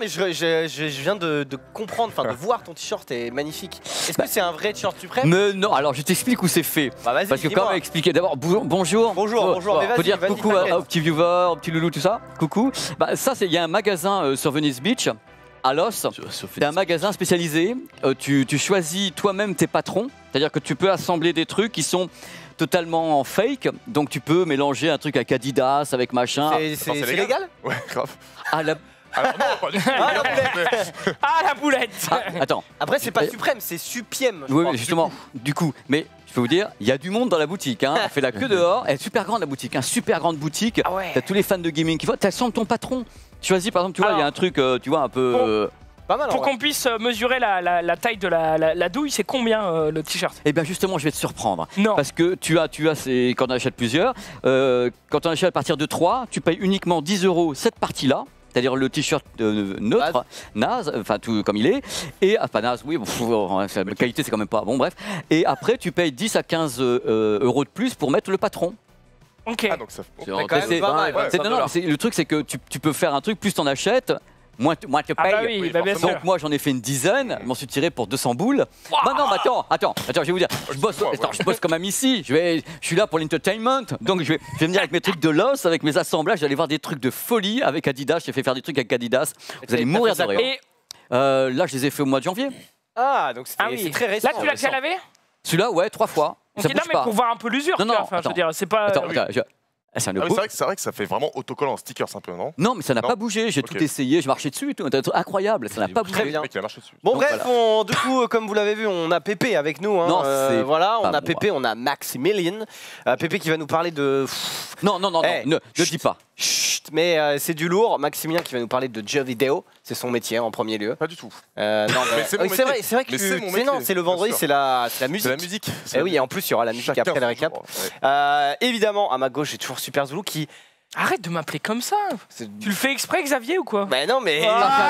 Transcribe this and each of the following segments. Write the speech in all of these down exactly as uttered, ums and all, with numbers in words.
mais je, je, je, je viens de, de comprendre, enfin de voir ton t-shirt est magnifique. Est-ce que c'est un vrai t-shirt suprême? Mais non, alors je t'explique où c'est fait. Bah vas-y, Parce que quand même expliquer d'abord bonjour. Bonjour, bonjour, mais vas-y, faut dire vas-y, coucou à- aux petits viewers, aux petits loulous, tout ça. Coucou. Bah ça, c'est il y a un magasin euh, sur Venice Beach. À Los, c'est un magasin spécialisé. Euh, tu, tu choisis toi-même tes patrons, c'est-à-dire que tu peux assembler des trucs qui sont totalement fake. Donc tu peux mélanger un truc avec Adidas, avec machin. C'est légal, légal Ouais, grave. Ah, la... Alors non, pas du tout. Ah, la boulette. Ah, la boulette. Ah, attends. Après, c'est pas suprême, c'est supiem. Oui, mais justement, du coup. Mais je peux vous dire, il y a du monde dans la boutique. Hein. On fait la queue dehors. Elle est super grande la boutique, hein. Super grande boutique. Ah ouais. T'as tous les fans de gaming qui voient. T'as son ton patron. Tu choisis par exemple, tu vois, il y a Alors, un truc, euh, tu vois, un peu. bon. Euh... Pas mal. Pour qu'on puisse mesurer la, la, la taille de la, la, la douille, c'est combien euh, le t-shirt? Eh bien justement, je vais te surprendre. Non. Parce que tu as, tu as, c'est quand on achète plusieurs, euh, quand on achète à partir de trois, tu payes uniquement dix euros cette partie-là. C'est-à-dire le t-shirt euh, neutre, naze, enfin tout comme il est, et ah, pas naze, oui, bon, pff, la qualité c'est quand même pas bon, bref. Et après tu payes dix à quinze euh, euros de plus pour mettre le patron. Ok. Ah, donc ça C'est quand même pas mal. Ouais, C'est- non, non, c'est- le truc c'est que tu, tu peux faire un truc, plus t'en achètes, moins, tu- moins tu Ah payes. bah oui, Oui, bah bien sûr. Donc moi j'en ai fait une dizaine, je m'en suis tiré pour deux cents boules. Bah non, mais attends, attends, attends, je vais vous dire, je bosse, Ouais, attends, je bosse quand même ici, je, vais, je suis là pour l'entertainment, donc je vais, je vais venir avec mes trucs de l'os, avec mes assemblages, j'allais voir des trucs de folie avec Adidas, j'ai fait faire des trucs avec Adidas, vous allez t'as mourir fait de ça rire. Et Euh, là je les ai fait au mois de janvier. Ah, donc c'est ah oui. très récent. Là, tu l'as déjà lavé? Celui-là, ouais, trois fois. Ok, Ça non, bouge mais pas. pour voir un peu l'usure. Non, tu vois, non, enfin, je attends. veux dire, c'est pas. Attends, oui. attends, je- Ah, c'est un Ah, mais beau- c'est vrai, que- c'est vrai que ça fait vraiment autocollant, stickers un peu, non? Non, mais ça n'a Non. pas bougé, j'ai Ok. tout essayé, j'ai marché dessus, et tout, c'est incroyable, ça n'a pas bougé. Très bien. Le mec, il a marché dessus. Bon Donc, bref, on, du coup, comme vous l'avez vu, on a Pépé avec nous. Hein. Non, Euh, c'est voilà, on pas a moi. Pépé, on a Maximilian. Euh, Pépé qui va nous parler de. Non, non, non, Eh, non, ne, ne chut. dis pas. Chut, mais euh, c'est du lourd. Maximilien qui va nous parler de jeux vidéo, c'est son métier en premier lieu. Pas du tout. Euh, non, Mais c'est mon oui, métier. vrai, c'est vrai que Mais tu- c'est mon c'est non, métier, c'est le vendredi, bien sûr. c'est la, c'est la musique. C'est la musique. Et oui, et en plus il y aura la musique Chacun après le son récap. genre, ouais. Euh, évidemment, à ma gauche, j'ai toujours Super Zulu qui. Arrête de m'appeler comme ça. c'est- Tu le fais exprès, Xavier, ou quoi? Ben non, mais.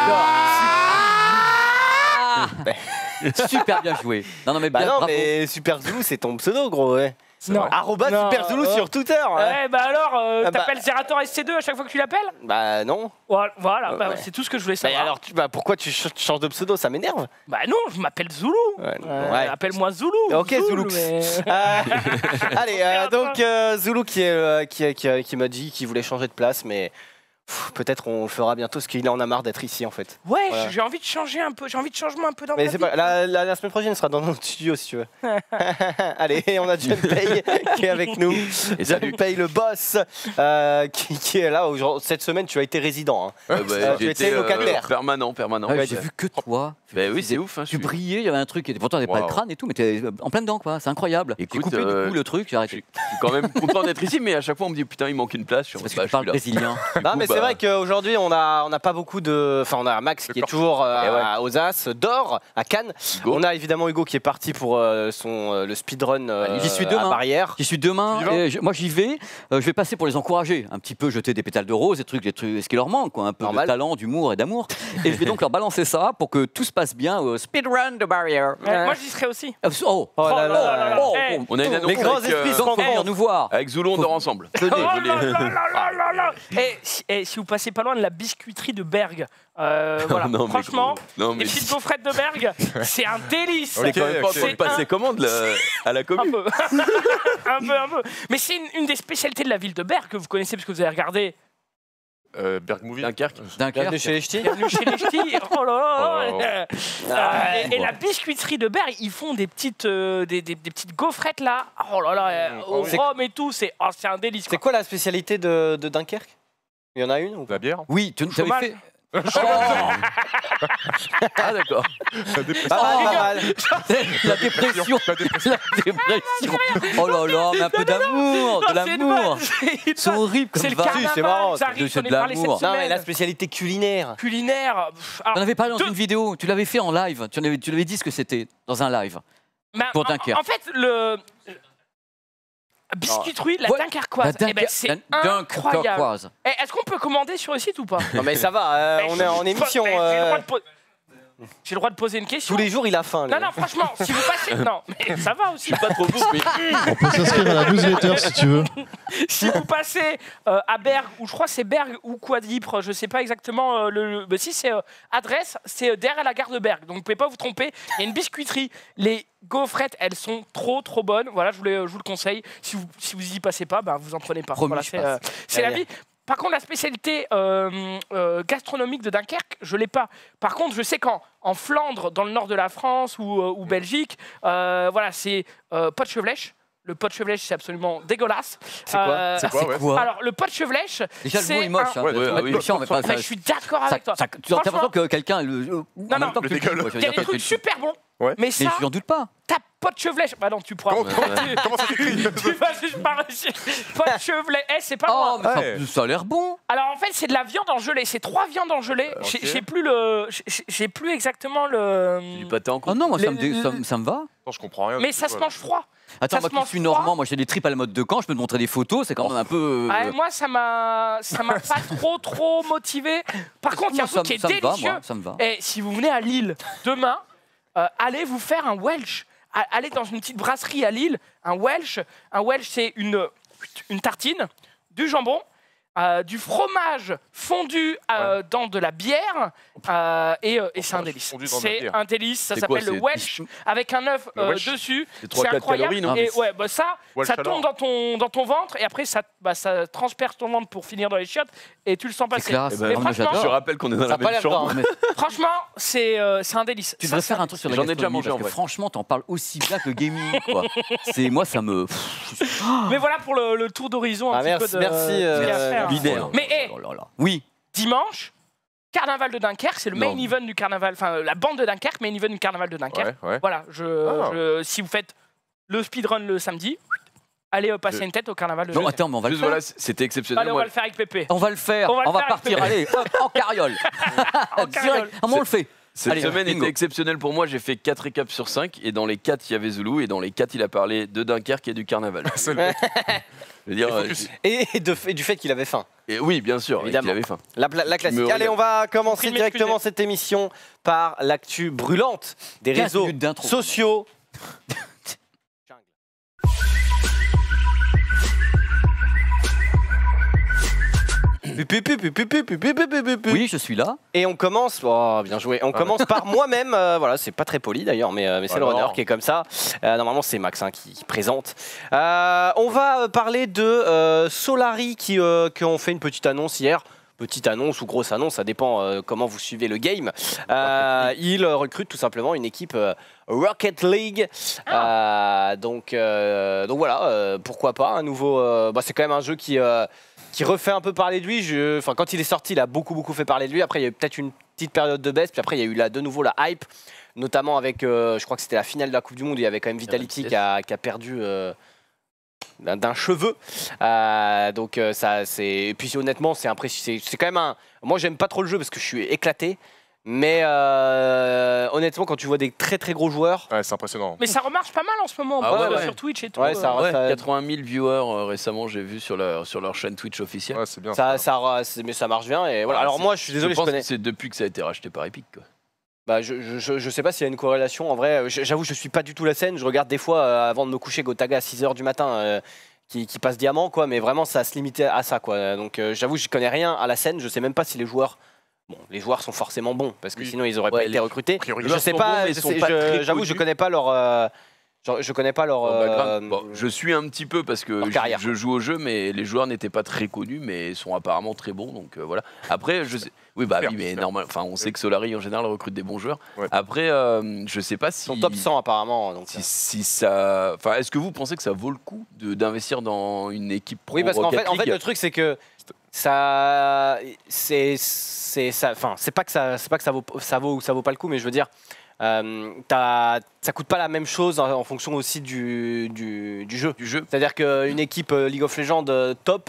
Ah, super bien joué. Non, non, mais Bah bien, non, bravo. mais Super Zulu, c'est ton pseudo, gros. Ouais. Non. Arroba Non, Super Zulu euh, sur Twitter. ouais. Ouais, bah alors, euh, Ah bah- t'appelles Zerator S C deux à chaque fois que tu l'appelles? Bah non. Voilà, voilà, bah, Ouais. c'est tout ce que je voulais Bah, savoir. alors, tu- bah, pourquoi tu ch- changes de pseudo? Ça m'énerve. Bah non, je m'appelle Zulu. Ouais, Euh, ouais. Appelle-moi Zulu. Ok, Zulu. mais- Euh, allez, euh, donc euh, Zulu qui, est, euh, qui, qui, qui m'a dit qu'il voulait changer de place, mais pff, peut-être on le fera bientôt parce qu'il en a marre d'être ici en fait. Ouais, Voilà. j'ai envie de changer un peu, j'ai envie de changement un peu dans Mais ma c'est vie. pas, la, la, la semaine prochaine, il sera dans notre studio si tu veux. Allez, on a John Pay qui est avec nous. Et John salut. Pay, le boss, euh, qui, qui est là. Aujourd'hui- Cette semaine, tu as été résident. Hein. Euh, bah, Euh, tu j'étais, étais locataire. permanent, permanent. Ouais, Ouais, j'ai ouais. vu que toi. Bah oui, c'est ouf. Hein, Tu je suis- brillais, il y avait un truc, et pourtant t'avais pas Wow. le crâne et tout, mais t'es en plein dedans quoi, c'est incroyable. J'ai Écoute, coupé euh, du coup le truc, j'ai Je arrêté. suis je suis quand même content d'être ici, mais à chaque fois on me dit putain, il manque une place. Je suis en Parce mode, que bah, tu je parles suis là. brésilien. Non, mais coup, c'est bah- vrai qu'aujourd'hui, on a, on n'a pas beaucoup de. Enfin, on a Max qui est toujours euh, Eh ouais. à- aux As, d'or, à Cannes. Go. On a évidemment Hugo qui est parti pour euh, son, euh, le speedrun euh, J'y suis à demain. Barrière. J'y suis demain, Tu y vas et je- moi j'y vais, euh, je vais passer pour les encourager, un petit peu jeter des pétales de rose, des trucs, des trucs, ce qui leur manque, quoi, un peu Normal. de talent, d'humour et d'amour. Et je vais donc leur balancer ça pour que tout se passe bien au speedrun de Barrière. Ouais, moi, j'y serai aussi. Oh, oh, Oh là là là là. oh, Eh, oh. On a une annonce Les grands avec, esprits euh, se Donc faut venir rencontrent. nous voir. avec Zoulon, on dort ensemble. Oh là là là là là là. Eh, si, eh, si vous passez pas loin de la biscuiterie de Berg, euh, voilà, Non, mais franchement, gros. Non, mais les petites gaufrettes de Berg, c'est un délice. On est quand même pas en ok. train de passer commande là, à la Un commune. peu. un peu, un peu. Mais c'est une, une des spécialités de la ville de Berg que vous connaissez parce que vous avez regardé. Euh, Berg Movie. Dunkerque. Dunkerque. Bienvenue chez les Ch'tis. Bienvenue chez les Ch'tis. Oh là là. Oh. Euh, Ah, et, et la biscuiterie de Berg, ils font des petites, euh, des, des- des petites gaufrettes là. Oh là là, euh, au C'est- rhum et tout. C'est oh, c'est un délice. C'est quoi. quoi la spécialité de, de Dunkerque? Il y en a une ou pas? La bière. Oui, tu avais Chômage. fait. Ah d'accord. Pas mal, pas mal. La dépression. La dépression. La dépression. Oh là là, mais un peu d'amour, de Non, c'est une l'amour. vanne, c'est une C'est vanne. horrible C'est comme le va. carnaval, c'est marrant, ça c'est arrive, de j'en ai l'amour. parlé cette Non, mais semaine. la spécialité culinaire. Culinaire. pff, alors, Tu en avais parlé dans deux- une vidéo, tu l'avais fait en live, tu en avais, tu l'avais dit ce que c'était dans un live. mais pour en- Dunkerque. En fait, le. Biscuiterie, la Ouais, Dunkerquoise, La eh ben, Dunker- c'est la incroyable. Dunkerquoise. Eh, Est-ce qu'on peut commander sur le site ou pas? Non, mais ça va, euh, Eh, on est en je- émission. eh, j'ai le droit euh, de po- j'ai le droit de poser une question. Tous les jours, il a faim. lui. Non, non, franchement, si vous passez. Non, mais ça va aussi. Pas trop bouffe, mais. On peut s'inscrire à la newsletter si tu veux. Si vous passez euh, à Berg, ou je crois que c'est Berg ou Quadripre, je sais pas exactement euh, le. le bah, si c'est euh, adresse, c'est euh, derrière la gare de Berg. Donc vous pouvez pas vous tromper. Il y a une biscuiterie. Les gaufrettes, elles sont trop trop bonnes. Voilà, je, voulais, je vous le conseille. Si vous si vous y passez pas, bah, vous en prenez pas. Promis, Voilà, je c'est passe. euh, c'est la Allez. vie. Par contre, la spécialité euh, euh, gastronomique de Dunkerque, je l'ai pas. Par contre, je sais qu'en en Flandre, dans le nord de la France ou, euh, ou Belgique, euh, voilà, c'est euh, pot de chevelèche. Le pot de chevelèche, c'est absolument dégueulasse. C'est quoi Euh, C'est quoi, ouais. Quoi Alors, le pot de chevelèche, Déjà, le c'est mot est moche. un- Hein. Ouais, Ouais, ouais, oui. méchant, mais pas Mais je suis d'accord avec toi. Ça, ça, tu as l'impression que quelqu'un le. non, même temps le que dégueule. moi, je veux Il y a dire des que- trucs super bons, Ouais. mais Mais ça, je n'en doute pas. t'as pot de chevelèche. Bah non, tu pourras. Comment, comment, Tu- comment ça s'écrit tu vas juste pas réussir. Pot de chevelèche, eh, c'est pas Oh, moi. mais Ouais. ça, ça a l'air bon. Alors en fait, c'est de la viande en gelée. C'est trois viandes en gelée. Ok. J'ai j'ai plus le, j'ai- j'ai plus exactement le. Du pâté en Oh croûte. non, moi, ça Les- me, dé- ça, me- ça me va. Non, je comprends rien. Mais c'est ça se quoi, là. mange froid. Attends, Ça moi se qui mange suis froid. normand, moi j'ai des tripes à la mode de Caen, je peux te montrer des photos, c'est quand même un peu. euh, Ah, moi, ça m'a, ça m'a pas trop trop motivé. Par contre, il y a un moi, ça, truc qui est ça me va, délicieux. moi, ça me va. Et si vous venez à Lille demain, euh, allez vous faire un Welsh. A- Allez dans une petite brasserie à Lille, un Welsh. Un Welsh, c'est une, une tartine, du jambon, euh, du fromage fondu euh, dans de la bière, euh, et, euh, et c'est un Fromage délice. fondu dans de la C'est bière. un délice, ça C'est quoi, s'appelle le c'est- Welsh, avec un œuf Le euh, Welsh. dessus. C'est trois C'est quatre incroyable. calories, non Et ouais, bah ça, Welsh ça alors. tombe dans ton, dans ton ventre, et après ça, bah, ça transperce ton ventre pour finir dans les chiottes, et tu le sens C'est passer. classe. Eh ben, Mais moi, franchement, Je j'adore. rappelle qu'on est dans Ça la a pas même l'air chambre. grave. Franchement, c'est euh, c'est un délice. Tu Ça, devrais c'est faire un truc sur la J'en ai déjà gastronomie, mangé, parce en que vrai. franchement, t'en parles aussi bien que le gaming, quoi. C'est moi, ça me. Mais voilà pour le, le tour d'horizon un Ah, petit merci, peu de merci, ce qu'il y a à euh, faire. Binaire. Mais hé, Oh là là. Oui. dimanche, carnaval de Dunkerque, c'est le Non. main event du carnaval, enfin la bande de Dunkerque, main event du carnaval de Dunkerque. Ouais, ouais. Voilà, je, Ah. je- si vous faites le speedrun le samedi, allez euh, passer Je- une tête au carnaval de Non, Dunkerque. attends, mais on va le Juste faire. voilà, c'était exceptionnel. Allez, on Moi, va le faire avec Pépé. On va le faire. On va le On va faire partir. avec Allez, hop, en carriole. En Direct. carriole. Ah, moi, on le fait. Cette Allez, semaine bingo. était exceptionnelle pour moi. J'ai fait quatre récaps sur cinq et dans les quatre, il y avait Zoulou et dans les quatre, il a parlé de Dunkerque et du carnaval. C'est le- Je veux dire, Et euh, focus. Et, de, et du fait qu'il avait faim. et oui, bien sûr, Évidemment. il avait faim. La, pla- la classique. me Allez, regarde. on va Prie commencer de directement m'excuser. cette émission par l'actu brûlante des quinze réseaux minutes d'intro. sociaux. Oui, je suis là. Et on commence, oh, bien joué. On commence par moi-même. euh, voilà, c'est pas très poli d'ailleurs, mais, euh, mais c'est le Alors. runner qui est comme ça. Euh, normalement, c'est Max hein, qui, qui présente. Euh, on va euh, parler de euh, Solari qui, euh, qui ont fait une petite annonce hier. Petite annonce ou grosse annonce, ça dépend euh, comment vous suivez le game. Euh, il recrute tout simplement une équipe euh, Rocket League. Euh, donc, euh, donc voilà, euh, pourquoi pas un nouveau. euh, bah, c'est quand même un jeu qui euh, qui refait un peu parler de lui. Je, enfin, quand il est sorti, il a beaucoup beaucoup fait parler de lui. Après, il y a eu peut-être une petite période de baisse. Puis après, il y a eu là de nouveau la hype, notamment avec, euh, je crois que c'était la finale de la Coupe du Monde. Il y avait quand même Vitality qui a, qui a perdu. euh, d'un d'un cheveu. Euh, donc euh, ça c'est et puis honnêtement c'est impressionnant. C'est c'est quand même un. Moi j'aime pas trop le jeu parce que je suis éclaté. Mais euh, honnêtement quand tu vois des très très gros joueurs. Ouais, c'est impressionnant. Mais ça remarche pas mal en ce moment, on Ah voit ouais, sur ouais. Twitch et tout. Ouais, euh. ça, Ouais, ça- quatre-vingt mille viewers euh, récemment, j'ai vu sur leur, sur leur chaîne Twitch officielle. Ouais, c'est bien. ça, c'est ça, c'est- mais ça marche bien et voilà. Ah, Alors c'est- moi je suis désolé je je, pense connais. que c'est depuis que ça a été racheté par Epic. Quoi. Bah, je, je, je- je sais pas s'il y a une corrélation en vrai. J- J'avoue je suis pas du tout la scène. Je regarde des fois euh, avant de me coucher Gotaga à six heures du matin. euh, Qui, qui passe diamant quoi, mais vraiment ça se limitait à ça quoi. Donc euh, j'avoue je connais rien à la scène. Je sais même pas si les joueurs. Bon, les joueurs sont forcément bons parce que Oui. sinon ils auraient Ouais, pas été les- recrutés. priori, Je joueurs sais sont pas, bons, mais je sont sais- pas je- très j'avoue je connus. connais pas leur, euh, je, je connais pas leur. Bon, euh, background. Bon, je suis un petit peu parce que leur je, carrière. je joue au jeu, mais les joueurs n'étaient pas très connus, mais sont apparemment très bons. Donc euh, voilà. Après, je sais. Oui, bah Super, oui, mais super. normal. Enfin, on sait que Solari en général recrute des bons joueurs. Ouais. Après, euh, je sais pas Ils si. sont top cent apparemment. Donc, Si, euh. si ça. Enfin, est-ce que vous pensez que ça vaut le coup de- d'investir dans une équipe pro Oui parce qu'en Rocket fait, en fait League le truc c'est que ça c'est c'est ça enfin c'est pas que ça c'est pas que ça vaut ça vaut ou ça vaut pas le coup mais je veux dire euh, t'as- ça coûte pas la même chose en, en fonction aussi du, du, du jeu. du jeu C'est-à-dire qu'une équipe euh, League of Legends euh, top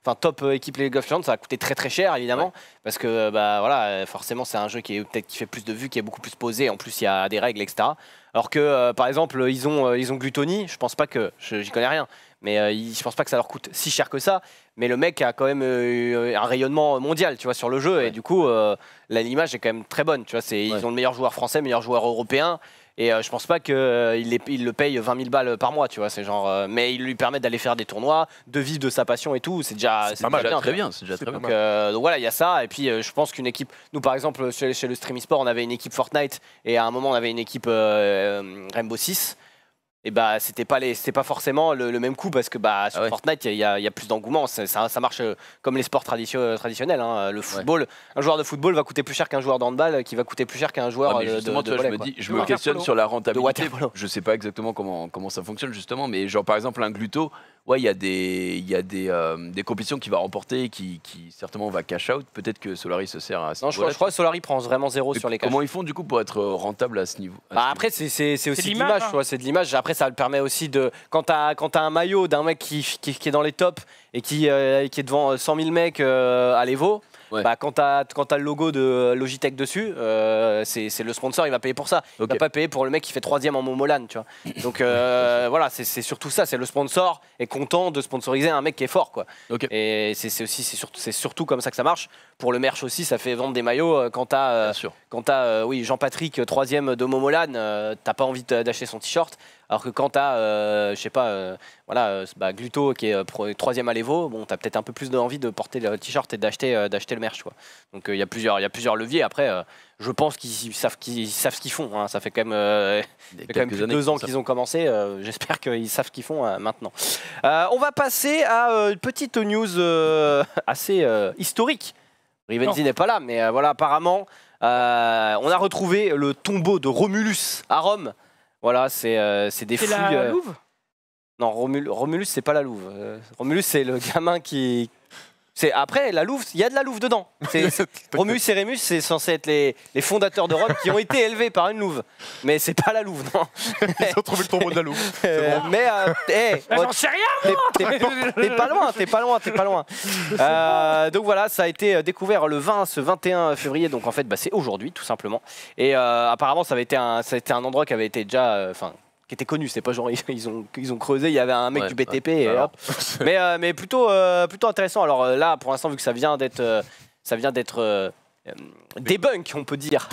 enfin top euh, équipe League of Legends, ça a coûté très très cher évidemment, ouais. parce que bah voilà, forcément c'est un jeu qui est peut-être qui fait plus de vues, qui est beaucoup plus posé. En plus il y a des règles, et cetera. Alors que euh, par exemple ils ont euh, ils ont Gluttony, je pense pas que j'y connais rien, mais euh, je pense pas que ça leur coûte si cher que ça. Mais le mec a quand même euh, un rayonnement mondial, tu vois, sur le jeu, ouais. et du coup euh, l'image est quand même très bonne, tu vois. C'est, ouais. Ils ont le meilleur joueur français, meilleur joueur européen. Et euh, je pense pas qu'il euh, il le paye vingt mille balles par mois, tu vois. C'est genre, euh, mais il lui permet d'aller faire des tournois, de vivre de sa passion et tout. C'est déjà, c'est pas déjà mal, très bien. C'est déjà très donc, bien. Euh, donc voilà, il y a ça. Et puis euh, je pense qu'une équipe, nous par exemple chez, chez le Stream eSport, on avait une équipe Fortnite et à un moment on avait une équipe euh, Rainbow Six. Et bah c'était pas les, c'était pas forcément le, le même coup parce que bah sur ah ouais. Fortnite il y, y, y a plus d'engouement, ça, ça, ça marche comme les sports traditio traditionnels. Hein. Le football, ouais. un joueur de football va coûter plus cher qu'un joueur de handball, qui va coûter plus cher qu'un joueur ah, de, justement, de, de vois, volley, Je me, dis, je me questionne sur la rentabilité. De je sais pas exactement comment comment ça fonctionne justement, mais genre par exemple un Gluto, ouais il y a des il y a des, euh, des compétitions qu'il va remporter, qui, qui certainement va cash out. Peut-être que Solary se sert à ce non, je crois, je crois que Solary prend vraiment zéro sur les cash. Comment ils font du coup pour être rentable à ce niveau à bah, ce Après c'est aussi de l'image, hein. c'est de l'image. Après ça le permet aussi de quand t'as quand t'as un maillot d'un mec qui, qui, qui est dans les tops et qui, euh, qui est devant cent mille mecs euh, à l'Evo. Ouais. Bah, quand tu as, as le logo de Logitech dessus, euh, c'est le sponsor, il va payer pour ça. Il okay. va pas payer pour le mec qui fait troisième en Momolan, tu vois. Donc euh, voilà, c'est surtout ça, c'est le sponsor est content de sponsoriser un mec qui est fort, quoi. Okay. Et c'est aussi, c'est surtout, surtout comme ça que ça marche. Pour le merch aussi, ça fait vendre des maillots. Quand tu as, euh, quand t'as, euh, oui, Jean-Patrick, troisième de Momolan, euh, t'as pas envie d'acheter son t-shirt. Alors que quand tu as, euh, je sais pas, euh, voilà, euh, bah, Gluto qui est euh, pro, troisième à l'Evo, bon, tu as peut-être un peu plus d'envie de porter le t-shirt et d'acheter euh, d'acheter le merch, quoi. Donc il euh, y a plusieurs, il y a plusieurs leviers. Après, euh, je pense qu'ils savent, qu'ils savent ce qu'ils font. Hein. Ça fait quand même, euh, fait quand même plus de deux ans qu'ils ont commencé. Euh, J'espère qu'ils savent ce qu'ils font euh, maintenant. Euh, on va passer à euh, une petite news euh, assez euh, historique. Rivenzi n'est pas là, mais euh, voilà, apparemment, euh, on a retrouvé le tombeau de Romulus à Rome. Voilà, c'est euh, des fouilles. C'est la Louve ? Non, Romul Romulus, c'est pas la Louve. Euh, Romulus, c'est le gamin qui. Après, la Louve, il y a de la Louve dedans. C est, c est... Romulus et Rémus, c'est censé être les, les fondateurs de Rome qui ont été élevés par une Louve. Mais c'est pas la Louve, non. Ils ont trouvé le tombeau de la Louve. Euh, bon. Mais, euh, hey, bah, j'en sais rien. T'es pas loin, t'es pas loin, t'es pas loin. Euh, donc voilà, ça a été découvert le vingt, ce vingt et un février. Donc en fait, bah, c'est aujourd'hui, tout simplement. Et euh, apparemment, ça avait été un, ça a été un endroit qui avait été déjà, enfin. Euh, qui était connu, c'est pas genre ils ont, ils ont creusé, il y avait un mec ouais, du B T P ouais, et alors. hop. mais, euh, mais plutôt, euh, plutôt intéressant. Alors euh, là, pour l'instant, vu que ça vient d'être euh, ça vient d'être euh, debunk, on peut dire.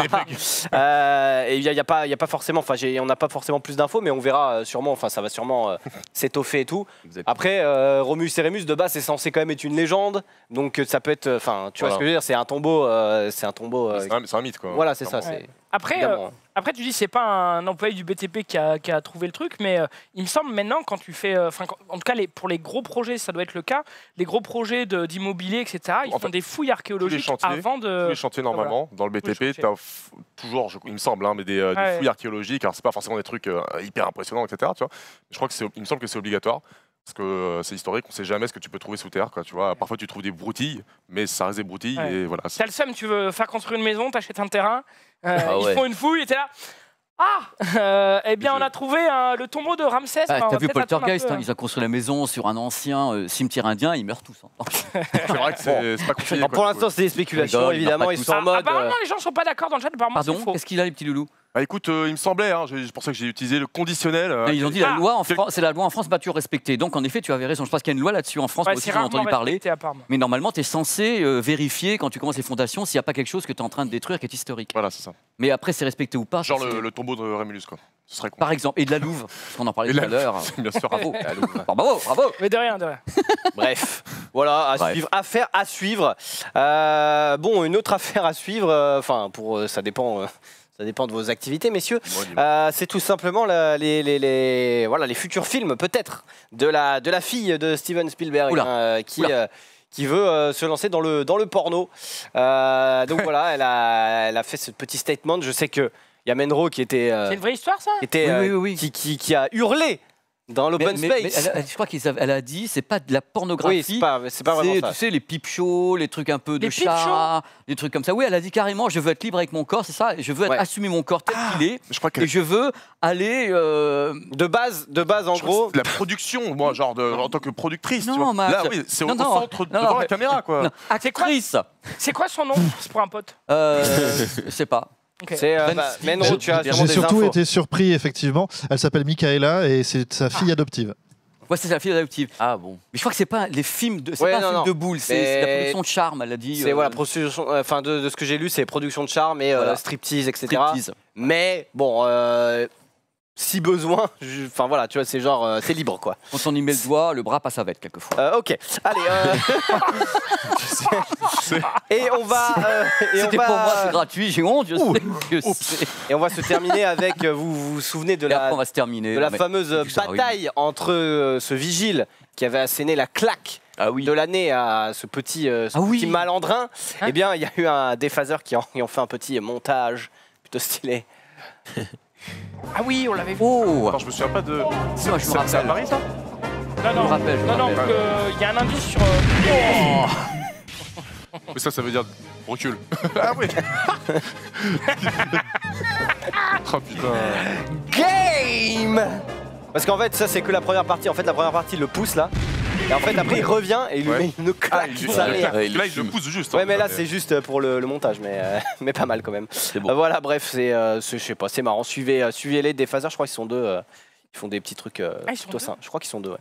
euh, et il n'y a, a, pas, y a pas forcément, enfin, on n'a pas forcément plus d'infos, mais on verra euh, sûrement, enfin, ça va sûrement euh, s'étoffer et tout. Exactement. Après, euh, Romulus et Rémus, de base, c'est censé quand même être une légende, donc ça peut être, enfin, tu voilà. vois ce que je veux dire, c'est un tombeau, euh, c'est un tombeau. Euh, c'est un, un mythe, quoi. Voilà, c'est ça. Ouais. Après, euh, après, tu dis c'est pas un employé du B T P qui a, qui a trouvé le truc, mais euh, il me semble maintenant quand tu fais, enfin, euh, en tout cas les, pour les gros projets, ça doit être le cas. Les gros projets d'immobilier, et cetera. Ils en font fait, des fouilles archéologiques chantiers, avant de. Tous les chantiers normalement, voilà. Dans le B T P, tu as toujours, je, il me semble, hein, mais des, euh, des ouais. fouilles archéologiques. Alors c'est pas forcément des trucs euh, hyper impressionnants, et cetera. Tu vois. Je crois que c'est, il me semble que c'est obligatoire. Parce que euh, c'est historique, on ne sait jamais ce que tu peux trouver sous terre. Quoi, tu vois. Parfois, tu trouves des broutilles, mais ça reste des broutilles. Ouais. Et voilà, t'as le seum, tu veux faire construire une maison, t'achètes un terrain, euh, ah ouais. ils font une fouille, et t'es là. Ah euh, Eh bien, on a trouvé hein, le tombeau de Ramsès. Ah, T'as vu Poltergeist, hein, ils ont construit la maison sur un ancien euh, cimetière indien, ils meurent tous. Hein. C'est vrai que c'est bon. pas conseillé. Pour l'instant, c'est des spéculations, évidemment, ils sont en mode. Apparemment, les gens ne sont pas d'accord dans le chat, apparemment, pardon, qu'est-ce qu'il a, les petits loulous? Bah écoute, euh, il me semblait, hein, c'est pour ça que j'ai utilisé le conditionnel. Euh, ils ont dit ah, la loi en France, c'est la loi en France, pas toujours respectée. Donc en effet, tu avais raison. Je pense qu'il y a une loi là-dessus en France. Ouais, moi aussi, j'en ai entendu parler. Mais normalement, tu es censé euh, vérifier quand tu commences les fondations s'il n'y a pas quelque chose que tu es en train de détruire qui est historique. Voilà, c'est ça. Mais après, c'est respecté ou pas. Genre le, le tombeau de Rémulus, quoi. Ce serait con. Par exemple, et de la Louve, parce qu'on en parlait tout à l'heure. Bien sûr, bravo. Bravo, bravo. Mais de rien, de rien. Bref, voilà, à Bref. suivre, affaire à suivre. Euh, bon, une autre affaire à suivre. Enfin, euh, pour euh, ça dépend. Euh, Ça dépend de vos activités, messieurs. Euh, c'est tout simplement la, les, les, les, voilà, les futurs films, peut-être, de la, de la fille de Steven Spielberg, hein, qui, euh, qui veut euh, se lancer dans le, dans le porno. Euh, donc voilà, elle a, elle a fait ce petit statement. Je sais qu'il y a Menro qui était... Euh, c'est une vraie histoire, ça qui, était, oui, oui, oui, oui. Qui, qui, qui a hurlé Dans l'open Mais- space. mais- mais elle a- je crois qu'elle a dit, c'est pas de la pornographie. Oui, c'est pas, c'est pas vraiment C'est, ça. tu sais, les pipe shows, les trucs un peu de Les pipe chat, des trucs comme ça. Oui, elle a dit carrément, je veux être libre avec mon corps, c'est ça. Et je veux être, Ouais. assumer mon corps tel qu'il est. Je crois que Et je veux aller. euh, De base, de base en je crois que gros. c'est de la production, moi, genre de, en tant que productrice. tu Non, vois. Max. Là, oui, c'est au, Non, au non. centre Non, devant non, la caméra, quoi. non, C'est quoi actrice. C'est quoi son nom? C'est pour un pote. Euh, je sais pas. Ok. C'est euh, Ben, bah, si. Menro, J'ai tu as sûrement j'ai des surtout infos. été surpris, effectivement. Elle s'appelle Michaela et c'est sa fille adoptive. Ouais, c'est sa fille adoptive. Ah bon. Mais je crois que c'est pas les films de. C'est Ouais, pas non, un film non. de boule, c'est Mais- c'est la production de charme, elle a dit. C'est euh, voilà, production, euh, enfin de, de ce que j'ai lu, c'est production de charme et euh, Voilà. striptease, et cetera. striptease. Mais bon, euh, si besoin, je- enfin voilà, tu vois, c'est genre, euh, c'est libre quoi. Quand on y met le doigt, le bras passe avec quelquefois. Euh, ok, allez. euh, et on va, euh, et on C'était va, pour moi, c'est gratuit, j'ai honte, je Ouh. sais. Je sais. et on va se terminer avec, euh, vous vous, vous souvenez de Et après, la, on va se terminer. de la Mais- fameuse tout ça, oui. bataille entre euh, ce vigile qui avait asséné la claque Ah oui. de l'année à ce petit, euh, ce Ah oui. petit malandrin. Hein Eh bien, il y a eu un déphaseur qui en, qui en fait un petit montage plutôt stylé. Ah oui, on l'avait vu. Oh Attends, je me souviens pas de. Si, moi, je me C'est c'est à rappelle. Paris, ça Non, Je me non. rappelle, je me Non, non, rappelle. euh, il y a un indice sur. euh, Mais ça, ça veut dire recul. Ah oui. Oh putain. Game. Parce qu'en fait, ça c'est que la première partie. En fait, la première partie il le pousse là. Et en fait, après il revient et il lui Ouais. met une claque. il- sa ouais. mère. Ouais, il Là, il fume. le pousse juste. Ouais, hein, mais là mais- c'est juste pour le, le montage, mais, euh, mais pas mal quand même. C'est Euh, bon. voilà, bref, c'est, euh, c'est- je sais pas, c'est marrant. Suivez, euh, suivez-les, des phasers, je crois qu'ils sont deux. euh, ils font des petits trucs euh, Ah, ils sont plutôt deux sains. Je crois qu'ils sont deux. Ouais.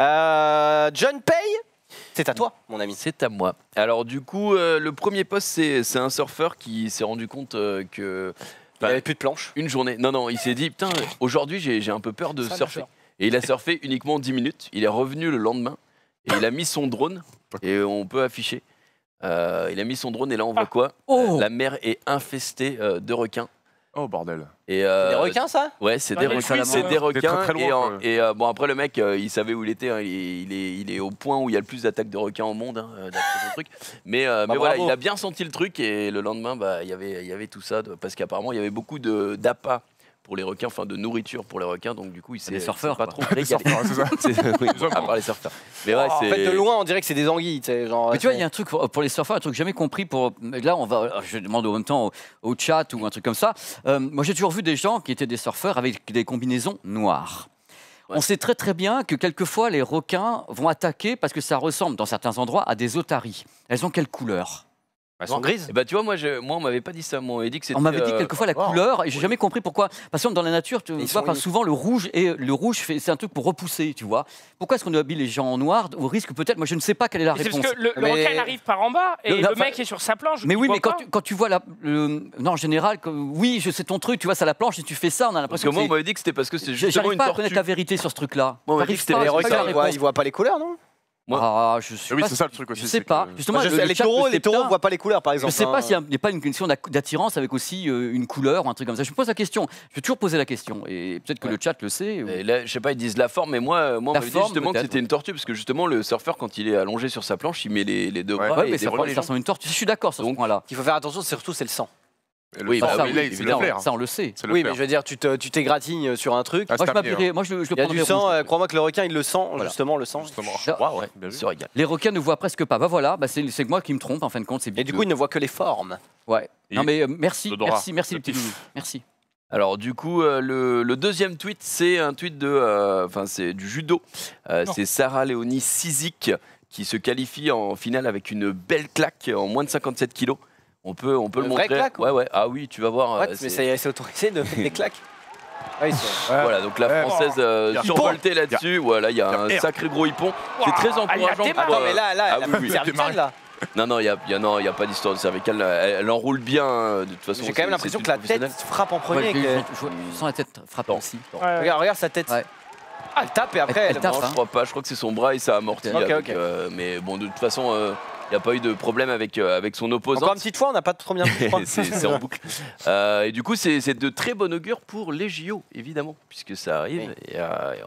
Euh, John Pay, c'est à toi, mon ami. C'est à moi. Alors du coup, euh, le premier poste, c'est c'est un surfeur qui s'est rendu compte euh, que Il avait plus de planches. une journée. Non, non, il s'est dit putain, aujourd'hui j'ai j'ai un peu peur de Ça, surfer. d'accord. Et il a surfé uniquement dix minutes. Il est revenu le lendemain et il a mis son drone et on peut afficher. Euh, il a mis son drone et là on voit Ah. quoi Oh. La mer est infestée euh, de requins. Oh bordel. Et, euh, Des requins, ça? Ouais, c'est Ouais, des les requins. fuites, C'est euh, des requins. très, très loin, et en- quoi. et, euh, bon, après, le mec, euh, il savait où il était. Hein. Il, est, il, est, il est au point où il y a le plus d'attaques de requins au monde, hein, euh, d'après son truc. Mais, euh, Bah, mais voilà, bravo. il a bien senti le truc. Et le lendemain, bah, il y avait, il y avait tout ça. de- parce qu'apparemment, il y avait beaucoup de- d'appâts pour les requins, enfin de nourriture pour les requins. Donc, du coup, il s'est Les surfeurs, il s'est pas quoi. trop régalé. Ouais, c'est ça. C'est- oui, Les hommes, à part les surfeurs. Mais ouais, En c'est. fait, de loin, on dirait que c'est des anguilles. tu sais, Genre, Mais tu vois, il y a un truc pour pour les surfeurs, un truc que j'ai jamais compris. Pour là, on va. Je demande en même temps au, au chat ou un truc comme ça. Euh, moi, j'ai toujours vu des gens qui étaient des surfeurs avec des combinaisons noires. Ouais. On sait très très bien que quelquefois les requins vont attaquer parce que ça ressemble dans certains endroits à des otaries. Elles ont quelle couleur? Elles sont grises. Et bah, tu vois, moi, je, moi on m'avait pas dit ça. Moi, on m'avait dit que c'était. On m'avait dit euh, quelquefois la wow. couleur et j'ai jamais compris pourquoi. Parce que dans la nature, tu Ils vois, sont enfin, uniques. souvent le rouge et le rouge, fait- c'est un truc pour repousser, tu vois. Pourquoi est-ce qu'on habille les gens en noir au risque peut-être? Moi, je ne sais pas quelle est la C'est réponse. parce que le, le Mais- requin il arrive par en bas et Le- le, la- mec est sur sa planche. Mais il oui, voit mais quand pas. tu, quand tu vois la, le, non, en général, que- oui, je sais ton truc, tu vois, ça la planche et tu fais ça, on a Parce l'impression que moi, on c'est- m'avait dit que c'était parce que c'était J'ai- justement J'arrive une pas à tortue. connaître la vérité sur ce truc-là. Moi, on m'a dit J'arrive que c'était pas, les Les j'ai pas eu la requins, ils voient, réponse. ils voient pas les couleurs, non? Moi- Ah, je sais Ah oui, pas. c'est ça le truc aussi. Je sais c'est pas. que- Justement, Moi, je le- sais, le les chat taureaux, peut les taureaux peut-être voient pas les couleurs, par Je exemple. sais pas hein. s'il n'y a pas une question d'ac- d'attirance avec aussi euh, une couleur ou un truc comme ça. Je me pose la question. Je vais toujours poser la question. Et peut-être que Ouais. le chat le sait. ou- Et là, je sais pas, ils disent la forme, mais moi, euh, moi on La m'avait dit forme, justement que peut-être, c'était ouais. une tortue, parce que justement, le surfeur, quand il est allongé sur sa planche, il met les, les deux Ouais. bras Ouais, et mais il c'est déroule pas les ça jambes. ressemble à une tortue. Je suis d'accord sur ce Donc, point-là. Ce qu'il faut faire attention, surtout, c'est le sang. Et le Oui, sang, bah ça, oui, oui, là, c'est le évidemment, flair. ça, on le sait. C'est le Oui, flair. mais je veux dire, tu te- tu t'égratignes sur un truc. Ah, Moi, je c'est terminé, m'habillerais- moi, je, le- je le Il y a prendrais du sang, rouge. euh, crois-moi que le requin, il le sent, Voilà. justement, le sang. Justement. Ah, Waouh, ouais, bien vu. se régale. Les requins ne voient presque pas. Bah voilà, bah c'est c'est moi qui me trompe en fin de compte. C'est Et du coup, il ne voit que les formes. ouais. Et Non mais euh, merci, l'odorat, merci, merci le les petits petit. loulous. Merci. Alors du coup, euh, le, le deuxième tweet, c'est un tweet de, euh, enfin c'est du judo. Euh, Non. c'est Sarah Léonie Sizik qui se qualifie en finale avec une belle claque en moins de cinquante-sept kilos. On peut, on peut Une le vraie montrer. claque, Ouais, ouais. Ah oui, tu vas voir. Ouais, euh, mais c'est- c'est c'est autorisé de mettre des claques. Ah oui, c'est- Voilà, donc la Ouais. française euh, Il y a- survoltée là-dessus. Voilà, il y a un Il y a- sacré gros hippon. C'est Waouh, très elle a encourageant. démarré. pour, Attends, mais là, là, ah elle a oui, plus oui. de cervicale, là. Non, non, il n'y a, il y a, non, il y a pas d'histoire de cervicale. Elle, elle enroule bien, euh, de toute façon. J'ai quand même c'est- l'impression c'est que la une tête professionnelle. frappe en Ouais, premier. je, que- je- je sens la tête frappant aussi. Ouais. Regarde, regarde sa tête. Ouais. Ah, elle tape et après, Elle- elle, elle tape, Non, hein. je crois pas. Je crois que c'est son bras et ça amortit. Ok, avec, ok. euh, mais bon, de toute façon, euh, il n'y a pas eu de problème avec, euh, avec son opposant. Encore une petite fois, on n'a pas trop bien vu, je crois. c'est c'est en boucle. Euh, et du coup, c'est c'est de très bon augure pour les J O, évidemment, puisque ça arrive. Oui. Et, euh, et on-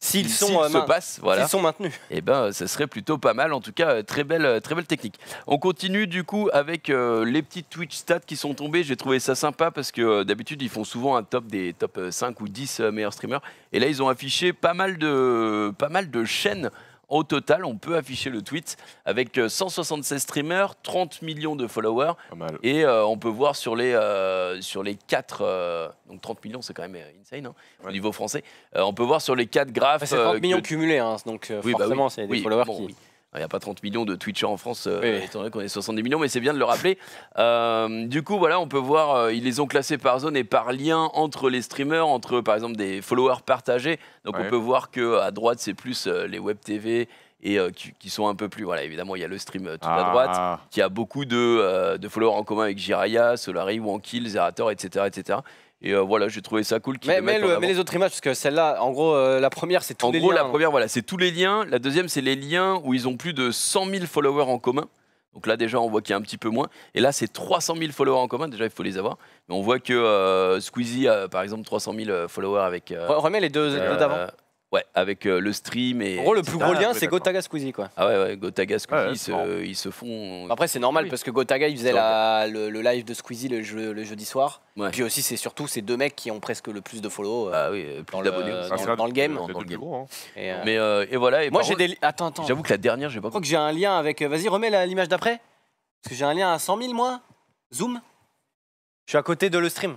S'ils s'ils sont, euh, se main- passent, voilà. s'ils sont maintenus. Eh ben, ça serait plutôt pas mal. En tout cas, euh, très belle, euh, très belle technique. On continue du coup avec euh, les petites Twitch stats qui sont tombées. J'ai trouvé ça sympa parce que euh, d'habitude, ils font souvent un top des top cinq ou dix euh, meilleurs streamers. Et là, ils ont affiché pas mal de, pas mal de chaînes. Au total, on peut afficher le tweet avec euh, cent soixante-seize streamers, trente millions de followers. Pas mal. Et euh, on peut voir sur les, euh, sur les quatre, euh, donc trente millions, c'est quand même euh, insane hein, au Ouais. niveau français. Euh, on peut voir sur les quatre graphes. C'est trente euh, millions que- cumulés, hein, donc euh, Oui, bah forcément, oui. c'est des Oui, followers bon, qui. oui. Il n'y a pas trente millions de Twitchers en France, euh, Oui, oui. étant donné qu'on est soixante-dix millions, mais c'est bien de le rappeler. Euh, du coup, voilà, on peut voir, euh, ils les ont classés par zone et par lien entre les streamers, entre par exemple des followers partagés. Donc Ouais. on peut voir qu'à droite, c'est plus euh, les web T V et euh, qui, qui sont un peu plus. Voilà, évidemment, il y a le stream euh, tout à droite, Ah. qui a beaucoup de, euh, de followers en commun avec Jiraya, Solari, Wankill, Zerator, et cetera, et cetera. Et euh, voilà, j'ai trouvé ça cool qu'ils Mais, le mais, mettent en le- avant. mais les autres images, parce que celle-là, en gros, euh, la première, c'est tous En les gros, liens. la première, voilà, c'est tous les liens. La deuxième, c'est les liens où ils ont plus de cent mille followers en commun. Donc là, déjà, on voit qu'il y a un petit peu moins. Et là, c'est trois cent mille followers en commun. Déjà, il faut les avoir. Mais on voit que euh, Squeezie a, par exemple, trois cent mille followers avec. euh, Re- Remets les deux, euh, deux d'avant. Ouais, avec euh, le stream. Et, En gros, le et plus cetera. gros lien, oui, c'est d'accord. Gotaga Squeezie, quoi. Ah ouais, ouais, Gotaga, Squeezie, Ouais, ils, c'est marrant. se, ils se font. Après, c'est normal Oui. parce que Gotaga, il faisait C'est la, le, le live de Squeezie le, jeu- le jeudi soir. Ouais. Puis aussi, c'est surtout ces deux mecs qui ont presque le plus de follow euh, Ah oui, euh, plus dans, d'abonnés. le, aussi. Ça dans, sera dans le game. les Dans deux le plus game. gros, hein. Et, euh, Mais euh, et voilà. Et moi, par j'ai contre, des. Attends, attends. J'avoue que la dernière, j'ai pas Je crois compris. que j'ai un lien avec. Vas-y, remets la- l'image d'après. Parce que j'ai un lien à cent mille, moi. Zoom. Je suis à côté de le stream.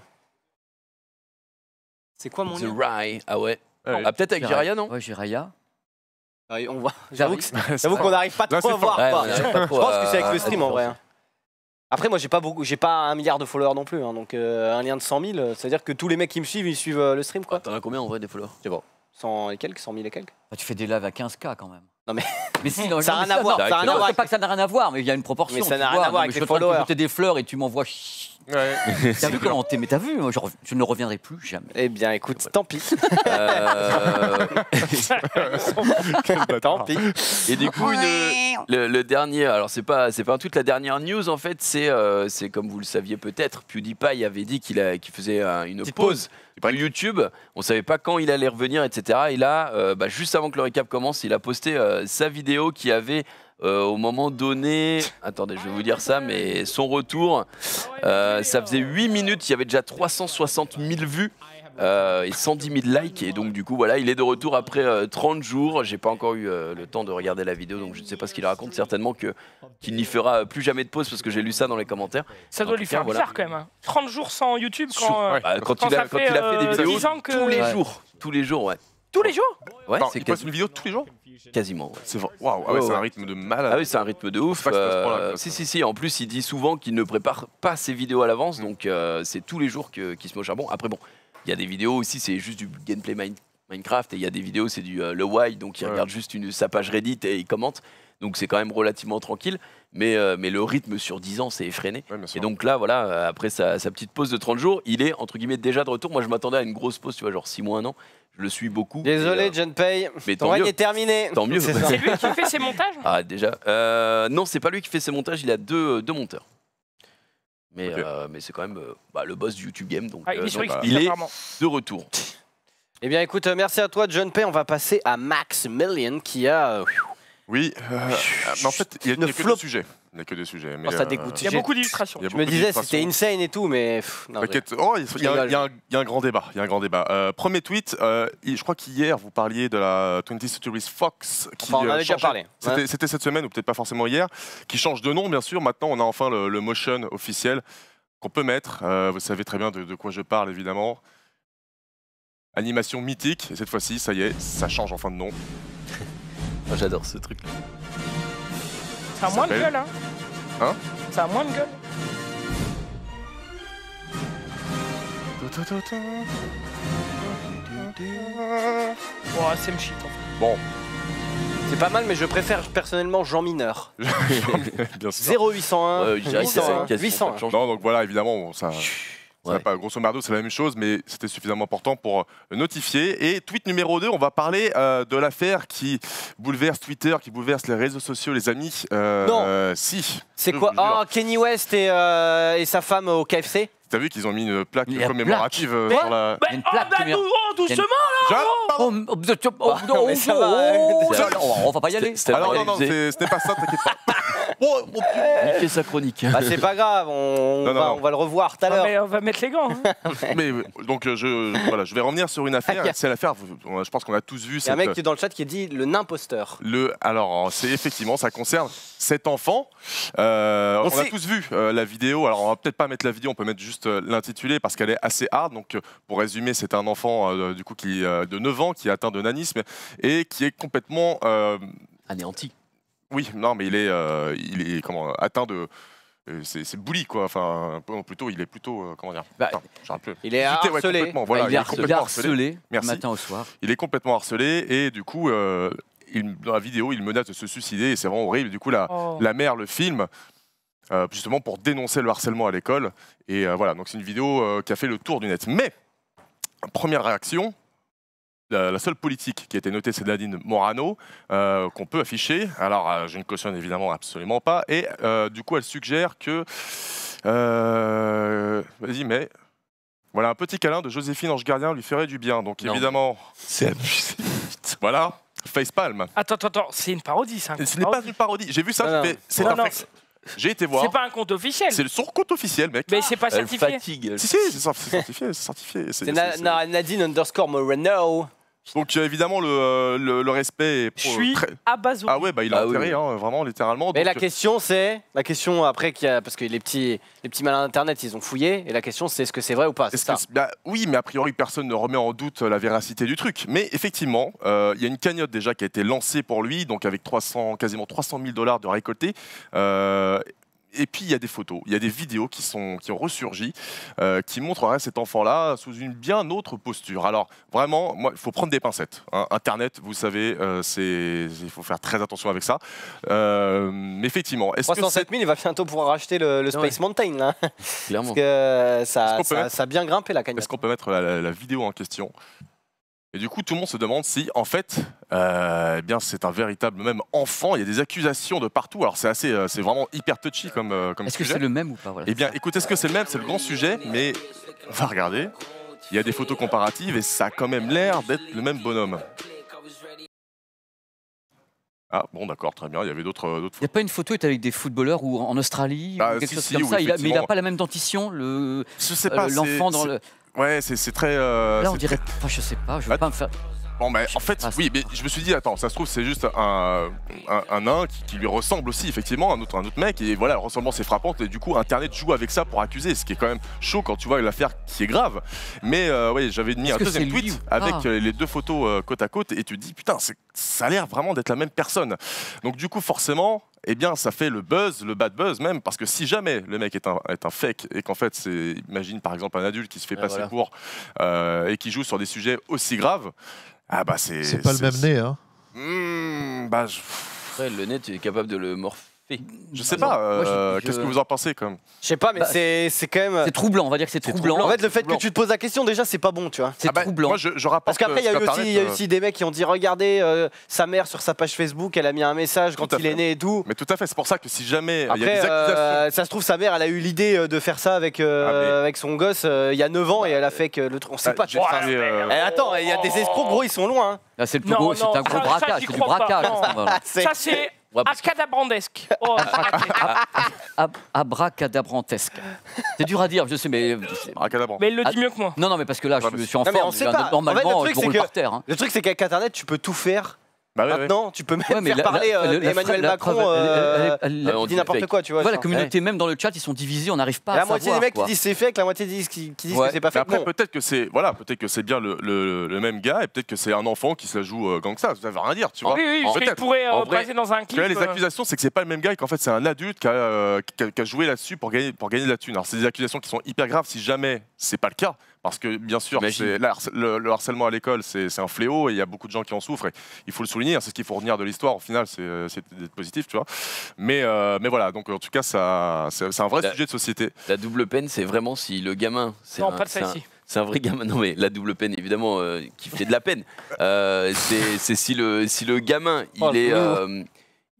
C'est quoi mon The lien Rye. Ah ouais. Ouais. Ah, peut-être avec Jiraya, non Ouais, Jiraya. Ah, on voit. J'avoue que C'est j'avoue fort. qu'on n'arrive pas Là, trop c'est à voir. fort. Ouais, quoi. on n'arrive Je pas trop pense à- que c'est avec à- le stream à en vrai. hein. Après, moi, j'ai pas beaucoup, j'ai pas un milliard de followers non plus. hein, donc euh, un lien de cent mille, euh, c'est-à-dire que tous les mecs qui me suivent, ils suivent euh, le stream, quoi. T'en as combien en vrai des followers? cent et quelques, cent mille et quelques. Bah, tu fais des lives à quinze K quand même. Non, mais- mais si, non, Ça a non, rien mais à voir, non, ça a rien à non, voir c'est pas que ça n'a rien à voir, mais il y a une proportion. Mais ça tu n'a rien vois. à voir Non, avec mais les je suis en train de te followers. jeter des fleurs et tu m'envoies. Ouais. T'as vu comment t'es? Mais t'as vu, moi, je, re- je ne reviendrai plus jamais. Eh bien, écoute, tant pis. Euh, tant pis. Et du coup, une- le, le dernier, alors c'est pas, c'est pas un tweet, la dernière news en fait, c'est, euh, c'est comme vous le saviez peut-être, PewDiePie avait dit qu'il, a, qu'il faisait euh, une Petite pause de YouTube. On savait pas quand il allait revenir, et cetera. Et là, euh, bah, juste avant que le récap commence, il a posté euh, sa vidéo qui avait euh, au moment donné, attendez, je vais vous dire ça, mais son retour, euh, ça faisait huit minutes, il y avait déjà trois cent soixante mille vues. Euh, et cent dix mille likes, et donc du coup voilà, il est de retour après euh, trente jours. J'ai pas encore eu euh, le temps de regarder la vidéo, donc je ne sais pas ce qu'il raconte. Certainement que qu'il n'y fera plus jamais de pause, parce que j'ai lu ça dans les commentaires. Ça En doit tout lui cas, faire voilà. bizarre quand même. hein. trente jours sans YouTube Sur- quand, euh, ouais. Bah, quand, quand il a, ça quand fait, il a fait des euh, vidéos dix ans que- tous les Ouais. jours, tous les jours, ouais, tous les jours. ouais, Attends, c'est il poste quasi- une vidéo tous les jours quasiment. Ouais. C'est vrai. Waouh, ah Ouais, ouais, c'est ouais. un rythme de malade. Ah oui, c'est un rythme de ouf. pas que c'est à ce point-là, Euh, quoi. si, si, si. En plus, il dit souvent qu'il ne prépare pas ses vidéos à l'avance, donc euh, c'est tous les jours que- qu'il se met au charbon. Après, bon, il y a des vidéos aussi, c'est juste du gameplay Mine- Minecraft, et il y a des vidéos, c'est du euh, le why, donc il Ouais. regarde juste une, sa page Reddit et il commente. Donc c'est quand même relativement tranquille, mais, euh, mais le rythme sur dix ans, c'est effréné. Ouais, bien sûr. Et donc là, voilà, euh, après sa, sa petite pause de trente jours, il est entre guillemets déjà de retour. Moi, je m'attendais à une grosse pause, tu vois, genre six mois, un an. Je le suis beaucoup. Désolé, Et, euh, John Pay. mais Ton tant règne mieux. est terminé. Tant mieux. C'est ça. C'est lui qui fait ses montages. Ah, déjà. Euh, non, c'est pas lui qui fait ses montages, il a deux, deux monteurs. Mais, Ok. euh, mais c'est quand même euh, bah, le boss du YouTube Game, donc, Ah, il euh, est sur donc, X P, il est apparemment. de retour. Eh bien, écoute, euh, merci à toi, John Pay. On va passer à Maximilian qui a. euh, Oui, euh, mais en fait, il n'y a, Une il y a que flop. deux sujets. Il n'y a que deux sujets. Mais, Oh, ça euh, dégoûte. Il y a J'ai- beaucoup d'illustrations. il y a Je me beaucoup disais, d'illustrations. c'était insane et tout, mais. pff, non, T'inquiète. Oh, il y, a un- il y a un- il y a un grand débat. Il y a un grand débat. Euh, premier tweet. euh, je crois qu'hier vous parliez de la twentieth Century Fox qui Enfin, on en euh, avait déjà changeait- parlé. C'était Ouais. c'était cette semaine ou peut-être pas forcément hier, qui change de nom bien sûr. Maintenant, on a enfin le, le motion officiel qu'on peut mettre. Euh, vous savez très bien de, de quoi je parle évidemment. Animation mythique. Et cette fois-ci, ça y est, ça change enfin de nom. Ah, j'adore ce truc. Ça a moins de s'appelle- gueule, hein. Hein Ça a moins de gueule. Oh, c'est me shit. en fait. Bon, C'est pas mal, mais je préfère personnellement Jean Mineur. bien sûr. zéro huit cent un. Ouais, je dirais que huit cent un, c'est quasiment huit cent un. pas de changement. Non, donc voilà, évidemment, bon, ça. Ça Ouais. va pas, grosso modo, c'est la même chose, mais c'était suffisamment important pour euh, le notifier. Et tweet numéro deux, on va parler euh, de l'affaire qui bouleverse Twitter, qui bouleverse les réseaux sociaux, les amis. Euh, Non. euh, si. C'est Je quoi vous jure. Ah, Kenny West et, euh, et sa femme au K F C. T'as vu qu'ils ont mis une plaque Il y a commémorative euh, plaque. sur la. Bah, Une oh, plaque bah, numéro- nous, oh, doucement. Je- pardon. Oh, oh, oh, oh, non, mais ça va, oh, hein. ça- oh, on va pas y aller. C'était Alors non, non, réalisé. c'est- ce n'est pas ça, t'inquiète pas. Oh, mon Dieu. Niquer sa chronique. Bah, c'est pas grave, on, Non, non, va, non. on va le revoir tout à Ah, l'heure. mais on va mettre les gants. hein. Mais euh, donc euh, je, voilà, je vais revenir sur une affaire. C'est l'affaire, vous- je pense qu'on a tous vu. Il y a un cette- mec qui est dans le chat qui dit le nimposteur. Le, alors, c'est effectivement, ça concerne cet enfant. Euh, On on a sait- tous vu euh, la vidéo. Alors, on va peut-être pas mettre la vidéo, on peut mettre juste euh, l'intitulé parce qu'elle est assez hard. Donc, euh, pour résumer, c'est un enfant euh, du coup qui euh, de neuf ans qui est atteint de nanisme et qui est complètement, euh, Anéanti. oui, non, mais il est, euh, il est comment atteint de euh, c'est c'est bully quoi. Enfin, un peu- plutôt, il est plutôt euh, comment dire. Bah, Attends, j'ai un peu- Il est Visité, ouais, harcelé. complètement, voilà, il, il est est harcelé, complètement harcelé. harcelé du Merci. matin au soir. Il est complètement harcelé et du coup, euh, il- dans la vidéo, il menace de se suicider et c'est vraiment horrible. Du coup, la, Oh. la mère le filme euh, justement pour dénoncer le harcèlement à l'école. Et euh, voilà, donc c'est une vidéo euh, qui a fait le tour du net. Mais, première réaction, la, la seule politique qui a été notée, c'est Nadine Morano, euh, qu'on peut afficher. Alors, euh, je ne cautionne évidemment absolument pas. Et euh, du coup, elle suggère que... euh, Vas-y, mais... Voilà, un petit câlin de Joséphine Ange Gardien lui ferait du bien. Donc Non. évidemment, C'est abusé. voilà, facepalm. Attends, attends, attends, c'est une parodie, ça. Ce n'est pas une parodie. J'ai vu ça, Non, j'ai non. fait, c'est Non, un non, fait. J'ai été voir. C'est pas un compte officiel. C'est le son compte officiel, mec. Mais c'est pas Elle certifié. fatigue. Si, si, c'est cer- c'est certifié, c'est certifié. C'est- C'est Na- c'est- c'est- Na- Nadine underscore Moreno. Donc euh, évidemment, le, euh, le, le respect est Je pro- suis très... abasourdi. Ah ouais, bah il a Ah oui, intérêt, oui. hein, vraiment, littéralement. Mais Donc, la question c'est, la question après qu'il y a, parce que les petits, les petits malins d'internet ils ont fouillé et la question c'est est-ce que c'est vrai ou pas, c'est est-ce ça. que c'est- bah, oui, mais a priori, personne ne remet en doute la véracité du truc. Mais effectivement, euh, il y a une cagnotte déjà qui a été lancée pour lui, donc avec trois cents, quasiment trois cent mille dollars de récoltés. Euh, Et puis il y a des photos, il y a des vidéos qui, sont, qui ont ressurgi, euh, qui montreraient cet enfant-là sous une bien autre posture. Alors vraiment, moi, il faut prendre des pincettes. hein. Internet, vous savez, euh, c'est, il faut faire très attention avec ça. Euh, mais effectivement, est-ce trois que cent c'est sept mille, il va bientôt pouvoir acheter le, le Space Ouais. Mountain là. Clairement. Parce que ça, Est-ce qu'on peut ça, mettre- ça a bien grimpé la Est-ce cagnotte. qu'on peut mettre la, la- la vidéo en question? Et du coup, tout le monde se demande si, en fait, euh, eh bien, c'est un véritable même enfant. Il y a des accusations de partout. Alors, c'est assez, euh, c'est vraiment hyper touchy comme, euh, comme Est-ce que sujet. c'est le même ou pas voilà. Eh bien, écoutez, est-ce que c'est le même? C'est le grand sujet, mais on va regarder. Il y a des photos comparatives et ça a quand même l'air d'être le même bonhomme. Ah, bon, d'accord, très bien. Il y avait d'autres euh, d'autres Il n'y a pas une photo est avec des footballeurs ou en Australie Bah, ou quelque si, chose si, comme où ça. Il a- mais il n'a effectivement- pas la même dentition, le Je sais euh, pas. l'enfant c'est- dans c'est- le. Ouais, c'est c'est très. euh, Là, on c'est dirait. très- Enfin, je sais pas. Je veux Ah, pas me faire. Bon, mais Je en sais fait, pas, oui, mais je me suis dit, attends, ça se trouve, c'est juste un, un, un nain qui, qui lui ressemble aussi, effectivement, un autre, un autre mec, et voilà, la ressemblance est frappante, et du coup, Internet joue avec ça pour accuser, ce qui est quand même chaud quand tu vois l'affaire qui est grave. Mais euh, oui, j'avais mis Est-ce un que deuxième c'est lui tweet ou- avec Ah. euh, les deux photos euh, côte à côte, et tu te dis, putain, c'est- ça a l'air vraiment d'être la même personne. Donc, du coup, forcément, eh bien, ça fait le buzz, le bad buzz même, parce que si jamais le mec est un, est un fake, et qu'en fait, c'est, imagine par exemple un adulte qui se fait Ah, passer voilà. pour, euh, et qui joue sur des sujets aussi graves, ah bah c'est. C'est pas le même nez, hein. Hmm, bah, je, Après, le net, tu es capable de le morpher. je sais Non, pas. moi, je- euh, je- Qu'est-ce que vous en pensez comme Je sais pas, mais Bah, c'est c'est quand même. C'est troublant. On va dire que c'est troublant. En fait, le fait troublant. que tu te poses la question, déjà, c'est pas bon, tu vois. C'est Ah bah, troublant. Moi, je, je rapporte. Parce qu'après, il y a sur eu aussi, Internet, il y a eu euh, aussi des mecs qui ont dit regardez, euh, sa mère sur sa page Facebook, elle a mis un message quand Tout à il est fait. né et tout. Mais tout à fait. C'est pour ça que si jamais il y a Après, des accusations. euh, ça se trouve, sa mère, elle a eu l'idée euh, de faire ça avec, euh, Ah, mais- avec son gosse euh, il y a neuf ans et elle a fait que le truc. On sait Ah, pas. j'ai tu fait, vois. euh, Eh, attends, il y a des escrocs, gros, ils sont loin. hein. Là, c'est le plus Non, gros. non, C'est un gros ça- ça, braquage. j'y C'est du crois pas, braquage. non. à ce moment-là. C'est- Ça, c'est Ouais, parce que- acadabrandesque. Oh, arrêtez. Ab- Abracadabrantesque. C'est dur à dire, je sais, mais. Abracadabra. Mais il le Ah, dit mieux que moi. Non, non, mais parce que là, Ouais, je, mais- suis en Non, mais forme. on sait là, pas. En fait, Normalement, le truc, je roule c'est par que- terre. hein. Le truc, c'est qu'avec Internet, tu peux tout faire. Bah ouais, ouais. Maintenant, tu peux même Ouais, mais faire la- parler la- euh, la- la Emmanuel fra- la Macron. preuve, elle- euh, elle- elle- Ouais, on il dit dit n'importe fake. quoi, tu vois. Ouais, la ça. communauté, même dans le chat, ils sont divisés, on n'arrive pas La à moitié savoir. des mecs quoi. qui disent c'est fake, la moitié disent qui, qui disent Ouais. que c'est pas Mais fake. après, Bon. peut-être que c'est voilà, peut-être que c'est bien le, le, le même gars et peut-être que c'est un enfant qui se la joue euh, gangsta. Ça veut rien dire, tu vois. Oui, oui, En parce qu'il peut-être. pourrait En euh, vrai, passer dans un Parce clip. que là, les euh, accusations, c'est que c'est pas le même gars et qu'en fait, c'est un adulte qui a, euh, qui a- qui a joué là-dessus pour gagner, pour gagner de la thune. Alors, c'est des accusations qui sont hyper graves si jamais c'est pas le cas. Parce que, bien sûr, Imagine. c'est- la harce- le, le harcèlement à l'école, c'est c'est un fléau et il y a beaucoup de gens qui en souffrent. Et il faut le souligner, hein, c'est ce qu'il faut retenir de l'histoire. Au final, c'est euh, c'est d'être positif, tu vois. Mais, euh, mais voilà, donc en tout cas, ça- c'est c'est un vrai La- sujet de société. La double peine, c'est vraiment si le gamin. c'est Non, un- pas de ça c'est un- ici. C'est un vrai gamin. Non, mais la double peine, évidemment, euh, qui fait de la peine. Euh, c'est c'est si le, si le gamin, il Oh, est. le euh,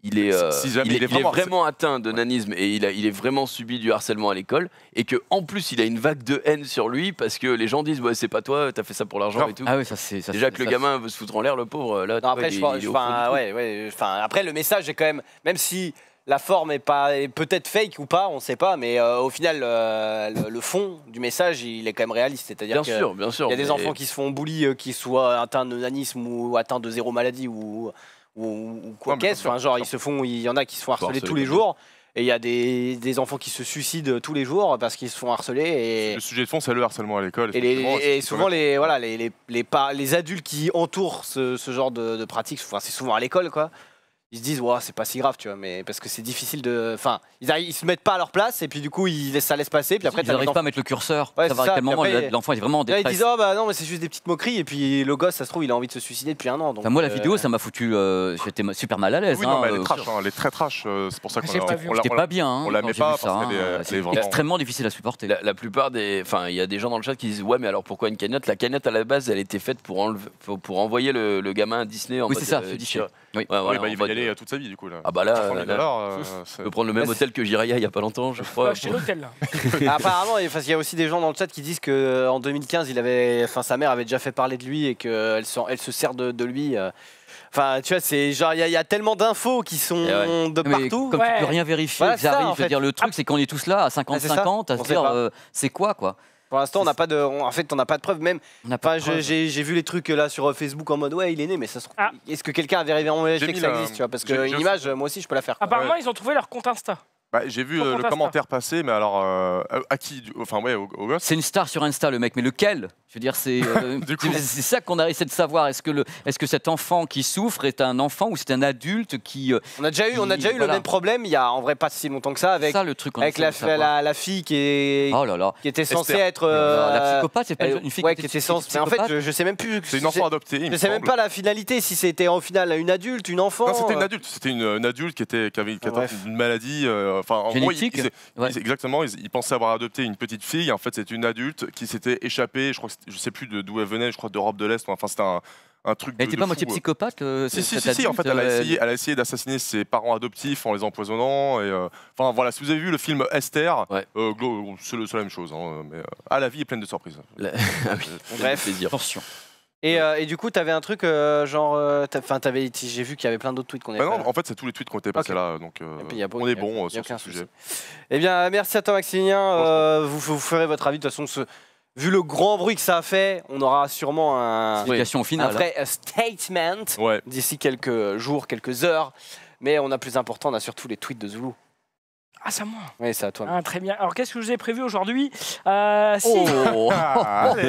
il est, euh, Si jamais il est, il est il est vraiment vraiment atteint de nanisme et il a, il est vraiment subi du harcèlement à l'école et que en plus il a une vague de haine sur lui parce que les gens disent ouais c'est pas toi, t'as fait ça pour l'argent Grave. et tout. Ah oui, ça c'est. ça, Déjà c'est- que le ça, gamin veut se foutre en l'air, le pauvre, là, tu Non, vois, après, il, je, est- pense- il est au fond enfin, du trou. ouais, ouais, enfin, après, le message est quand même, même si la forme est pas est peut-être fake ou pas, on sait pas, mais euh, au final, euh, le, le fond du message, il est quand même réaliste. C'est-à-dire Bien que sûr, bien sûr. il y a des mais- enfants qui se font bully, euh, qui soient atteints de nanisme ou atteints de zéro maladie ou, ou, ou quoi Non, mais qu'est-ce. bien Enfin, sûr, genre, bien ils se font, il y en a qui se font harceler harceler tous les comme jours. Et il y a des, des enfants qui se suicident tous les jours parce qu'ils se font harceler. Et, Le sujet de fond, c'est le harcèlement à l'école. et, les- effectivement, et c'est- souvent, les, voilà, les, les, les, par- les adultes qui entourent ce, ce genre de, de pratiques, enfin, c'est souvent à l'école, quoi. Ils se disent, ouais, c'est pas si grave, tu vois, mais parce que c'est difficile de. Enfin, ils, arrivent- ils se mettent pas à leur place et puis du coup, ils laissent, ça laisse passer. Puis après, Ils t'as n'arrivent les pas à mettre le curseur. Ouais, savoir c'est à ça. quel moment Puis après, l'enfant est vraiment en Là, ils détresse. disent, oh bah non, mais c'est juste des petites moqueries. Et puis le gosse, ça se trouve, il a envie de se suicider depuis un an. Donc, Enfin, moi, la euh, vidéo, ça m'a foutu. euh, J'étais super mal à l'aise. Oui, non, mais elle hein, est trash, hein, elle est très trash. euh, C'est pour ça qu'on J'ai l'a- pas vu. on l'a- J'étais on l'a- pas bien. hein, on la quand met j'ai pas vu parce ça, qu'elle est- hein. elle C'est est vraiment- extrêmement difficile à supporter. La, la plupart des. Enfin, il y a des gens dans le chat qui disent ouais, mais alors pourquoi une cagnotte? La cagnotte à la base, elle était faite pour, enlever, pour, pour envoyer le, le gamin à Disney en Oui, mode, c'est ça, euh, c'est Disney. tire- Oui. Ouais, voilà, Oui, bah, en il va y mode, aller euh, euh, toute sa vie, du coup. Là. Ah bah là, cent euh, mille là, dollars, euh, c'est- je peux prendre le même Là, hôtel que Jiraya il y a pas longtemps, je crois. Pas acheter l'hôtel là. Apparemment, il y a aussi des gens dans le chat qui disent qu'en deux mille quinze, il avait, enfin, sa mère avait déjà fait parler de lui et qu'elle se, elle se sert de, de lui. euh. Enfin, tu vois, c'est genre, il y, a- il y a tellement d'infos qui sont Et ouais. de Mais partout. comme Ouais. tu peux rien vérifier, Voilà, que c'est ça, j'arrive, en je veux fait. dire, le truc, c'est qu'on est tous là à Ah, c'est cinquante ça. cinquante, à On se sait dire, pas. euh, c'est quoi, quoi. Pour l'instant, on n'a pas de, on- en fait, on n'a pas de preuves. Même, On n'a pas enfin, de je- preuves. j'ai j'ai vu les trucs là sur Facebook en mode ouais, il est né, mais ça se trouve. Ah. Est-ce que quelqu'un avait vraiment vérifié J'ai que mis ça la- existe, tu vois? Parce j'ai- qu'une j'ai- image, moi aussi, je peux la faire. quoi. Apparemment, ils ont trouvé leur compte Insta. Bah, j'ai vu Sur euh, ton le Insta. commentaire passer, mais alors euh, à qui du- Enfin, ouais, au, au gosse. C'est une star sur Insta, le mec, mais lequel? Je veux dire, c'est euh, Du coup. c'est- c'est ça qu'on a essayé de savoir. Est-ce que, le, est-ce que cet enfant qui souffre est un enfant ou c'est un adulte qui. euh, On a déjà eu, on a déjà eu Voilà. le même problème. Il y a en vrai pas si longtemps que ça avec ça le truc qu'on avec essaie la, de savoir. la, la fille qui est Oh là là. qui était censée Esther. être euh, la psychopathe, c'est pas elle- une fille ouais, qui qui était était censée. Mais en fait, psychopathe. je, je sais même plus. C'est une enfant adoptée, il Je me sais même semble. pas la finalité si c'était en final une adulte, une enfant. Non, c'était une euh. adulte. C'était une, une adulte qui, était, qui avait qui Ah, avait bref. une maladie. euh, Enfin, en gros, Génétique. ils- ils- Ouais. ils- exactement. Ils, ils pensaient avoir adopté une petite fille. En fait, c'est une adulte qui s'était échappée. Je crois que c'était- je sais plus de- d'où elle venait. Je crois d'Europe de l'Est. Enfin, c'était un, un truc. Elle de, était de pas moitié fou. psychopathe euh, Si, si, cette si, si, en fait, adulte, elle a euh, essayé, elle a essayé d'assassiner ses parents adoptifs en les empoisonnant. Et, euh, enfin, voilà, si vous avez vu le film Esther, Ouais. euh, glo- c'est le- c'est la même chose. hein, mais, euh, ah, la vie est pleine de surprises. La- Ah oui, Bref. plaisir. Attention. Et, euh, et du coup, t'avais un truc euh, genre, euh, t'as- enfin, t'avais, j'ai vu qu'il y avait plein d'autres tweets qu'on avait. Bah non, fait. en fait, c'est tous les tweets qui ont été passés Ok. là. Donc, euh, Et puis, il y a pas- on il y est a- bon il y euh, a sur aucun ce souci. sujet. Eh bien, merci à toi, Maximilien. Euh, vous, vous ferez votre avis. De toute façon, ce- vu le grand bruit que ça a fait, on aura sûrement un, Explication un finale. vrai euh, statement Ouais. d'ici quelques jours, quelques heures. Mais on a plus important, on a surtout les tweets de Zulu. Ah, c'est à moi. Oui, c'est à toi. Ah, très bien. Alors, qu'est-ce que je vous ai prévu aujourd'hui Euh, si. Oh. Ah, allez.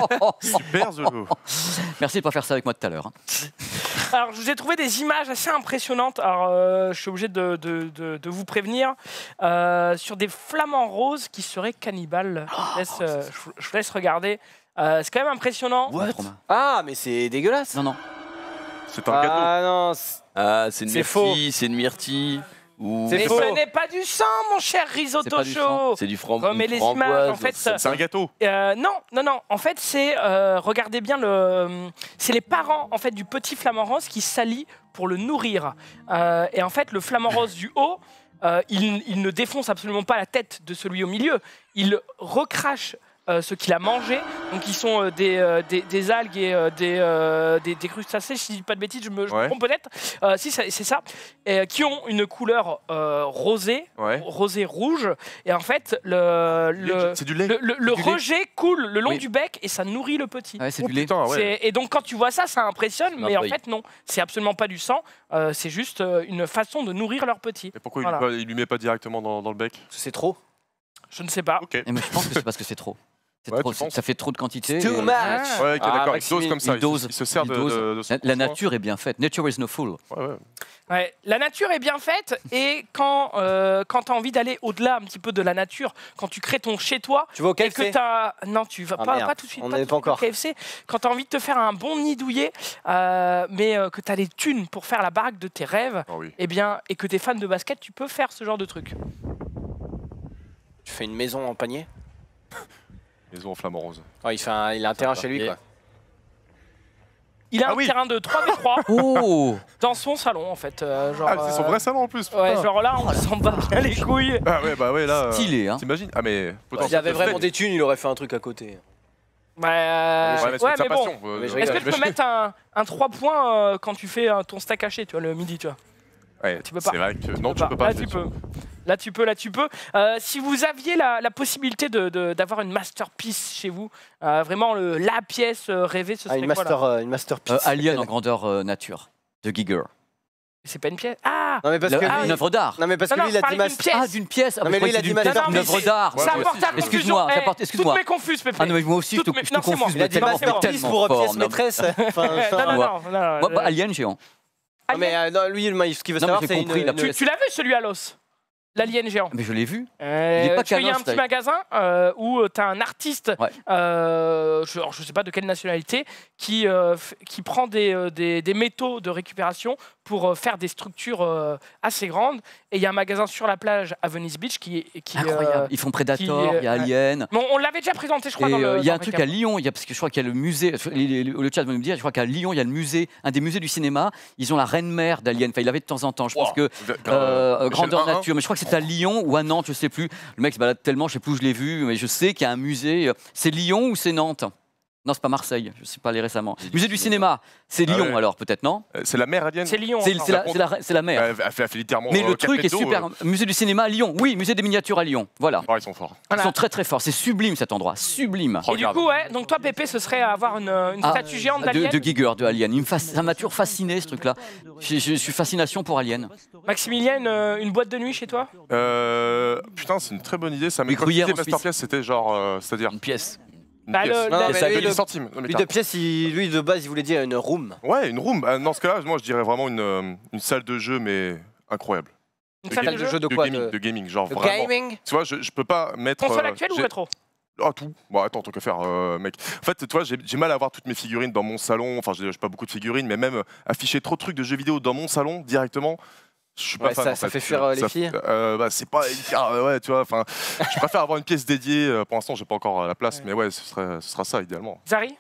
Super, Zolo. Merci de pas faire ça avec moi tout à l'heure. hein. Alors, je vous ai trouvé des images assez impressionnantes. Alors, euh, je suis obligé de, de- de- de vous prévenir euh, sur des flamants roses qui seraient cannibales. Je vous laisse, euh, je vous- je vous laisse regarder. Euh, c'est quand même impressionnant. Pas trop mal. Ah, mais c'est dégueulasse. Non, non. C'est un gâteau. Ah non, c'est- Ah, c'est une C'est faux. myrtille, c'est une myrtille. Ou C'est Mais faux. ce n'est pas du sang, mon cher risotto C'est pas du chaud. sang. c'est du fram Oh, mais une les framboise, images, en fait, c'est- C'est un gâteau. Euh, non, non, non. En fait, c'est euh, regardez bien le. C'est les parents en fait du petit flamant rose qui s'allient pour le nourrir. Euh, et en fait, le flamant rose du haut, euh, il, il ne défonce absolument pas la tête de celui au milieu. Il recrache. euh, ce qu'il a mangé, donc qui sont euh, des, euh, des, des algues et euh, des, euh, des, des crustacés, si je dis pas de bêtises, je me, je me Ouais. trompe peut-être, Euh, si ça- c'est ça, et, euh, qui ont une couleur euh, rosée, Ouais. rosé rouge, et en fait le, le, C'est du lait. le, le- le du lait. rejet coule le long Oui. du bec et ça nourrit le petit. Ouais, c'est Oh, du lait. putain, ouais. C'est- Et donc quand tu vois ça, ça impressionne, mais en oui. fait non, c'est absolument pas du sang, euh, c'est juste euh, une façon de nourrir leur petit. Et pourquoi Voilà. il, lui, pas- il lui met pas directement dans, dans le bec? c'est trop. Je ne sais pas. Ok. Et moi, je pense que c'est parce que c'est trop. C'est Ouais, trop, tu c'est- penses ça fait trop de quantité. Too et- much. Ah. Ouais, ok, Ah, d'accord. Il Maxime, dose comme ça. il Il, se- dose. il se sert Il de, dose. de, de son La, la sang. nature est bien faite. Nature is no fool. Ouais, ouais. Ouais, la nature est bien faite et quand, euh, quand tu as envie d'aller au-delà un petit peu de la nature, quand tu crées ton chez-toi, Tu vas au et que K F C? tu as... Non, tu vas Ah, pas, merde. pas tout de suite. On pas n'est tout pas de suite au encore. K F C. Quand tu as envie de te faire un bon nid douillet, euh, mais euh, que tu as les thunes pour faire la baraque de tes rêves, Ah oui. eh bien, et que tu es fan de basket, tu peux faire ce genre de truc. Tu fais une maison en panier? Maison en flamant rose. Oh, il, fait un- il a un terrain chez lui, Et- quoi. Il a Ah un oui. terrain de trois v trois Oh dans son salon en fait. euh, genre, Ah, c'est son euh, vrai salon en plus. Ouais, putain. genre là, on s'en bat bien les couilles. Ah ouais, bah ouais, là. euh, Stylé, hein. T'imagines? Ah, mais. S'il avait vraiment des thunes, il aurait fait un truc à côté. Ouais, euh, Ouais, mais c'est ouais, de sa mais bon. passion. euh, Mais je euh, rigole. Est-ce que tu peux mettre un, un trois points euh, quand tu fais euh, ton stack haché, tu vois, le midi, tu vois? Ouais, Tu peux pas. c'est vrai que. Non, Tu tu peux pas. Là, tu peux. Là, tu peux, là, tu peux. Euh, si vous aviez la, la possibilité de- de- d'avoir une masterpiece chez vous, euh, vraiment le, la pièce euh, rêvée, ce Ah, serait une, quoi, là master, euh, une masterpiece. Euh, Alien en grandeur euh, nature, de Giger. C'est pas une pièce. Ah Non mais parce La- que Ah, lui, Une œuvre d'art. non mais parce Non, que non, lui je il a parlais dit d'une master. pièce. Ah, d'une pièce. Non, mais lui, il a dit d'une master- pièce, Non, une mais œuvre c'est- d'art. Ouais, Ça ouais, apporte à la Excuse-moi, confusion. ça Eh, apporte- excuse-moi. Toutes mes confuses, Pépé. Ah non, mais moi aussi, je te, Toutes mes- je te non, c'est moi. confuse. Il a dit tellement- masterpiece tellement pour fort, pièce non. maîtresse. Enfin, Non, enfin, non, ouais. non, non, Moi, non. bah, Alien géant. Non, mais euh, non, lui il- ce qu'il veut Non, mais savoir j'ai c'est une, compris, la- une- Tu, tu l'as vu celui à l'os? L'alien géant. Mais je l'ai vu. Euh, Il est pas parce qu'il y a canon, un ce petit taille. magasin euh, où tu as un artiste, Ouais. euh, je, alors, je sais pas de quelle nationalité, qui, euh, f- qui prend des, euh, des, des métaux de récupération pour euh, faire des structures euh, assez grandes. Et il y a un magasin sur la plage à Venice Beach qui est. Qui, Incroyable. euh, Ils font Predator, qui, il y a euh, Alien. bon, on l'avait déjà présenté, je crois, Et dans euh, le. il y a dans un le truc récap. à Lyon, il y a, parce que je crois qu'il y a le musée, les- les- le chat va me dire, je crois qu'à Lyon, il y a le musée, un des musées du cinéma, ils ont la reine mère d'Alien. Enfin, il l'avait de temps en temps. Je pense Wow. que Euh, euh, Michel grandeur un, un. nature, mais je crois que c'était à Lyon ou à Nantes, je sais plus. Le mec se balade tellement, je sais plus où je l'ai vu, mais je sais qu'il y a un musée. C'est Lyon ou c'est Nantes? Non, c'est pas Marseille, je suis pas allé récemment. Musée du cinéma, c'est Ah Lyon ouais. alors peut-être, non? Euh, C'est la mère alien. C'est Lyon. C'est encore. c'est la, c'est la- c'est la mer. Elle elle fait, elle fait littéralement. Mais euh, le quatre truc est mètres d'eau, super. euh. Musée du cinéma à Lyon, oui, musée des miniatures à Lyon, voilà. Ah, ils sont forts. Ils Voilà. sont très très forts, c'est sublime cet endroit, sublime. Et du Regarde. coup, ouais, donc toi, Pépé, ce serait avoir une, une Ah, statue géante de, d'Alien. de Giger, de Alien. Il me fasc- ça m'a toujours fasciné ce truc-là. Je, je suis fascination pour Alien. Maximilien, une, une boîte de nuit chez toi? Euh, putain, c'est une très bonne idée. Ça Mais mais quand tu gruyère disais en Suisse. Masterpiece, c'était genre, euh, c'est-à-dire Une pièce. une Bah, pièce. le- Non, non, le- mais Ça lui, fait le- dix centimes. Non, mais lui t'as- de pièce, il- lui de base il voulait dire une room. Ouais, une room. Ah, dans ce cas-là, moi je dirais vraiment une, euh, une salle de jeu, mais incroyable. Une de salle game- de de jeu jeu de De quoi gaming, de- de gaming, genre de vraiment. gaming. Tu vois, je, je peux pas mettre. Console euh, actuelle ou j'ai- rétro? Ah, tout. Bon, attends, tant qu'à faire, euh, mec. En fait, tu vois, j'ai j'ai mal à avoir toutes mes figurines dans mon salon. Enfin, j'ai j'ai pas beaucoup de figurines, mais même euh, afficher trop de trucs de jeux vidéo dans mon salon directement. Je suis pas Ouais, fan. ça- en ça fait. fait fuir, euh, les Ça- filles euh, bah, c'est pas hyper. euh, ouais, tu vois. Enfin, je préfère avoir une pièce dédiée. euh, Pour l'instant, j'ai pas encore euh, la place, Ouais. mais ouais, ce serait, ce sera ça idéalement. Zari?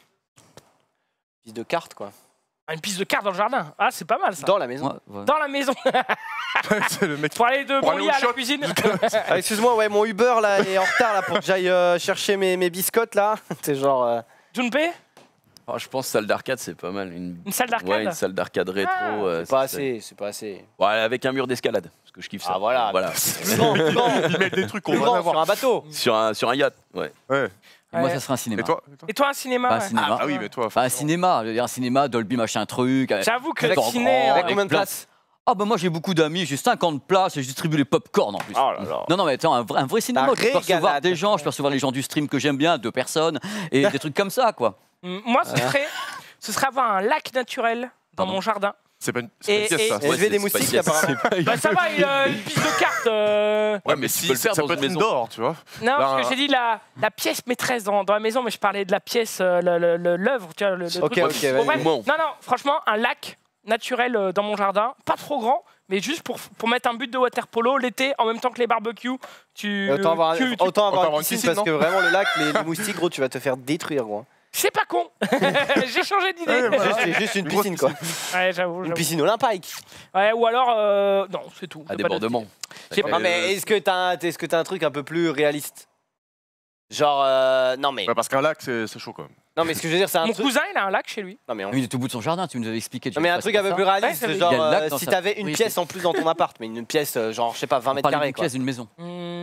Piste de cartes quoi. Ah, une piste de cartes dans le jardin. Ah, c'est pas mal ça. Dans la maison. Ouais, ouais. Dans la maison. c'est le mec. Pour aller de Pour aller Brouillet au à la shop. cuisine. Ah, excuse-moi, ouais, mon Uber là est en retard là pour que j'aille euh, chercher mes, mes biscottes là. C'est genre. euh, Junpei? Oh, je pense salle d'arcade, c'est pas mal. Une... Une salle d'arcade? Ouais, une salle d'arcade rétro. Ah, euh, Pas c'est- assez, c'est pas assez. Ouais, avec un mur d'escalade, parce que je kiffe ça. Ah, voilà. voilà. Plus grand, plus grand, Ils mettent des trucs qu'on plus va grand avoir. sur un bateau. sur, un, sur un yacht, ouais. Ouais. Et moi, Ouais. ça serait un cinéma. Et toi, et toi Et toi, un cinéma? Pas un ouais. cinéma. Ah oui, mais toi. Enfin, un forcément. cinéma, je veux dire, un cinéma, Dolby machin truc. avec- J'avoue que Avec le grand, ciné. grand, euh, Avec combien de plein- places? Ah bah moi j'ai beaucoup d'amis, j'ai cinquante places et je distribue les pop-corn en plus. Oh là là. Non, non, mais attends, un vrai, un vrai cinéma, La où je peux recevoir régalade. des gens, je peux recevoir les gens du stream que j'aime bien, deux personnes, et des trucs comme ça, quoi. Mm, Moi, ce serait, ce serait avoir un lac naturel dans Pardon. mon jardin. C'est pas une, c'est pas Et- une pièce, et- ça. Et élever des c'est pas moustiques une apparemment. Bah, ça va, il a une piste de cartes. euh. Ouais, mais mais tu si, peux le faire ça dans peut une être une maison. dehors, tu vois. Non, parce Là, que j'ai dit la, la pièce maîtresse dans, dans la maison, mais je parlais de la pièce, euh, le- le- le- l'œuvre, tu vois, le, le Ok, truc. ok, Bon, vas-y. bref, Bon. non, non, franchement, un lac naturel euh, dans mon jardin, pas trop grand, mais juste pour, pour mettre un but de water polo l'été, en même temps que les barbecues. Tu, Et Autant avoir, tu- tu- autant avoir avoir une une piscine piscine, parce que vraiment le lac, les, les moustiques gros, tu vas te faire détruire gros. C'est pas con. J'ai changé d'idée. Ouais, voilà. Juste, juste une Une grosse piscine quoi. Ouais, j'avoue. Une j'avoue. piscine olympique. Ouais, ou alors, euh, non, c'est tout. À J'ai pas d'autre débordement. idée. Je sais pas. Non mais est-ce que t'as un, est-ce que t'as un truc un peu plus réaliste? Genre euh, non mais Ouais, parce qu'un lac, c'est c'est chaud quand même. non mais ce que je veux dire c'est un Mon truc. cousin, il a un lac chez lui. Non mais, on- Oui, il est au bout de son jardin, tu nous avais expliqué. tu non, mais nous un passes truc pas un peu ça. plus réaliste, Ouais, ça- genre il y a le lac euh, dans si sa- t'avais une oui, pièce c'est- en plus dans ton appart, mais une pièce euh, genre je sais pas vingt On mètres parle carrés d'une quoi. pièce d'une maison.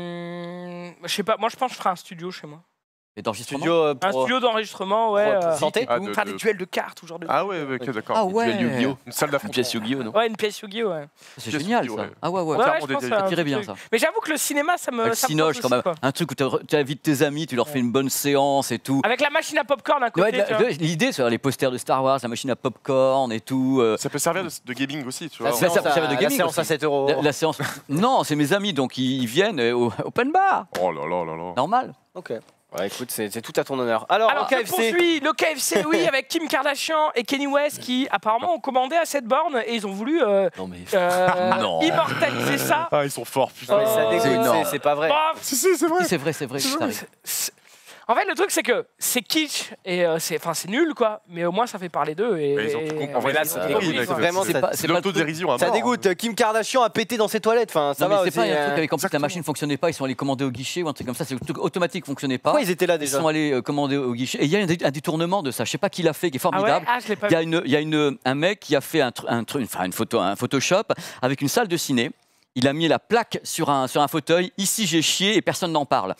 Hum, je sais pas, moi je pense que je ferai un studio chez moi. Et d'enregistrement. Studio euh, Un pour- studio d'enregistrement, ouais. pour- pour euh, santé. Ah, ou de- faire de- des duels de cartes ou genre de. Ah ouais, ouais, ok, d'accord. Ah Duel ouais. Yu-Gi-Oh! Une salle Une d'affrontement. pièce Yu-Gi-Oh, non? Ouais, une pièce Yu-Gi-Oh! Ouais. C'est Pièce génial studio, ça. ouais. Ah ouais, ouais. Ouais, entièrement je pense dédié. que c'est un Ça tirait petit bien truc. ça. Mais j'avoue que le cinéma, ça me. Avec ça me Cinoche, tente comme aussi, quoi. un truc où tu tu invites tes amis, tu leur fais une bonne séance et tout. Avec la machine à popcorn à côté. Ouais, de la- tu vois. de- L'idée, c'est les posters de Star Wars, la machine à popcorn et tout. euh, Ça peut servir de, de gaming aussi, tu La vois. séance- séance ça servait de à- la gaming séance aussi. à sept euros. La, la séance. Non, c'est mes amis, donc ils, ils viennent euh, au open bar. Oh là là là là. Normal. Ok. Ouais, écoute, c'est c'est tout à ton honneur. Alors, Alors, au je K F C. poursuis le K F C, oui, avec Kim Kardashian et Kanye West qui apparemment ont commandé à cette borne et ils ont voulu euh, Non, mais. euh, Non. immortaliser ça. Ah, ils sont forts, Non, putain. mais ça Euh, dégoûte, c'est énorme. c'est- c'est pas vrai. Bon, Si, si, c'est vrai. Oui, c'est vrai, c'est vrai. ça arrive. c'est- En fait, le truc, c'est que c'est kitsch et euh, c'est nul, quoi. Mais au moins, ça fait parler d'eux. Et, Mais ils ont tout compris. En vrai, là, c'est ça compris, dégoûte, mais c'est c'est- vraiment, c'est ça- pas- c'est l'autodérision à Ça mort, dégoûte. Kim Kardashian a pété dans ses toilettes. Enfin, ça Non, mais va c'est aussi. pas un truc euh, avec en plus la machine fonctionnait pas, ils sont allés commander au guichet ou un truc comme ça, c'est le truc automatique fonctionnait pas. Pourquoi ils étaient là Ils déjà? sont allés euh, commander au guichet. Et il y a un, dé- un détournement de ça. Je sais pas qui l'a fait, qui est Ah ouais, formidable. ah, je l'ai pas Il y a, vu. une, il y a une, un mec qui a fait un, tr- un, tr- enfin, une photo, un Photoshop avec une salle de ciné. Il a mis la plaque sur un, sur un fauteuil. Ici, j'ai chié et personne n'en parle.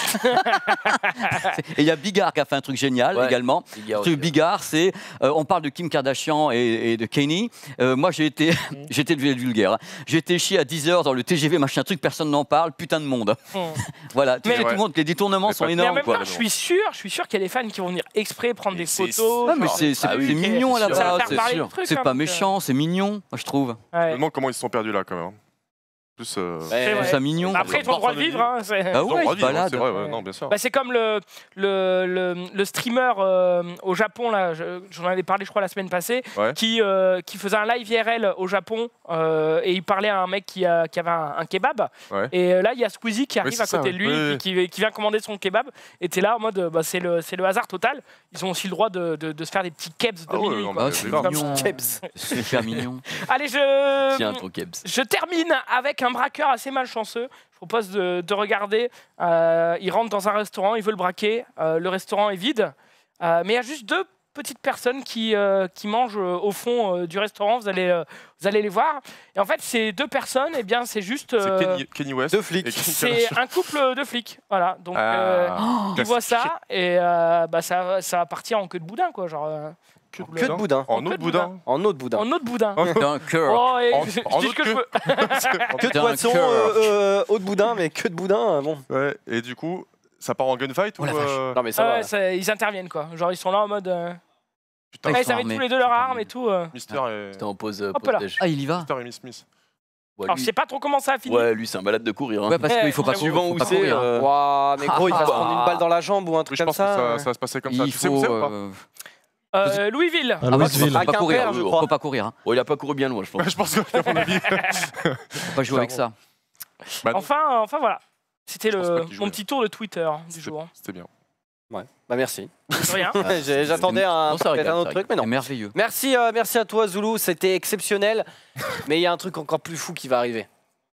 Et il y a Bigard qui a fait un truc génial Ouais, également. Bigard Ce aussi, Bigard, c'est. euh, on parle de Kim Kardashian et, et de Kanye. Euh, moi, j'ai été, j'ai été vulgaire. hein. J'ai été chié à dix heures dans le T G V, machin truc, personne n'en parle. Putain de monde. Mmh. Voilà. Tu Mais- sais, tout le monde, les détournements Mais sont pas- Mais en énormes. même quoi. temps, je suis sûr, je suis sûr qu'il y a des fans qui vont venir exprès prendre Mais des c'est- photos. Ah, mais genre, c'est c'est- Ah oui, c'est ok, mignon c'est à sûr. ça va la faire base. parler sûr. du truc. C'est hein, pas donc, méchant, c'est mignon, moi je trouve. Je euh, me ouais. demande comment ils se sont perdus là quand même. Plus. euh, Ouais, C'est vrai. C'est ça mignon. Après, ils ont le droit de vivre. Hein, c'est- Ah ils ont ouais, le droit ils de se vivre, baladent. C'est vrai, ouais, non, bien sûr. Bah, c'est comme le, le, le, le streamer euh, au Japon, là, je- j'en avais parlé je crois la semaine passée, Ouais. qui, euh, qui faisait un live I R L au Japon euh, et il parlait à un mec qui, a- qui avait un, un kebab. Ouais. Et euh, là, il y a Squeezie qui arrive c'est à côté ça, de lui ouais. et Oui, qui, qui, qui vient commander son kebab. Et t'es là en mode, euh, bah, c'est le, c'est le hasard total. Ils ont aussi le droit de, de, de se faire des petits kebs de Ah ouais, minuit. non, quoi. Ah, mais c'est grave. mignon. Kebs. C'est super mignon. Allez, je, Tiens, ton Kebs. je termine avec un braqueur assez malchanceux. Je propose de, de regarder. Euh, il rentre dans un restaurant, il veut le braquer. Euh, le restaurant est vide. Euh, mais il y a juste deux petites personnes qui, euh, qui mangent euh, au fond euh, du restaurant. Vous allez, euh, vous allez les voir. Et en fait, ces deux personnes, eh bien, c'est juste. C'est euh, Kenny, Kenny West. Deux flics. et Kim c'est Kardashian. un couple de flics. Voilà. Donc, euh, Ah, tu vois ça et euh, bah, ça, va- ça va partir en queue de boudin, quoi. Genre, euh, que Que de boudin. En En queue autre de boudin. En eau de boudin. en eau de boudin. D'un cœur. Oh, et En- je, en je dis ce autre que je queue. veux. Que de D'un poisson, cœur. euh, euh, eau de boudin, mais que de boudin, euh, bon. Ouais, et du coup, ça part en gunfight Oh ou. la vache. euh, Non mais ça Ah va. ouais, ça- ils interviennent, quoi. Genre, ils sont là en mode. euh, Putain, Ils ouais, sont ils avaient armés. tous les deux leurs Ils sont armes armés. et tout. euh. Mister et. C'était en pause, euh, Hop pause là. déj. Ah, il y va. Mister et Miss Smith. Ouais, Alors, lui- je sais pas trop comment ça a fini. Ouais, lui, c'est un malade de courir. hein. Ouais, parce qu'il faut pas Eh, courir. suivant faut où pas c'est, courir. euh, Ouah, mais gros, il va se Ah. prendre une balle dans la jambe ou un Oui, truc je comme pense que ça. ça, ça va se passer comme ça. Il Tu sais où faut. c'est ou pas euh, Euh, Louisville. À Ah, bah, faut Louisville. pas, À faut pas courir. Quimper, je Faut crois. pas courir. hein. Oh, il a pas couru bien loin, je pense. Ouais, je pense que, à mon avis. Faut pas jouer avec ça. Bah, non, Enfin, enfin voilà. C'était Je pense le pas qu'il jouait. mon petit tour de Twitter du c'était- jour. C'était bien. Ouais. Bah merci. De rien. J'ai- J'attendais un, Non, ça peut-être régale, un ça autre truc, mais C'est non. merveilleux. Merci, euh, merci à toi Zoulou, c'était exceptionnel. Mais il y a un truc encore plus fou qui va arriver.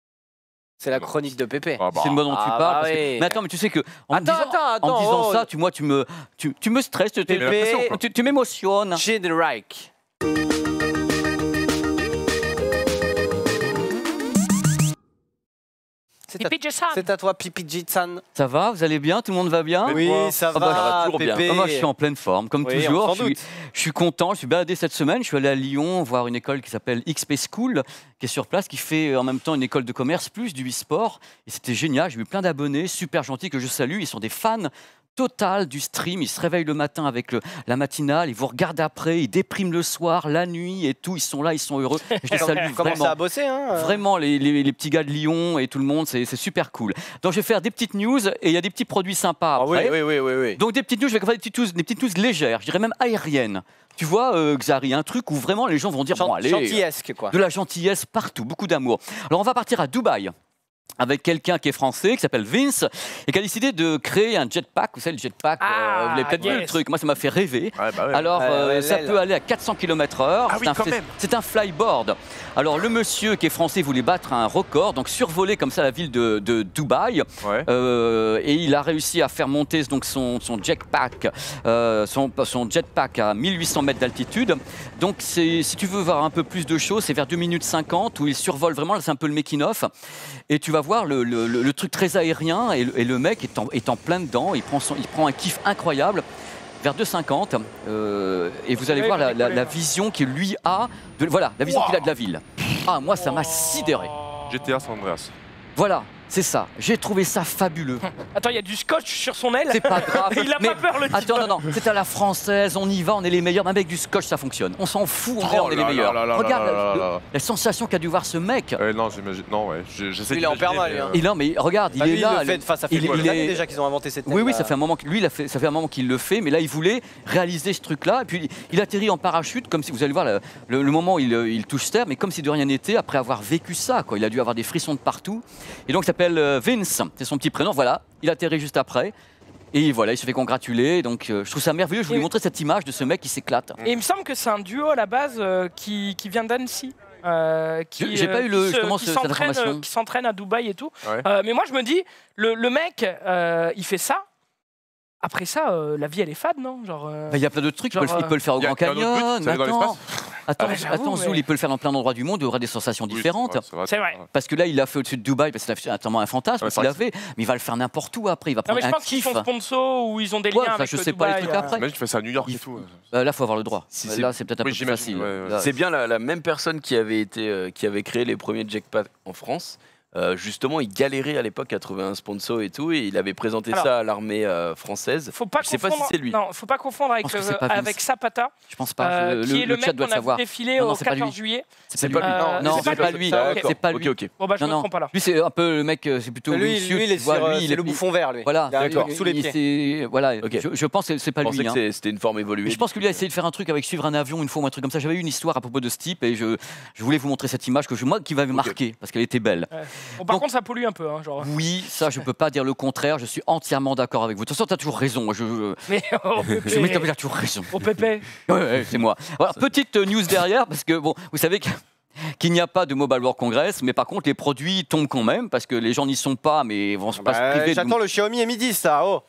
C'est la chronique de Pépé. Ah, bah, C'est le mot dont tu Ah, parles. bah parce que- oui. Mais attends, mais tu sais que en Attends, me disant, attends, attends, en disant oh. ça, tu, moi, tu me, tu, tu me stresses, tu, tu, Pépé. tu, tu m'émotionnes. Générique. C'est à, Pipi Jessan. c'est à toi, Pipi Jitsan. Ça va, vous allez bien, tout le monde va bien. Oui, toi ça Ah va, bah, ça va toujours bien. Pépé. Ah, moi, je suis en pleine forme, comme Oui, toujours. sans Je suis, doute. je suis content. Je suis baladé cette semaine. Je suis allé à Lyon voir une école qui s'appelle X P School, qui est sur place, qui fait en même temps une école de commerce plus du e-sport. Et c'était génial. J'ai eu plein d'abonnés, super gentils que je salue. Ils sont des fans total du stream. Ils se réveillent le matin avec le- la matinale. Ils vous regardent après. Ils dépriment le soir, la nuit et tout. Ils sont là, ils sont heureux. Et je les salue Commencez vraiment. à bosser, hein. Vraiment, les, les- les petits gars de Lyon et tout le monde, c'est c'est super cool. Donc, je vais faire des petites news et il y a des petits produits sympas Ah oui, après. oui, oui, oui, oui. Donc, des petites news, je vais faire des petites news, des petites news légères, je dirais même aériennes. Tu vois, euh, Xari, un truc où vraiment les gens vont dire Chant- bon, allez, Chantillesque, quoi. de la gentillesse partout, beaucoup d'amour. Alors, on va partir à Dubaï avec quelqu'un qui est français, qui s'appelle Vince, et qui a décidé de créer un jetpack. Vous savez, le jetpack, Ah, euh, vous l'avez peut-être vu yes. le truc. Moi, ça m'a fait rêver. Ouais, bah ouais. Alors, Ouais, euh, ouais, ça l'aile. peut aller à quatre cents kilomètres heure. Ah C'est oui, un- quand c'est- même. C'est un flyboard. Alors, le monsieur qui est français voulait battre un record, donc survoler comme ça la ville de, de Dubaï. Ouais. Euh, et il a réussi à faire monter donc son, son jetpack, euh, son, son jetpack à mille huit cents mètres d'altitude. Donc, c'est- si tu veux voir un peu plus de choses, c'est vers deux minutes cinquante où il survole vraiment. Là, c'est un peu le making-of. Et tu vas voir le, le- le- le truc très aérien. Et le, et le mec est en, est en plein dedans. Il prend, son- il prend un kiff incroyable. Vers deux cinquante, euh, et vous allez Ouais, voir il va la, la- décoller, la là. vision qu'il lui a, de, voilà, la vision qu'il a de la ville. Ah, moi, ça m'a sidéré. G T A San Andreas. Voilà, c'est ça. J'ai trouvé ça fabuleux. Attends, il y a du scotch sur son aile. C'est pas grave. Il a mais pas peur, le type. attends, non, non, c'est à la française, on y va, on est les meilleurs. Même avec du scotch, ça fonctionne. On s'en fout, on est, on est les là meilleurs. là là là Regarde là là le- là là. la sensation qu'a dû voir ce mec. Ouais, non, j'imagine. Non, ouais. j'ai- J'essaie Il est en d'imaginer, perma, mais, lui, hein. euh, Et non, mais regarde, il Bah, lui, est là. il le fait, enfin, ça fait il est- quelques il années est- déjà qu'ils ont inventé cette Oui, oui, thème, ça fait un moment que lui, il a fait, ça fait un moment qu'il le fait, mais là, il voulait réaliser ce truc-là. Et puis, il atterrit en parachute, comme si vous allez voir le, le- le moment où il, euh, il touche terre, mais comme si de rien n'était, après avoir vécu ça, quoi. Il a dû avoir des frissons de partout. Et donc, il s'appelle euh, Vince, c'est son petit prénom. Voilà, il atterrit juste après. Et voilà, il se fait congratuler. Donc euh, je trouve ça merveilleux. Je voulais Et- montrer cette image de ce mec qui s'éclate. Et il me semble que c'est un duo à la base euh, qui, qui vient d'Annecy. Euh, qui, J'ai pas euh, eu le- qui se- justement qui ce- cette s'entraîne, information. euh, qui s'entraîne à Dubaï et tout. Ouais. Euh, mais moi je me dis, le, le mec, euh, il fait ça. Après ça, euh, la vie elle est fade, non? Genre. euh, Bah, il y a plein d'autres trucs. Il Genre, peut, le- il peut le faire au il y a Grand plein d'autres buts, Canyon. ça va dans Attends, attends, Ah, j'avoue, attends, mais- Zoul, il peut le faire dans plein d'endroits du monde. Il y aura des sensations Oui, différentes. c'est vrai, C'est vrai. Parce que là, il l'a fait au-dessus de Dubaï, parce que c'est notamment un fantasme Ouais, c'est qu'il vrai avait. Mais il va le faire n'importe où après. Il va Non prendre mais je un pense qu'ils kiff. sont sponsors ou ils ont des liens Ouais, enfin, avec je euh, sais pas les Dubaï, trucs euh, après. Imagine, tu fais ça à New York Il et tout. Euh, là, faut avoir le droit. Si Euh, c'est- là, c'est peut-être un Oui, peu plus j'imagine, facile. ouais, ouais. Là, C'est bien la, la même personne qui avait, été, euh, qui avait créé les premiers jackpots en France. Euh, justement, il galérait à l'époque à trouver un sponsor et tout, et il avait présenté Alors, ça à l'armée euh, française. Faut pas Je sais pas confondre. si c'est lui. Non, faut pas confondre avec, Je pense que le- c'est pas Vince. avec Zapata, Je pense pas. euh, Je- qui est le, chat mec doit qu'on le a savoir. vu défiler Non, non, au c'est pas lui. quatorze juillet. C'est pas pas lui. lui. Euh, Non, c'est c'est pas pas lui. lui. Ah, ok. D'accord. C'est pas lui. Ok, ok. Bon bah je Non, me non. trompe pas là. Lui, c'est un peu le mec, euh, c'est plutôt Lui, Vinicius, lui, il est tu vois, sur, euh, lui, il c'est est- le bouffon vert, lui. Voilà, D'accord. il- Sous les il- pieds. c'est- Voilà, Ok. je, je pense que c'est pas Je pensais lui. que hein. c'est- c'était une forme évoluée. Mais je pense que lui a essayé de faire un truc avec suivre un avion une fois ou un truc comme ça. J'avais eu une histoire à propos de ce type et je, je voulais vous montrer cette image que je, moi qui m'avait marqué parce qu'elle était belle. Ouais. Bon, par Donc- contre ça pollue un peu, hein, genre. Oui, ça je peux pas dire le contraire. Je suis entièrement d'accord avec vous. De toute façon, tu as toujours raison. Je, Mais oh, Pépé, je, oui, t'as toujours raison. oh, Pépé. Ouais, ouais, c'est moi. Voilà, petite news derrière, parce que bon, vous savez que- qu'il n'y a pas de Mobile World Congress, mais par contre les produits tombent quand même, parce que les gens n'y sont pas, mais vont pas se Bah, priver de... J'attends le Xiaomi Mi dix, ça. Oh.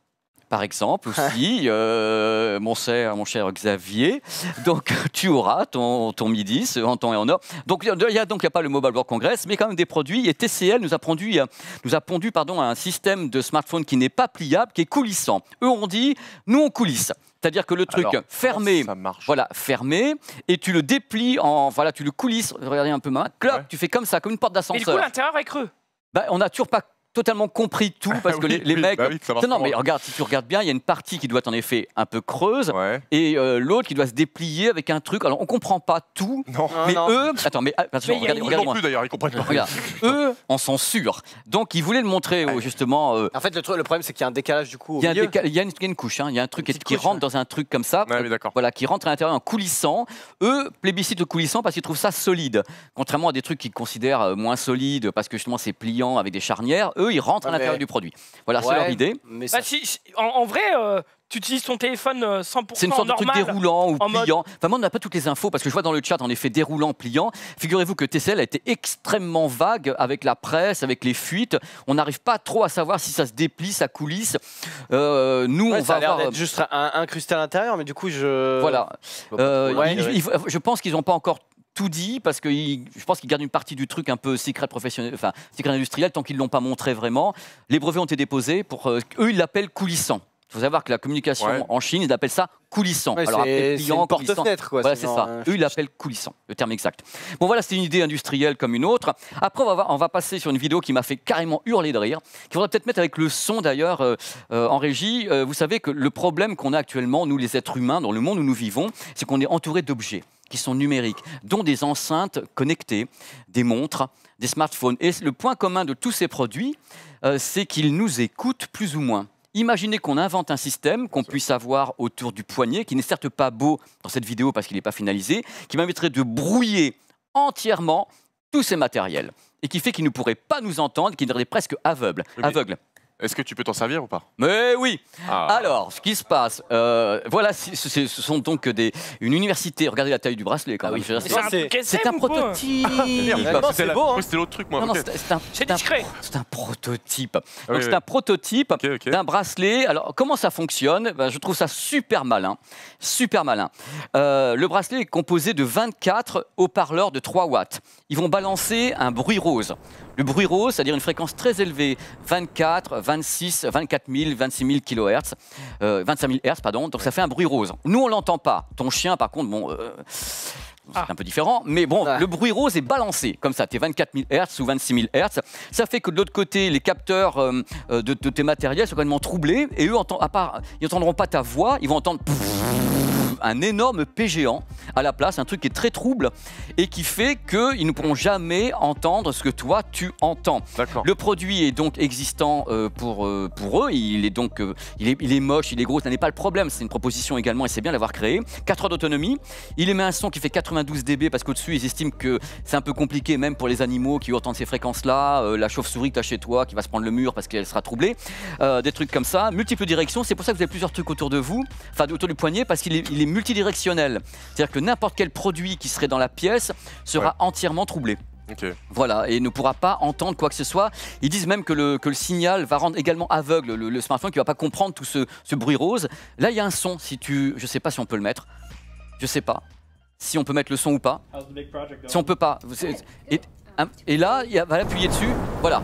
Par exemple aussi, euh, mon, cher, mon cher Xavier, donc tu auras ton, ton Mi dix en temps et en heure. Donc il y a donc il y a pas le Mobile World Congress, mais quand même des produits. Et T C L nous a pondu, nous a pondu pardon, un système de smartphone qui n'est pas pliable, qui est coulissant. Eux on dit, nous on coulisse. C'est-à-dire que le truc Alors, fermé, Ça marche. voilà, fermé, et tu le déplies en, voilà, tu le coulisses. Regardez un peu ma main. Cloc, Ouais. tu fais comme ça, comme une porte Mais du coup d'ascenseur. l'intérieur est creux. Bah, on n'a toujours pas totalement compris tout parce que Oui, les, les oui, mecs. bah oui, ça marche non, non, comment mais regarde, si tu regardes bien, il y a une partie qui doit être en effet un peu creuse Ouais. et euh, l'autre qui doit se déplier avec un truc. Alors on comprend pas tout, Non. Non, mais non. eux. Attends, mais attention, Mais il y a regarde, une- Ils regarde non moi. plus d'ailleurs, ils comprennent pas. Regarde, eux en sont sûrs. Donc ils voulaient le montrer au- justement. euh, En fait, le, truc- le problème, c'est qu'il y a un décalage du coup au il y, a un milieu. déca- il y a une, il y a une couche, hein, il y a un truc qui, petite qui couche, rentre ouais. dans un truc comme ça. Ouais, mais d'accord. Voilà, qui rentre à l'intérieur en coulissant. Eux plébiscitent le coulissant parce qu'ils trouvent ça solide. Contrairement à des trucs qu'ils considèrent euh, moins solides parce que justement c'est pliant avec des charnières, eux ils rentrent à Ouais, l'intérieur mais- du produit. Voilà, c'est Ouais, leur idée. Mais ça- Bah, si, si- en, en vrai, euh, tu utilises ton téléphone euh, cent pour cent C'est une sorte de normal. truc déroulant ou en mode- pliant. Enfin, moi, on n'a pas toutes les infos parce que je vois dans le chat en effet déroulant, pliant. Figurez-vous que T C L a été extrêmement vague avec la presse, avec les fuites. On n'arrive pas trop à savoir si ça se déplie, ça coulisse. Euh, nous, Ouais, on ça va a l'air avoir. d'être juste un- incrusté à l'intérieur, mais du coup, je. Voilà. Euh, Ouais, il- ouais. il- je pense qu'ils n'ont pas encore tout dit parce que ils- je pense qu'ils gardent une partie du truc un peu secret professionnel, enfin secret industriel tant qu'ils l'ont pas montré vraiment. Les brevets ont été déposés pour euh, eux ils l'appellent coulissant. Il faut savoir que la communication Ouais. en Chine ils appellent ça coulissant. Ouais, Alors, après, c'est pliant, c'est une coulissant. porte-fenêtre, quoi. Voilà, c'est sinon, ça. euh, Eux, ils l'appellent coulissant, le terme exact. Bon, voilà, c'était une idée industrielle comme une autre. Après, on va, voir- on va passer sur une vidéo qui m'a fait carrément hurler de rire, qu'il faudrait peut-être mettre avec le son d'ailleurs euh, euh, en régie. Euh, vous savez que le problème qu'on a actuellement, nous les êtres humains, dans le monde où nous vivons, c'est qu'on est entouré d'objets qui sont numériques, dont des enceintes connectées, des montres, des smartphones. Et le point commun de tous ces produits, euh, c'est qu'ils nous écoutent plus ou moins. Imaginez qu'on invente un système qu'on puisse avoir autour du poignet, qui n'est certes pas beau dans cette vidéo parce qu'il n'est pas finalisé, qui permettrait de brouiller entièrement tous ces matériels et qui fait qu'il ne pourrait pas nous entendre, qui nous rendrait presque aveugle. Oui, mais- aveugle. Est-ce que tu peux t'en servir ou pas? Mais oui. Ah. Alors, ce qui se passe, euh, voilà, c'est- c'est- ce sont donc des, une université. Regardez la taille du bracelet quand Ah même. oui. Je veux dire, Mais c'est un C'est- truc C'est S M un ou pas prototype. Merde, Vraiment, c'était c'est la- beau, hein. oui, c'était l'autre truc, moi. Non, non, ok. c'est c'est un, C'est c'est un- discret. c'est un prototype. Ah Donc oui, c'est oui. un prototype Ok, ok. d'un bracelet. Alors comment ça fonctionne? Ben, je trouve ça super malin, super malin. Euh, le bracelet est composé de vingt-quatre haut-parleurs de trois watts. Ils vont balancer un bruit rose. Le bruit rose, c'est-à-dire une fréquence très élevée, vingt-quatre, vingt-six, vingt-quatre mille, vingt-six mille kilohertz, euh, vingt-cinq mille hertz, pardon. Donc ça fait un bruit rose. Nous on l'entend pas. Ton chien, par contre, bon. euh, c'est Ah. un peu différent, mais bon, Ouais. le bruit rose est balancé, comme ça, t'es vingt-quatre mille hertz ou vingt-six mille hertz. Ça fait que de l'autre côté, les capteurs euh, euh, de, de tes matériels sont complètement troublés, et eux, entend- à part, ils n'entendront pas ta voix, ils vont entendre un énorme P géant à la place, un truc qui est très trouble et qui fait qu'ils ne pourront jamais entendre ce que toi tu entends. Le produit est donc existant euh, pour, euh, pour eux, il est donc euh, il, est, il est moche, il est gros, ça n'est pas le problème, c'est une proposition également et c'est bien d'avoir créé. quatre heures d'autonomie, il émet un son qui fait quatre-vingt-douze décibels parce qu'au-dessus ils estiment que c'est un peu compliqué même pour les animaux qui entendent ces fréquences-là, euh, la chauve-souris que tu as chez toi qui va se prendre le mur parce qu'elle sera troublée, euh, des trucs comme ça, multiples directions, c'est pour ça que vous avez plusieurs trucs autour de vous, enfin autour du poignet parce qu'il est, il est multidirectionnel, c'est-à-dire que n'importe quel produit qui serait dans la pièce sera ouais. entièrement troublé. Okay. Voilà, et ne pourra pas entendre quoi que ce soit. Ils disent même que le, que le signal va rendre également aveugle le, le smartphone, qui ne va pas comprendre tout ce, ce bruit rose. Là, il y a un son, si tu... Je ne sais pas si on peut le mettre. Je ne sais pas si on peut mettre le son ou pas. Si on ne peut pas. Et, et là, il va l'appuyer dessus. Voilà.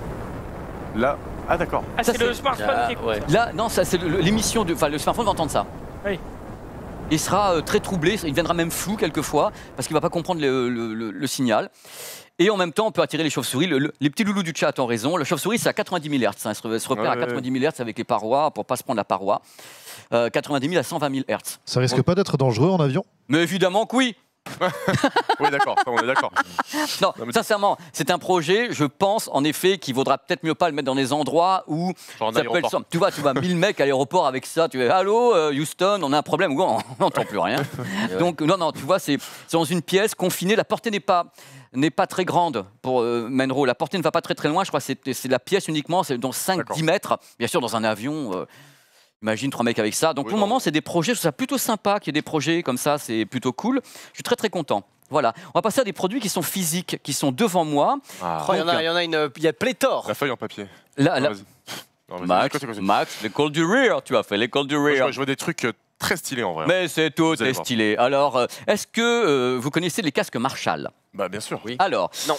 Là, ah d'accord. Ah, c'est le smartphone ah, qui écoute ouais. Là, non, ça c'est l'émission, de... enfin le smartphone va entendre ça. Oui. Il sera euh, très troublé, il deviendra même flou quelquefois, parce qu'il ne va pas comprendre le, le, le, le signal. Et en même temps, on peut attirer les chauves-souris. Le, le, les petits loulous du chat ont raison. La chauve-souris, c'est à quatre-vingt-dix mille hertz. Hein. Elle se repère ouais, à quatre-vingt-dix mille hertz avec les parois, pour ne pas se prendre la paroi. Euh, quatre-vingt-dix mille à cent vingt mille hertz. Ça risque bon. pas d'être dangereux en avion? Mais évidemment que oui. Oui, d'accord, on est d'accord. Non, non mais... sincèrement, c'est un projet, je pense, en effet, qu'il vaudra peut-être mieux pas le mettre dans des endroits où ça peut être... Tu vois, tu vois mille mecs à l'aéroport avec ça, tu es allô, euh, Houston, on a un problème, ou on n'entend plus rien. Donc, non, non, tu vois, c'est dans une pièce confinée, la portée n'est pas... n'est pas très grande pour euh, Menro. La portée ne va pas très très loin, je crois que c'est la pièce uniquement, c'est dans cinq dix mètres. Bien sûr, dans un avion... Euh, Imagine trois mecs avec ça. Donc oui, pour le moment, c'est des projets, je trouve ça plutôt sympa qu'il y ait des projets comme ça, c'est plutôt cool. Je suis très très content. Voilà, on va passer à des produits qui sont physiques, qui sont devant moi. Ah. Oh, il y en a, il y en a une, il y a pléthore. La feuille en papier. Là, là... Non, Max, Max l'école du rire, tu as fait l'école du rire. Moi, je vois des trucs très stylés en vrai. Mais c'est tout est stylé. Alors, est-ce que euh, vous connaissez les casques Marshall? Bah bien sûr. Oui. Alors. Non.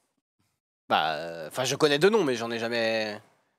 Bah, enfin, euh, je connais deux noms, mais j'en ai jamais.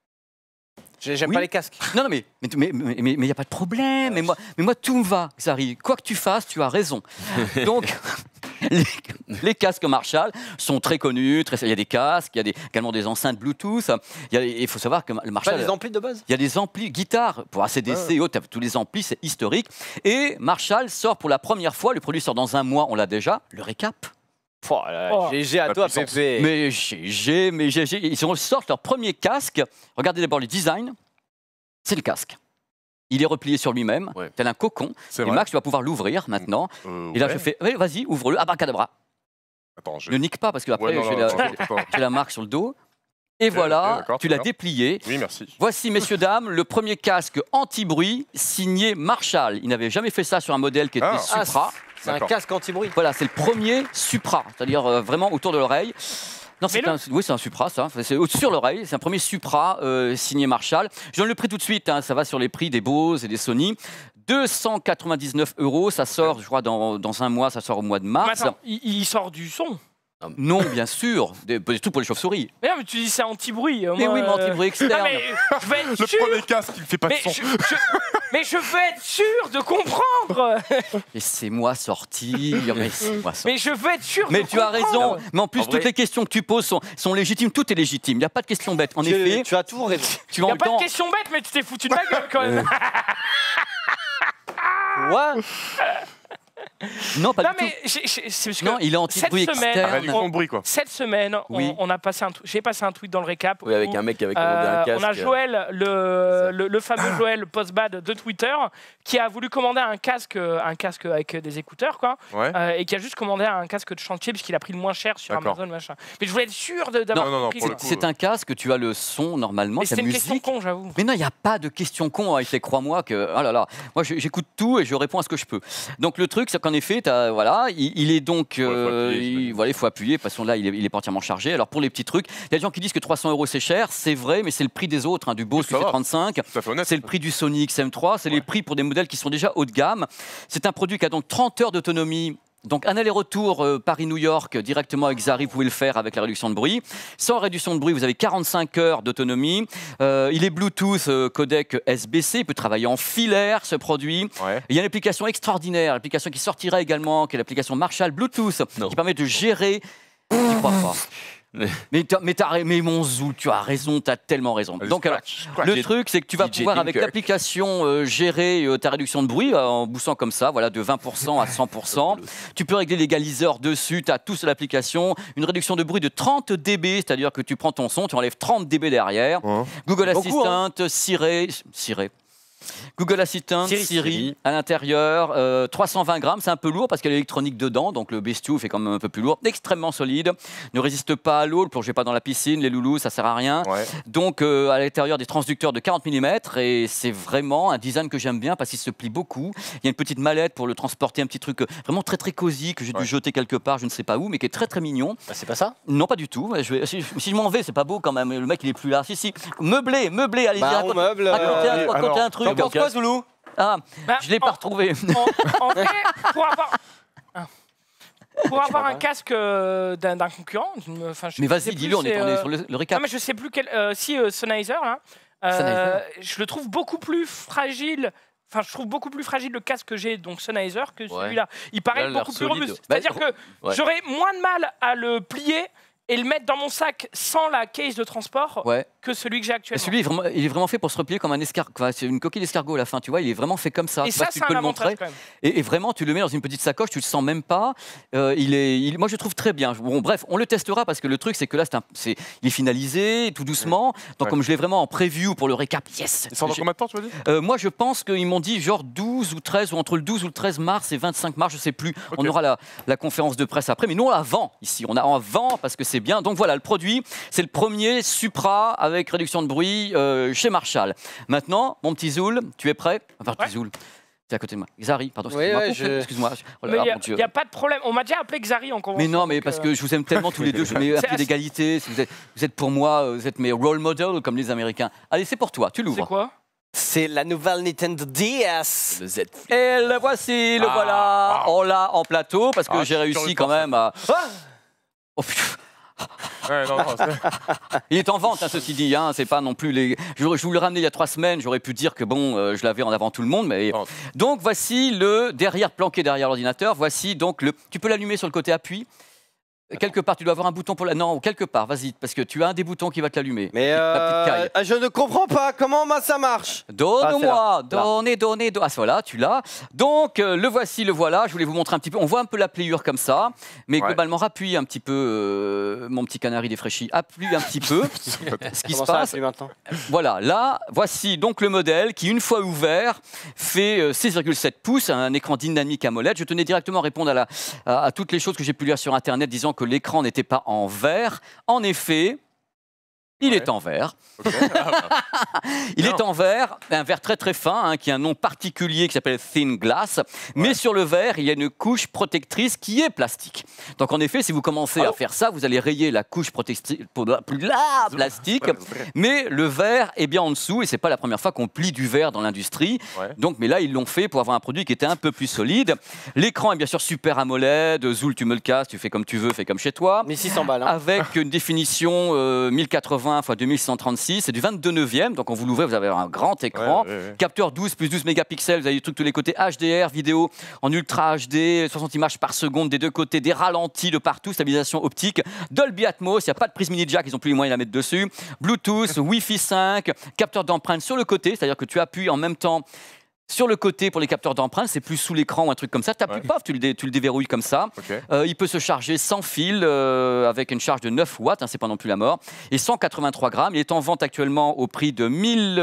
J'aime oui. pas les casques. Non, non, mais il mais, mais, mais, mais y a pas de problème. Mais moi, mais moi, tout me va, Xari. Quoi que tu fasses, tu as raison. Donc, les, les casques Marshall sont très connus. Très, il y a des casques, il y a des, également des enceintes Bluetooth. Il faut savoir que le Marshall... Pas des amplis de base. Il y a des amplis guitare pour A C D C ah. et autres. Tous les amplis, c'est historique. Et Marshall sort pour la première fois, le produit sort dans un mois, on l'a déjà, le récap. Oh, oh. G G à toi, Pépé. Mais G G, mais G G, ils sortent leur premier casque. Regardez d'abord le design. C'est le casque. Il est replié sur lui-même, ouais. tel un cocon. Et Max, tu vas pouvoir l'ouvrir maintenant. Euh, et là, ouais. je fais, oui, vas-y, ouvre-le. Abracadabra. Attends, je... Ne nique pas parce que après, ouais, j'ai la, la marque sur le dos. Et okay, voilà, okay, tu l'as déplié. Oui, merci. Voici, messieurs, dames, le premier casque anti-bruit signé Marshall. Il n'avait jamais fait ça sur un modèle qui était ah. Supra. Ah, c'est un casque anti-bruit. Voilà, c'est le premier Supra, c'est-à-dire euh, vraiment autour de l'oreille. Non, c'est un, oui, c'est un Supra, ça. C'est sur l'oreille. C'est un premier Supra euh, signé Marshall. Je donne le prix tout de suite. Hein, ça va sur les prix des Bose et des Sony. deux cent quatre-vingt-dix-neuf euros. Ça sort, je crois, dans, dans un mois. Ça sort au mois de mars. Mais attends, il, il sort du son. Non, bien sûr, tout pour les chauves-souris. Mais non, mais tu dis c'est anti-bruit. Mais oui, mais anti-bruit externe. Non, mais je veux être le sûr. premier casque, il ne fait pas mais de son. Je, je, mais je veux être sûr de comprendre. Laissez-moi sortir. Laissez-moi sortir. Mais je veux être sûr mais de comprendre. Mais tu as raison. Mais en plus, en toutes vrai... les questions que tu poses sont, sont légitimes. Tout est légitime. Il n'y a pas de questions bêtes. En tu, effet. Tu as tout raison. Il n'y a pas temps... de questions bêtes, mais tu t'es foutu de ma gueule quand même. Quoi? Non, pas non, du mais tout. J ai, j ai, non, il est anti-bruit externe. On, bruit, quoi. Cette semaine, oui. on, on a passé un j'ai passé un tweet dans le récap. Oui, avec où, un mec qui avait commandé euh, un casque. On a Joël, le, le, le fameux Joël Postbad de Twitter, qui a voulu commander un casque, un casque avec des écouteurs, quoi, ouais. euh, et qui a juste commandé un casque de chantier puisqu'il a pris le moins cher sur Amazon, machin. Mais je voulais être sûr d'avoir. Non, non, non, pris c'est un casque, tu as le son normalement. Mais c'est une question con, j'avoue. Mais non, il n'y a pas de question con. Hein, crois-moi que, oh là là, moi j'écoute tout et je réponds à ce que je peux. Donc le truc, c'est qu'en effet, as, voilà, il, il est donc, euh, ouais, appuyer, il, voilà, il faut appuyer. Parce que là, il est, il est pas entièrement chargé. Alors pour les petits trucs, il y a des gens qui disent que trois cents euros c'est cher, c'est vrai, mais c'est le prix des autres, hein, du Bose Q C trente-cinq, c'est le prix du Sony X M trois, c'est ouais. les prix pour des modèles qui sont déjà haut de gamme. C'est un produit qui a donc trente heures d'autonomie. Donc un aller-retour euh, Paris-New York directement avec Xari, vous pouvez le faire avec la réduction de bruit. Sans réduction de bruit, vous avez quarante-cinq heures d'autonomie. Euh, il est Bluetooth, euh, codec S B C, il peut travailler en filaire ce produit. Ouais. Il y a une application extraordinaire, l'application qui sortira également, qui est l'application Marshall Bluetooth, non. qui permet de gérer... J'y crois pas. mais, t'as- mais, t'as- mais mon Zoul, tu as raison, tu as tellement raison. Vas-y, Donc, alors, scratch, scratch. le truc, c'est que tu vas D J pouvoir, avec Dunkirk. l'application, euh, gérer euh, ta réduction de bruit euh, en boostant comme ça, voilà, de vingt pour cent à cent pour cent. Tu peux régler l'égaliseur dessus, tu as tout sur l'application. Une réduction de bruit de trente décibels, c'est-à-dire que tu prends ton son, tu enlèves trente décibels derrière. Hein. Google Beaucoup, Assistant, Siri, Siri. Google Assistant, Siri, Siri, Siri. à l'intérieur, euh, trois cent vingt grammes, c'est un peu lourd parce qu'il y a l'électronique dedans, donc le bestiau fait quand même un peu plus lourd, extrêmement solide, ne résiste pas à l'eau, ne plongez pas dans la piscine, les loulous, ça sert à rien. Ouais. Donc euh, à l'intérieur des transducteurs de quarante millimètres et c'est vraiment un design que j'aime bien parce qu'il se plie beaucoup. Il y a une petite mallette pour le transporter, un petit truc euh, vraiment très très cosy que j'ai Ouais. dû jeter quelque part, je ne sais pas où, mais qui est très très mignon. Bah, c'est pas ça. Non, pas du tout. Je vais- si, si je m'en vais, c'est pas beau quand même. Le mec il est plus là. Si si, meublé, meublé. Allez-y, Bah, on raconte- meuble. racontez un, euh, racontez alors, un truc. T'en penses quoi, Zoulou? Ah, Bah, je l'ai pas en- retrouvé. En, en fait, pour avoir, Ah. pour avoir un pas. casque euh, d'un d'un concurrent, je me- enfin, je Mais sais vas-y, plus, dis-le, on est, c'est, on est euh, sur le, le Non, récap. mais je sais plus quel. euh, si euh, Sennheiser, là, euh, Sennheiser. je le trouve beaucoup plus fragile. Enfin, je trouve beaucoup plus fragile le casque que j'ai, donc Sennheiser, que Ouais. celui-là. Il paraît Là, il a beaucoup l'air plus solide. robuste. Bah, C'est-à-dire que ouais. j'aurais moins de mal à le plier et le mettre dans mon sac sans la case de transport Ouais. que celui que j'ai Et actuellement. celui, il est, vraiment, il est vraiment fait pour se replier comme un escargot. Enfin, c'est une coquille d'escargot à la fin, tu vois. Il est vraiment fait comme ça. Et Je sais pas ça, si c'est tu peux un le montrer. avantage quand même. Et, et vraiment, tu le mets dans une petite sacoche, tu le sens même pas. Euh, il est, il- moi, je le trouve très bien. Bon, bref, on le testera parce que le truc, c'est que là, c'est un- c'est- il est finalisé, tout doucement. Donc, Ouais. comme je l'ai vraiment en preview pour le récap, yes. Il sort dans J'ai- combien de temps, tu m'as dit? Euh, moi, je pense qu'ils m'ont dit genre douze ou treize, ou entre le douze ou le treize mars et vingt-cinq mars, je sais plus. Ok. On aura la, la conférence de presse après. Mais nous, on la vend ici. On a en vend parce que c'est bien. Donc voilà, le produit, c'est le premier Supra avec réduction de bruit euh, chez Marshall. Maintenant, mon petit Zoul, tu es prêt? Enfin, Ouais. petit Zoul. C'est à côté de moi. Xari, pardon, Oui, excuse-moi. ouais, je- Excuse-moi. Oh là Mais là, il mon Dieu. n'y a, pas de problème. On m'a déjà appelé Xari en convention. Mais non, mais donc, parce euh, que je vous aime tellement tous les deux, je mets un C'est pied assez- d'égalité. Vous êtes, vous êtes pour moi, vous êtes mes role models comme les Américains. Allez, c'est pour toi, tu C'est l'ouvres. quoi? C'est la nouvelle Nintendo D S. Le Z. Et le voici, le Ah. voilà. On l'a en plateau parce que Ah, j'ai je suis réussi curieux quand de voir même à. Oh, putain. Ouais, non, non, c'est- Il est en vente, hein, ceci dit. Hein, c'est pas non plus les. Je, je vous l'ai ramené il y a trois semaines. J'aurais pu dire que bon, euh, je l'avais en avant tout le monde, mais Non. donc voici le derrière planqué derrière l'ordinateur. Voici donc le. Tu peux l'allumer sur le côté appui. Quelque part, tu dois avoir un bouton pour la. Non, quelque part, vas-y, parce que tu as un des boutons qui va te l'allumer. Mais La petite euh, caille. ah, je ne comprends pas comment bah, ça marche. Donne-moi, Ah, c'est là. donnez, donnez, donnez. Ah, voilà, tu l'as. Donc, euh, le voici, le voilà. Je voulais vous montrer un petit peu. On voit un peu la pliure comme ça, mais Ouais. globalement, appuie un petit peu, euh, mon petit canari défraîchi. Appuie un petit peu. Ce qui se Comment ça passe, appuie maintenant? voilà, là, voici donc le modèle qui, une fois ouvert, fait euh, six virgule sept pouces, un écran dynamique AMOLED. Je tenais directement à répondre à, la- à- à toutes les choses que j'ai pu lire sur Internet disant que l'écran n'était pas en vert. En effet, il Ouais. est en vert. Ok. Ah, bah. Il Bien. est en verre, un verre très très fin, hein, qui a un nom particulier qui s'appelle Thin Glass. Mais sur le verre, il y a une couche protectrice qui est plastique. Donc en effet, si vous commencez Ah à bon faire ça, vous allez rayer la couche protectrice plastique. Mais le verre est bien en dessous et c'est pas la première fois qu'on plie du verre dans l'industrie. Ouais. Donc, mais là, ils l'ont fait pour avoir un produit qui était un peu plus solide. L'écran est bien sûr super AMOLED. Zoul, tu me le casses, tu fais comme tu veux, fais comme chez toi. mille six cents balles. Hein. Avec une définition euh, mille quatre-vingts par deux mille cent trente-six, c'est du vingt-deux neuvième, donc quand vous l'ouvrez, vous avez un grand écran. Ouais, ouais, ouais. Capteur douze plus douze mégapixels, vous avez des trucs de tous les côtés, H D R, vidéo en ultra H D, soixante images par seconde des deux côtés, des ralentis de partout, stabilisation optique, Dolby Atmos, il n'y a pas de prise mini jack, ils ont plus les moyens de la mettre dessus, Bluetooth, Wi-Fi cinq, capteur d'empreinte sur le côté, c'est-à-dire que tu appuies en même temps sur le côté pour les capteurs d'empreinte, c'est plus sous l'écran ou un truc comme ça. Tu appuies Ouais. pas, tu le, dé- tu le déverrouilles comme ça. Ok. Euh, il peut se charger sans fil euh, avec une charge de neuf watts, hein, c'est pas non plus la mort, et cent quatre-vingt-trois grammes. Il est en vente actuellement au prix de mille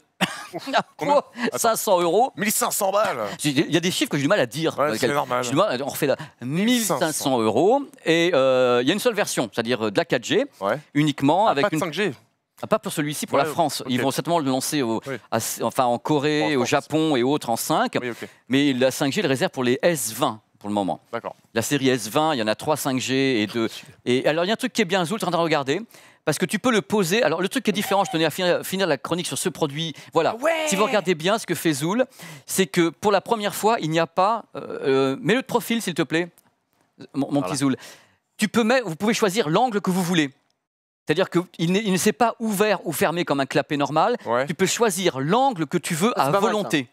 Combien cinq cents euros. mille cinq cents balles. Il y a des chiffres que j'ai du mal à dire. Ouais, Euh, c'est quel- normal. j'ai du mal- on refait là. mille cinq cents euros. Et euh, il y a une seule version, c'est-à-dire euh, de la quatre G Ouais. uniquement. Ah, avec pas de une... cinq G. Ah, pas pour celui-ci, pour Ouais, la France. Ils ok. vont certainement le lancer au- Oui. à- enfin, en Corée, En au France. Japon et autres en cinq. Oui, ok. Mais la cinq G, le réserve pour les S vingt pour le moment. D'accord. La série S vingt, il y en a trois cinq G et deux. Et alors, il y a un truc qui est bien, Zoul, tu es en train de regarder. Parce que tu peux le poser. Alors, le truc qui est différent, je tenais à finir, finir la chronique sur ce produit. Voilà. Ouais. Si vous regardez bien ce que fait Zoul, c'est que pour la première fois, il n'y a pas. Euh, euh, Mets-le de profil, s'il te plaît, mon, mon Voilà. petit Zoul. Tu peux mettre, vous pouvez choisir l'angle que vous voulez. C'est-à-dire qu'il n'est- il ne s'est pas ouvert ou fermé comme un clapet normal. Ouais. Tu peux choisir l'angle que tu veux Ah, à c'est pas mal, volonté.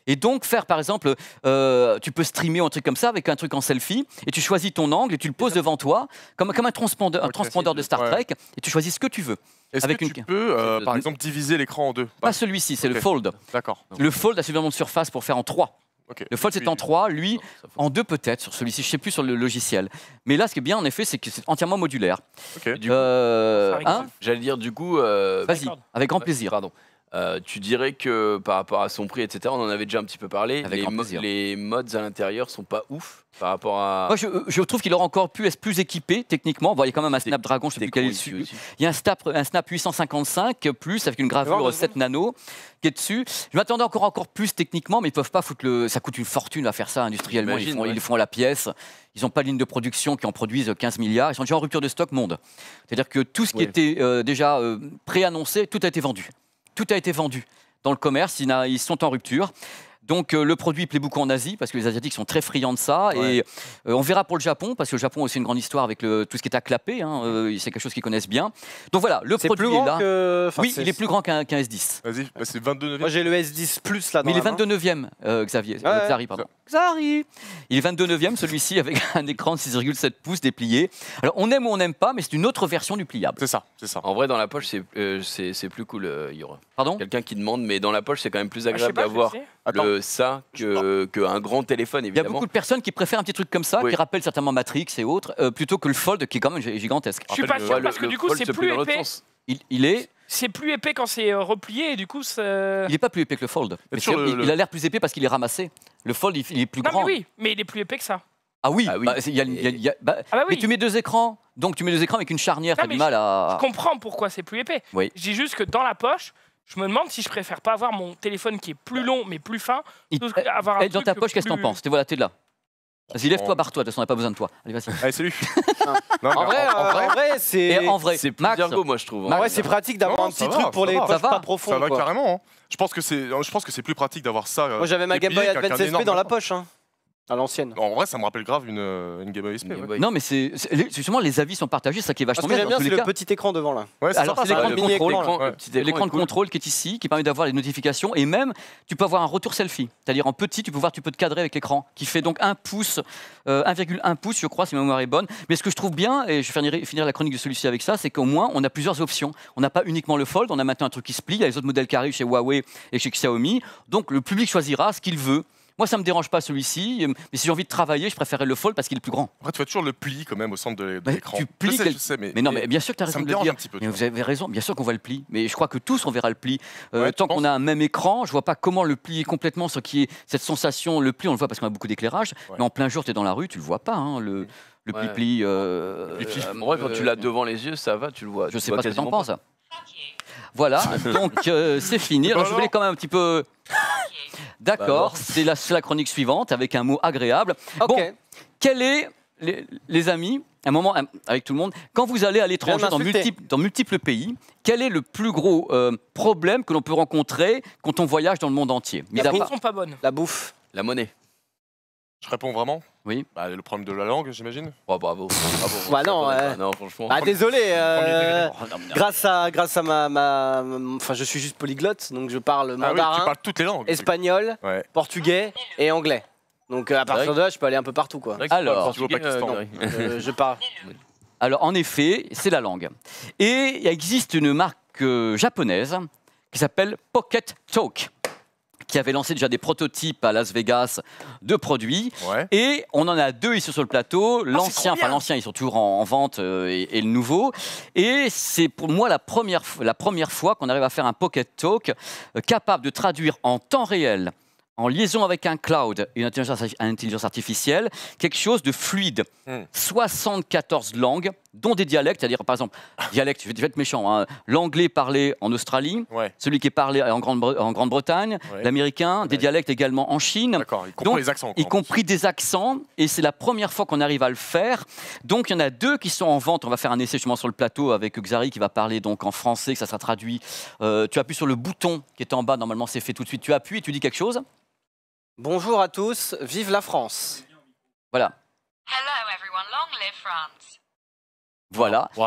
Et donc faire par exemple, euh, tu peux streamer ou un truc comme ça avec un truc en selfie et tu choisis ton angle et tu le poses devant toi comme, comme un transpondeur, un transpondeur de Star Trek et tu choisis ce que tu veux. Est-ce que une... tu peux, euh, par exemple, diviser l'écran en deux? Pas celui-ci, c'est okay. le Fold. D'accord. Le Fold a suffisamment de surface pour faire en trois. Okay. Le Fold, c'est en trois, lui, non, en deux peut-être, sur celui-ci, je ne sais plus sur le logiciel. Mais là, ce qui est bien, en effet, c'est que c'est entièrement modulaire. Okay. Euh, hein J'allais dire, du coup... Euh, Vas-y, avec grand plaisir. Pardon. Euh, tu dirais que par rapport à son prix, et cetera, on en avait déjà un petit peu parlé, avec les, mo les mods à l'intérieur sont pas ouf par rapport à... Moi, je, je trouve qu'il aurait encore pu être plus équipé techniquement. Bon, il y a quand même un Snapdragon, je ne sais plus quel est dessus. Il y a un Snap, un Snap huit cent cinquante-cinq plus avec une gravure sept nano qui est dessus. Je m'attendais encore, encore plus techniquement, mais ils ne peuvent pas foutre le... Ça coûte une fortune à faire ça industriellement. Ils font, ouais. ils font à la pièce. Ils n'ont pas de ligne de production qui en produisent quinze milliards. Ils sont déjà en rupture de stock monde. C'est-à-dire que tout ce qui ouais. était euh, déjà euh, préannoncé, tout a été vendu. Tout a été vendu. Dans le commerce, ils sont en rupture. Donc euh, le produit plaît beaucoup en Asie parce que les Asiatiques sont très friands de ça. Ouais. Et euh, on verra pour le Japon parce que le Japon a aussi une grande histoire avec le, tout ce qui est à clapper. Hein, euh, c'est quelque chose qu'ils connaissent bien. Donc voilà, le produit plus grand est là. Que... Enfin, oui, il est plus grand qu'un qu'un S dix. Vas-y, bah, c'est vingt-deux neuvième. Moi j'ai le S dix plus là. Dans Mais il est la vingt-deux neuvième, euh, Xavier. Ouais, euh, Xari, pardon. Xari. Il est vingt-deux neuvième celui-ci avec un écran de six virgule sept pouces déplié. Alors on aime ou on n'aime pas, mais c'est une autre version du pliable. C'est ça, c'est ça. En vrai, dans la poche, c'est euh, plus cool, euh, Yura. Pardon? Quelqu'un qui demande, mais dans la poche, c'est quand même plus Ah, agréable pas, d'avoir ça que, que un grand téléphone, évidemment. Il y a beaucoup de personnes qui préfèrent un petit truc comme ça, oui. qui rappelle certainement Matrix et autres, euh, plutôt que le Fold qui est quand même gigantesque. Je suis pas sûr parce que du coup, c'est plus épais. Il, il est... C'est plus épais quand c'est replié et du coup, il n'est pas plus épais que le Fold. Mais le, il, le... il a l'air plus épais parce qu'il est ramassé. Le Fold, il, il est plus non, grand. Mais oui, mais il est plus épais que ça. Ah oui, ah oui. Bah, y a, y a, y a, bah, ah bah oui. Mais tu mets deux écrans, donc tu mets deux écrans avec une charnière, t'as du mal à... Je comprends pourquoi c'est plus épais. Oui. Je dis juste que dans la poche, je me demande si je préfère pas avoir mon téléphone qui est plus long mais plus fin. Il, avoir un et dans ta poche, qu'est-ce que t'en penses? T'es voilà, t'es là. Vas-y, lève-toi, barre-toi, de toute façon, on n'a pas besoin de toi. Allez, vas-y. Allez, salut. non, en, vrai, en, vrai, en vrai, c'est. En vrai, c'est plus ergo, moi, je trouve. En vrai, c'est pratique d'avoir un petit truc va, pour les poches pas profondes. Ça va quoi. carrément. Hein. Je pense que c'est plus pratique d'avoir ça. Moi, j'avais ma Game Boy Advance S P dans la poche. Hein. À l'ancienne. En vrai, ça me rappelle grave une, une Game Boy S P. Ouais. Non, mais c'est justement les avis sont partagés, c'est ça qui est vachement bien. Ce que j'aime bien, c'est le petit écran devant là. Ouais, alors c'est l'écran de contrôle, ouais. l'écran de contrôle qui est ici, qui permet d'avoir les notifications et même tu peux avoir un retour selfie. C'est-à-dire en petit, tu peux voir, tu peux te cadrer avec l'écran, qui fait donc un pouce, euh, un virgule un pouce, je crois, si ma mémoire est bonne. Mais ce que je trouve bien, et je vais finir, finir la chronique de celui-ci avec ça, c'est qu'au moins on a plusieurs options. On n'a pas uniquement le Fold, on a maintenant un truc qui se plie. Il y a les autres modèles qui arrivent chez Huawei et chez Xiaomi. Donc le public choisira ce qu'il veut. Moi, ça ne me dérange pas celui-ci, mais si j'ai envie de travailler, je préférerais le Fold parce qu'il est plus grand. Après, tu fais toujours le pli quand même au centre de, de l'écran. Tu plies, je sais, quel... je sais, mais, mais non, mais bien sûr que tu as raison ça me de le dire. Un petit peu, mais vous avez raison, bien sûr qu'on voit le pli. Mais je crois que tous on verra le pli. Euh, ouais, tant qu'on a un même écran, je vois pas comment le pli est complètement, ce qui est cette sensation. Le pli, on le voit parce qu'on a beaucoup d'éclairage, ouais. mais en plein jour, tu es dans la rue, tu le vois pas. Hein, le le ouais. pli-pli. Euh, euh, en vrai, quand euh, tu l'as devant les yeux, ça va, tu le vois. Je tu sais vois pas ce que t'en penses. Pas. Voilà, donc euh, c'est fini. Alors je voulais quand même un petit peu. D'accord, bah c'est la, la chronique suivante avec un mot agréable. Okay. Bon, quel est, les, les amis, un moment avec tout le monde, quand vous allez à l'étranger dans, multiple, dans multiples pays, quel est le plus gros euh, problème que l'on peut rencontrer quand on voyage dans le monde entier? Les prix ne sont pas bonnes. La bouffe. La monnaie. Je réponds vraiment? Oui. Bah, le problème de la langue, j'imagine. Oh, bravo. bravo. Bah non, euh... non, franchement. Ah, désolé. Euh... Oh, non, non. Grâce à, grâce à ma, ma, enfin, je suis juste polyglotte, donc je parle mandarin, ah oui, tu parles toutes les langues, espagnol, ouais. portugais et anglais. Donc à partir de là, je peux aller un peu partout, quoi. Alors, tu vas au Pakistan. Euh, euh, je parle. Alors, en effet, c'est la langue. Et il existe une marque euh, japonaise qui s'appelle Pocket Talk, qui avait lancé déjà des prototypes à Las Vegas de produits. Ouais. Et on en a deux ici sur le plateau. Ah, l'ancien, enfin l'ancien, ils sont toujours en, en vente euh, et, et le nouveau. Et c'est pour moi la première, la première fois qu'on arrive à faire un Pocket Talk euh, capable de traduire en temps réel, en liaison avec un cloud et une intelligence, une intelligence artificielle, quelque chose de fluide. Mm. soixante-quatorze langues, dont des dialectes, c'est-à-dire par exemple, dialecte, je vais être méchant, hein, l'anglais parlé en Australie, ouais. celui qui est parlé en Grande-Bretagne, ouais. l'américain, ouais. des dialectes également en Chine. D'accord, y compris les accents. Y compris des accents, et c'est la première fois qu'on arrive à le faire. Donc il y en a deux qui sont en vente, on va faire un essai justement sur le plateau avec Xari qui va parler donc en français, que ça sera traduit. Euh, tu appuies sur le bouton qui est en bas, normalement c'est fait tout de suite, tu appuies et tu dis quelque chose. Bonjour à tous, vive la France. Voilà. Hello everyone, long live France. Voilà. Wow.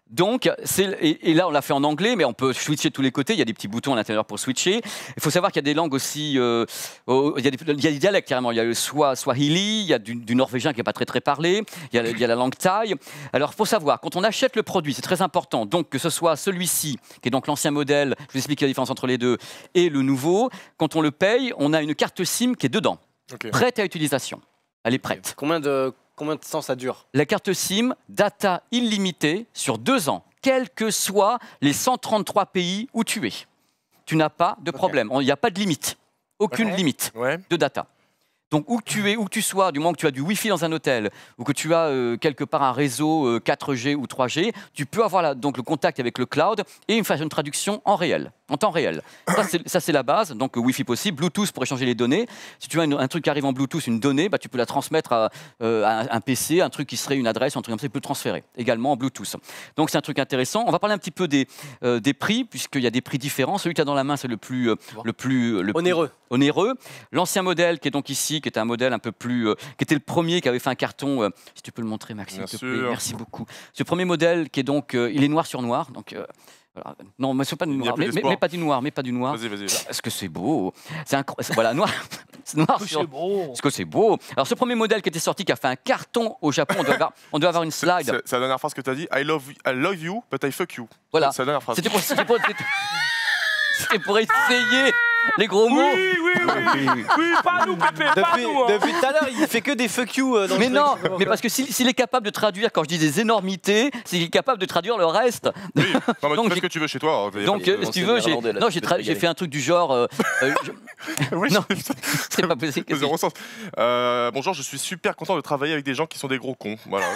Donc, et, et là, on l'a fait en anglais, mais on peut switcher de tous les côtés. Il y a des petits boutons à l'intérieur pour switcher. Il faut savoir qu'il y a des langues aussi. Euh, oh, il, y a des, il y a des dialectes carrément. Il y a le Swahili, il y a du, du norvégien qui n'est pas très très parlé. Il y, a, il y a la langue thaï. Alors, il faut savoir, quand on achète le produit, c'est très important. Donc, que ce soit celui-ci, qui est donc l'ancien modèle, je vous explique la différence entre les deux, et le nouveau, quand on le paye, on a une carte SIM qui est dedans, okay. prête à utilisation. Elle est prête. Combien de Combien de temps ça dure? La carte SIM, data illimitée sur deux ans, quels que soient les cent trente-trois pays où tu es. Tu n'as pas de problème. Il okay. n'y a pas de limite. Aucune okay. limite ouais. de data. Donc, où que tu es, où que tu sois, du moment que tu as du Wi-Fi dans un hôtel ou que tu as euh, quelque part un réseau euh, quatre G ou trois G, tu peux avoir la, donc, le contact avec le cloud et faire une traduction en réel, en temps réel. Ça, c'est la base. Donc, euh, Wi-Fi possible, Bluetooth pour échanger les données. Si tu as une, un truc qui arrive en Bluetooth, une donnée, bah, tu peux la transmettre à, euh, à un, un P C, un truc qui serait une adresse, un truc comme ça, tu peux le transférer également en Bluetooth. Donc, c'est un truc intéressant. On va parler un petit peu des, euh, des prix, puisqu'il y a des prix différents. Celui que tu as dans la main, c'est le plus, euh, le plus, le onéreux. Plus onéreux. L'ancien modèle qui est donc ici, qui est un modèle un peu plus, euh, qui était le premier qui avait fait un carton. Euh, si tu peux le montrer, Maxime, s'il te plaît. Merci beaucoup. Ce premier modèle qui est donc, euh, il est noir sur noir. Donc, euh, voilà. Non, mais c'est pas du noir, mais, mais, mais pas du noir, mais pas du noir. Vas-y, vas-y. Est-ce que c'est beau? C'est incroyable. Voilà, noir. noir c'est sur... beau. Est-ce que c'est beau? Alors, ce premier modèle qui était sorti, qui a fait un carton au Japon, on doit avoir, on doit avoir une slide. C'est la dernière phrase que tu as dit. I love, I love you, but I fuck you. Voilà. C'est la dernière phrase. C'était pour, c'était pour, c'était pour essayer. Les gros mots. Oui, oui, oui, oui, oui, pas nous, Pépé, pas depuis, nous. Hein. Depuis tout à l'heure, il fait que des fuck you euh, dans mais le non, truc. mais parce que s'il, s'il est capable de traduire, quand je dis des énormités, c'est qu'il est capable de traduire le reste. Oui, non, mais donc, tu fais ce que tu veux chez toi. Hein, donc, euh, si tu veux, j'ai, non, j'ai, tra- j'ai fait un truc du genre. Euh, euh, je... oui, non, c'est pas possible. Zéro sens. Euh, bonjour, je suis super content de travailler avec des gens qui sont des gros cons. Voilà.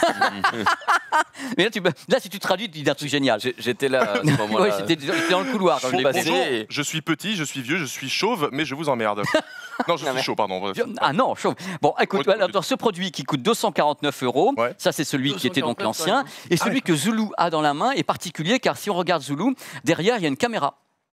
Mais là, tu, là, si tu traduis, tu dis un truc génial. J'étais là à ce moment-là. Ouais, j'étais dans le couloir. Quand je bonjour, je suis petit, je suis vieux, je suis chauve, mais je vous emmerde. Non, je suis chaud, pardon. Ah non, chaud. Bon, écoute, ouais, alors, ce produit qui coûte deux cent quarante-neuf euros, ouais. ça c'est celui qui était donc l'ancien, et celui ah ouais. que Zulu a dans la main est particulier car si on regarde Zulu, derrière il y a une caméra.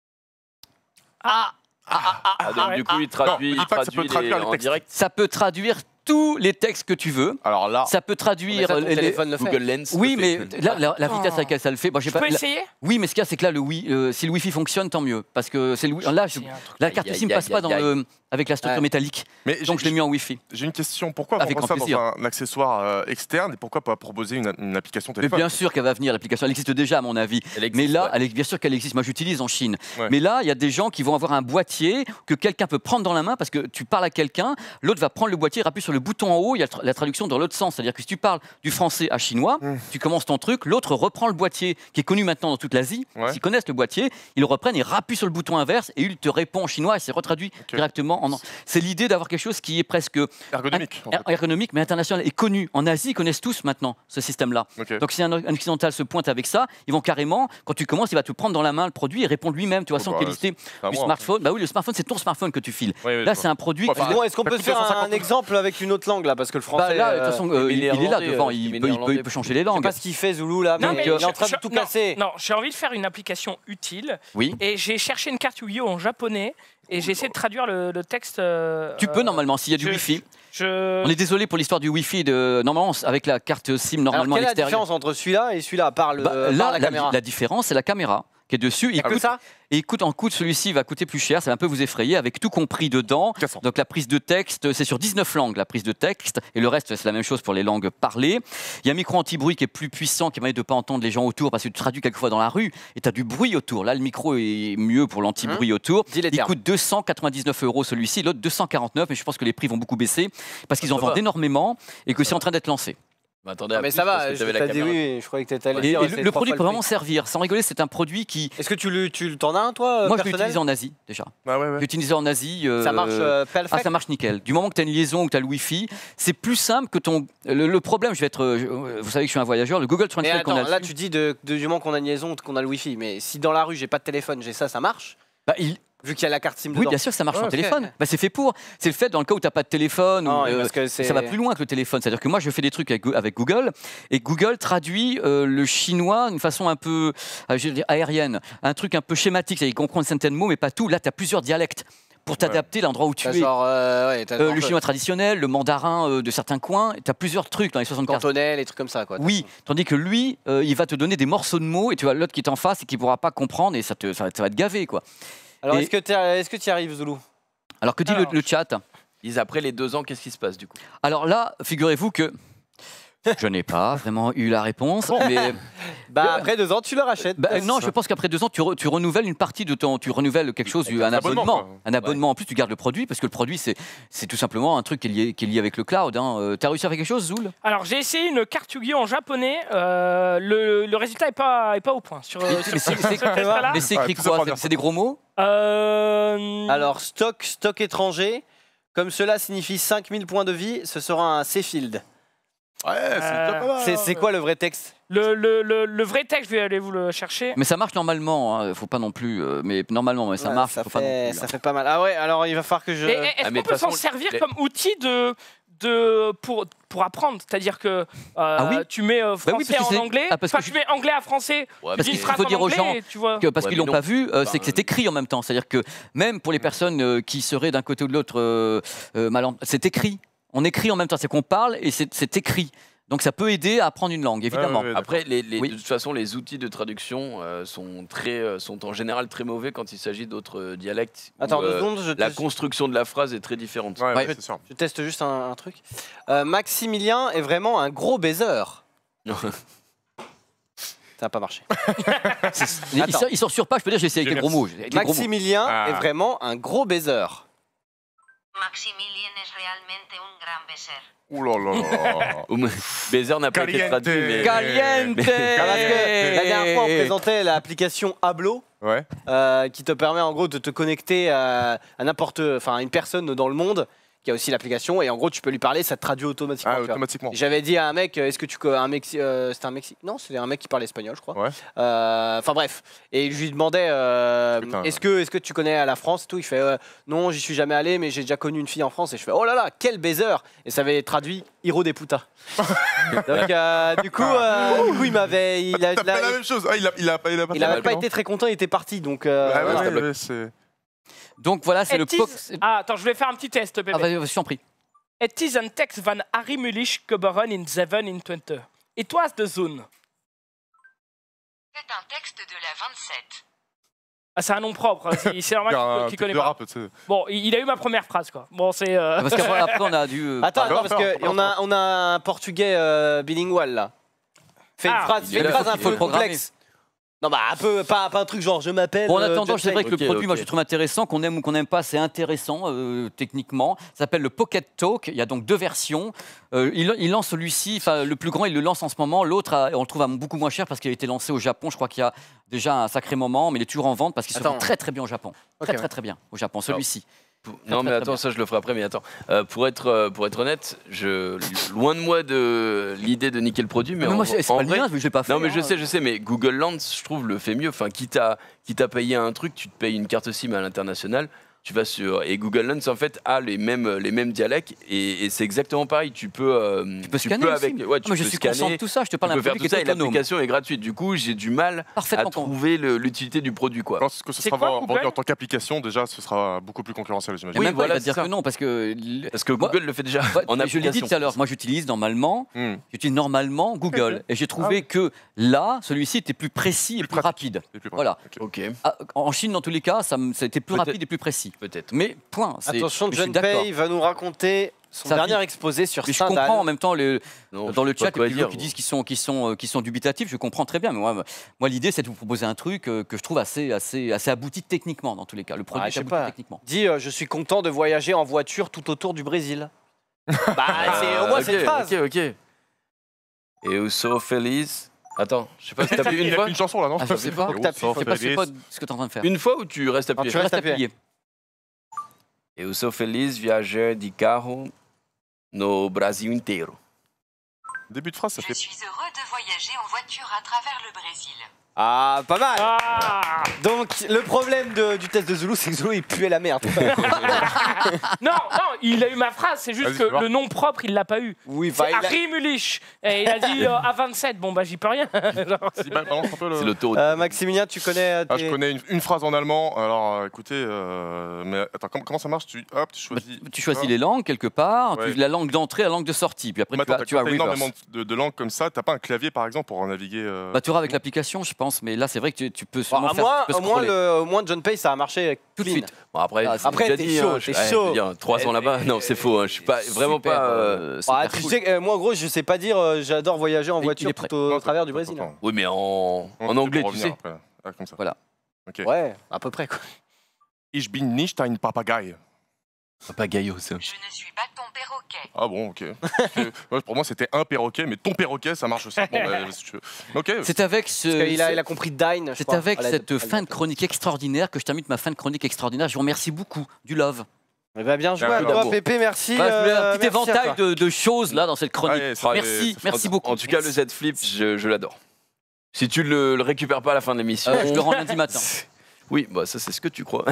Ah, ah, ah, ah, ah donc, ah, du coup, il traduit, non, il traduit ça peut traduire les, les en direct. Ça peut traduire tous les textes que tu veux. Alors là, ça peut traduire ça, les, les Google Lens. Oui, mais là, la, la vitesse à laquelle ça le fait. Bon, je peux pas, essayer. La, oui, mais ce qu'il y a, c'est que là, le wi, euh, si le Wi-Fi fonctionne, tant mieux, parce que c'est le là, je, la carte SIM passe pas dans le avec la structure ouais. métallique. Mais donc je l'ai mis en Wi-Fi. J'ai une question. Pourquoi on prend ça plaisir. dans un accessoire euh, externe et pourquoi pas proposer une, une application téléphone? Mais bien sûr qu'elle va venir. L'application, elle existe déjà à mon avis. Existe, mais là, ouais. elle est, bien sûr qu'elle existe. Moi, j'utilise en Chine. Ouais. Mais là, il y a des gens qui vont avoir un boîtier que quelqu'un peut prendre dans la main parce que tu parles à quelqu'un, l'autre va prendre le boîtier, il appuie sur le bouton en haut. Il y a la traduction dans l'autre sens. C'est-à-dire que si tu parles du français à chinois, mmh. tu commences ton truc, l'autre reprend le boîtier qui est connu maintenant dans toute l'Asie. Ouais. S'ils connaissent le boîtier, ils le reprennent, ils rappuient sur le bouton inverse et il te répond en chinois et c'est retraduit okay. directement en. C'est l'idée d'avoir quelque chose qui est presque ergonomique, un, en fait. ergonomique mais international et connu. En Asie, ils connaissent tous maintenant ce système-là. Okay. Donc si un, un occidental se pointe avec ça, ils vont carrément, quand tu commences, il va te prendre dans la main le produit et répondre lui-même, tu vois, oh sans bah, qualité du smartphone. Bah oui, le smartphone, c'est ton smartphone que tu files. Oui, oui, là, c'est un produit. Enfin, bon, est-ce qu'on peut faire un, un exemple avec une autre langue là, parce que le français. Bah, là, de toute façon, euh, il, il est là devant, il peut, il, peut, il peut changer les langues. Je sais pas ce qu'il fait, Zulu là. Non, mais il est en train de tout casser. Non, j'ai envie de faire une application utile. Oui. Et j'ai cherché une carte Yu-Gi-Oh en japonais. Et j'ai essayé de traduire le, le texte. Euh, tu peux normalement, s'il y a du je, Wi-Fi. Je... On est désolé pour l'histoire du Wi-Fi. De... Normalement, avec la carte SIM, normalement, alors, quelle est la différence entre celui-là et celui-là, par, le, bah, par là, la, la caméra? La différence, c'est la caméra qui est dessus. Il ah, coûte, ça et il coûte en coût, celui-ci va coûter plus cher, ça va un peu vous effrayer, avec tout compris dedans. Donc la prise de texte, c'est sur dix-neuf langues la prise de texte, et le reste c'est la même chose pour les langues parlées. Il y a un micro anti-bruit qui est plus puissant, qui permet de ne pas entendre les gens autour, parce que tu traduis quelquefois dans la rue, et tu as du bruit autour. Là, le micro est mieux pour l'anti-bruit mmh. autour. Il termes. coûte deux cent quatre-vingt-dix-neuf euros celui-ci, l'autre deux cent quarante-neuf, mais je pense que les prix vont beaucoup baisser, parce qu'ils en vendent énormément, et que c'est en train d'être lancé. Mais attendez, mais ça va, je t'ai dit oui, je croyais que t'étais allé et, dire. Et le, le produit peut vraiment servir. Sans rigoler, c'est un produit qui. Est-ce que tu le, tu t'en as un toi? Moi, je l'ai utilisé en Asie déjà. Ah ouais, ouais. Je l'ai utilisé en Asie. Euh, ça marche euh, ah, ça marche nickel. Du moment que tu as une liaison ou que tu as le Wi-Fi, c'est plus simple que ton. Le, le problème, je vais être. Je, vous savez que je suis un voyageur. Le Google Translate qu'on a. Là, tu dis de, de, du moment qu'on a une liaison ou qu'on a le Wi-Fi, mais si dans la rue j'ai pas de téléphone, j'ai ça, ça marche? Bah, il. Vu qu'il y a la carte SIM dedans. Oui, bien sûr, ça marche oh, en okay. téléphone. Bah, c'est fait pour. C'est le fait dans le cas où tu n'as pas de téléphone. Non, ou, euh, parce que ça va plus loin que le téléphone. C'est-à-dire que moi, je fais des trucs avec, avec Google et Google traduit euh, le chinois d'une façon un peu euh, je veux dire, aérienne, un truc un peu schématique. Il comprend certains mots, mais pas tout. Là, tu as plusieurs dialectes. pour t'adapter à l'endroit où tu T'as es. genre, euh, ouais, t'as Euh, genre le chinois traditionnel, le mandarin euh, de certains coins, tu as plusieurs trucs dans les soixante-quinze. cantonais, les trucs comme ça, quoi. Oui, tandis que lui, euh, il va te donner des morceaux de mots et tu as l'autre qui est en face et qui ne pourra pas comprendre et ça, te, ça, va, ça va te gaver, quoi. Alors, Et- est-ce que tu est-ce que tu y arrives, Zoulou? Alors que dit le, Alors. le chat? Ils après les deux ans, qu'est-ce qui se passe du coup? Alors là, figurez-vous que je n'ai pas vraiment eu la réponse, mais Bah, après deux ans, tu le rachètes. bah, non, je pense qu'après deux ans, tu, re- tu renouvelles une partie de ton, tu renouvelles quelque chose, Avec un un abonnement, abonnement, quoi. un abonnement. En plus, tu gardes le produit parce que le produit, c'est c'est tout simplement un truc qui est lié, qui est lié avec le cloud. Hein. Euh, T'as réussi à faire quelque chose, Zoul? Alors j'ai essayé une carte Yu-Gi-Oh en japonais. euh, le, le résultat est pas est pas au point sur. euh, Mais sur c'est- ce- c'est- ce test-là. Mais c'est Ouais, écrit tout ça quoi? pour C'est- dire C'est des gros mots? Euh, Alors, stock, stock étranger. Comme cela signifie cinq mille points de vie, ce sera un C-Field. Ouais, c'est Euh, déjà pas mal. C'est c'est quoi le vrai texte? le, le, le, le vrai texte, je vais aller vous le chercher. Mais ça marche normalement. Hein. Faut pas non plus. euh, mais normalement, mais ça Ouais, marche. Ça faut pas non fait, plus, ça hein. fait pas mal. Ah ouais, alors il va falloir que je. Et Est-ce Ah, mais qu'on de peut s'en toute façon, servir les- comme outil de, de, pour, pour apprendre? C'est-à-dire que euh, Ah oui tu mets euh, Bah oui, français parce que en c'est- anglais, ah, parce que enfin je- tu mets anglais à français, Ouais, tu parce dis une qu'il phrase faut en dire aux anglais gens et tu vois. Que- parce Ouais, qu'ils mais l'ont non. pas vu, euh, Bah, c'est que c'est écrit en même temps. C'est-à-dire que même pour les personnes euh, qui seraient d'un côté ou de l'autre euh, euh, mal, c'est écrit. On écrit en même temps, c'est qu'on parle et c'est c'est écrit. Donc ça peut aider à apprendre une langue, évidemment. Ouais, ouais, ouais. Après, les, les- Oui. de toute façon, les outils de traduction euh, sont, très, euh, sont en général très mauvais quand il s'agit d'autres euh, dialectes. où, Attends deux euh, secondes, je, la te- construction de la phrase est très différente. Ouais, Ouais. ouais, c'est sûr. je teste juste un, un truc. Euh, Maximilien est vraiment un gros baiser. Ça n'a pas marché. Il, Attends. sort, il sort sur page, je peux dire j'ai essayé avec Dieu des gros mots. avec des gros mots. Maximilien Ah. est vraiment un gros baiser. Maximilien es realmente un gran beser. Ouh là là. Au moins, Baiser n'a pas été Caliente. traduit, mais... Caliente. Parce que la dernière fois, on présentait l'application Hablo, Ouais. euh, qui te permet en gros de te connecter à, à n'importe, enfin, à une personne dans le monde, qui a aussi l'application, et en gros, tu peux lui parler, ça te traduit automatiquement. Ah, tu vois. automatiquement. Et j'avais dit à un mec, euh, est-ce que tu connais un Mexi, euh, c'était un Mexique Non, c'était un mec qui parlait espagnol, je crois. Ouais. Euh, Enfin bref, et je lui demandais, euh, Putain. est-ce que, est-ce que tu connais la France et tout. Il fait, euh, non, j'y suis jamais allé, mais j'ai déjà connu une fille en France. Et je fais, oh là là, quel baiser. Et ça avait traduit Hiro des putas. Donc euh, du coup, euh, du coup, il m'avait, il a, T'as il a- fait la même chose. Ah, il a, il a, il a pas il fait avait mal, pas non été très content, il était parti. Donc euh, Ah, ouais, voilà. ouais, ouais, c'est. Donc voilà, c'est Et le tease- POC. Ah, attends, je voulais faire un petit test, bébé. Ah, vas-y, vas-y, je t'en prie. Het is een tekst van Harry Mulisch geboren in zevenentwintig. It was the zone. C'est un texte de la vingt-sept. Ah, c'est un nom propre, hein, c'est- c'est normal Il y a un qu'il truc connaît de pas. rap, tu sais. Bon, il il a eu ma première phrase, quoi. Bon, c'est... euh, Parce qu'après, après, on a dû. euh, Attends, Pardon, attends, parce que pardon, on a, on a un portugais euh, bilingual là. Fais une Ah, phrase, il fais est une là, phrase un il est peu là. programmer. complexe. Non, bah un peu, pas, pas un truc genre je m'appelle. Bon, en euh, attendant, John c'est vrai Say. que le Ok, produit, moi, ok. je trouve intéressant, qu'on aime ou qu'on n'aime pas, c'est intéressant euh, techniquement. Ça s'appelle le Pocket Talk. Il y a donc deux versions. Euh, il, il lance celui-ci, enfin, le plus grand, il le lance en ce moment. L'autre, a- on le trouve à beaucoup moins cher parce qu'il a été lancé au Japon. Je crois qu'il y a déjà un sacré moment, mais il est toujours en vente parce qu'il se Attends. vend très très bien au Japon. Ok, Très ouais. très très bien au Japon, celui-ci. Pour- Très, Non, très, mais très attends, bien. ça je le ferai après, mais attends. Euh, pour, être, euh, pour être honnête, je, loin de moi de l'idée de niquer le produit, mais, Mais en, moi, c'est c'est en pas le vrai- mien, je l'ai pas fait. Non, mais je hein. sais, je sais, mais Google Lens, je trouve, le fait mieux. Enfin, quitte à, quitte à payer un truc, tu te payes une carte SIM à l'international. Tu vas sur et Google Lens en fait a les mêmes les mêmes dialectes et, et c'est exactement pareil. Tu peux euh, Tu peux scanner aussi. avec ouais, tu Ah, mais je peux suis conscient de scanner. tout ça. Je te Tu parle peux d'un faire produit tout qui ça est et autonome. l'application est gratuite. Du coup, j'ai du mal à Parfaitement con. trouver le- l'utilité du produit, quoi. Je pense que ce C'est sera quoi, vendu Google en tant qu'application, déjà, ce sera beaucoup plus concurrentiel, Et j'imagine. Oui, même pas, voilà, il va te dire c'est ça. que non, parce que. Parce que Moi- Google le fait déjà Ouais, en mais je l'ai dit application. tout à l'heure, moi j'utilise normalement, Hmm. j'utilise normalement Google. Et j'ai trouvé que là, celui-ci était plus précis et Plus plus pratique. rapide. C'est plus Voilà. Ok. Ok, Ah, En Chine, dans tous les cas, ça, me- ça a été plus Peut-être. rapide et plus précis. peut-être. Mais point. c'est- Attention, je suis John d'accord. Pay va nous raconter son Sa dernier vie. exposé sur Mais je Stendhal. comprends en même temps les, Non, dans je le sais pas chat quoi les dire. qui disent qu'ils sont, qu'ils sont, euh, qu'ils sont dubitatifs, je comprends très bien. Mais moi, moi l'idée, c'est de vous proposer un truc euh, que je trouve assez, assez, assez abouti techniquement, dans tous les cas. Le produit Ah, est je sais abouti pas. techniquement. Dis, euh, je suis content de voyager en voiture tout autour du Brésil. Bah, c'est au moins Euh, ok, cette phrase. Ok, ok. Et Uso Feliz. Attends, je sais pas si t'as appuyé Il une a fois. une chanson là, non Ah, je sais pas. Oh, T'appuies, ça C'est fait pas, c'est rire. pas ce que tu es en train de faire. Une fois ou tu restes appuyé tu restes appuyé. Eu sou feliz viajar de carro no Brasil inteiro. Début de phrase, ça Je fait. suis heureux de voyager en voiture à travers le Brésil. Ah, pas mal. Ah Donc, le problème de- du test de Zulu, c'est que Zulu, il puait la merde. Non, non, il a eu ma phrase, c'est juste Vas-y, que fais voir. le nom propre, il l'a pas eu. Oui, C'est enfin, il a- Harry Mulisch. Et il a dit euh, A vingt-sept. Bon, bah, j'y peux rien. Genre, Si, bah, balance un peu le- C'est l'autoroute. Euh, Maximilien, tu connais euh, Ah, tes- je connais une, une phrase en allemand. Alors, euh, écoutez, euh, mais attends, comment, comment ça marche? Tu, hop, tu choisis. Tu choisis Ah. les langues quelque part, Ouais. tu- la langue d'entrée, la langue de sortie, puis après Mais tu attends, as, tu as quand t'as reverse. énormément de, de langues comme ça, t'as pas un clavier par exemple pour en naviguer euh, Bah, tu auras avec l'application, je pense, mais là c'est vrai que tu, tu peux Bon, sûrement à faire. moi, tu peux au moins, scroller. le, au moins, John Pay, ça a marché Tout de clean. suite. Bon, après, Ah, c'est après, déjà t'es dit, chaud, hein, t'es je- ouais, chaud. je veux dire, trois ans là-bas, non, c'est faux. hein, Je suis pas vraiment Super, pas. euh, euh, Ah, super tu cool. sais, que, euh, moi, en gros, je sais pas dire, euh, j'adore voyager en Il- il voiture est prêt. tout au Non, travers du attends, Brésil. attends. Oui, mais en, Non, en c'est anglais, pour tu revenir sais. après. Ah, comme ça. Voilà. Ok. Ouais, à peu près, quoi. Ich bin nicht ein Papagei. Pas Gaillot, ça. Je ne suis pas ton perroquet. Ah bon, ok. C'est- ouais, pour moi, c'était un perroquet, mais ton perroquet, ça marche aussi. Bon, bah, si tu veux. Ok. C'est avec ce. Parce qu'il a, il a compris Dine. je C'est crois, avec à la- cette à la- fin de chronique extraordinaire que je termine ma fin de chronique extraordinaire. Je vous remercie beaucoup. Du love. Eh ben, bien joué Un à peu toi, d'amour. Pépé, merci. Voilà, je voulais euh, un petit merci à éventail toi. de, de choses là dans cette chronique. Ouais, ça, merci, c'est- merci En- beaucoup. En tout cas, le Z Flip, je, je l'adore. Si tu le, le récupères pas à la fin de l'émission. Euh, je le rends lundi matin. Oui, bah ça c'est ce que tu crois.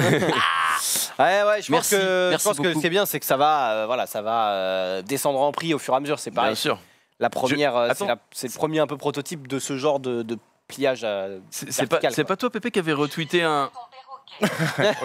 Ouais, ouais, je pense Merci, que, merci je pense que beaucoup. ce qui est bien, c'est que ça va, euh, voilà, ça va euh, descendre en prix au fur et à mesure. C'est pareil. Bien sûr. La première, euh, c'est Attends. la- c'est le premier un peu prototype de ce genre de, de pliage. à- C'est c'est pas, vertical, c'est quoi. pas toi, Pépé, qui avait retweeté un. Ton perroquet.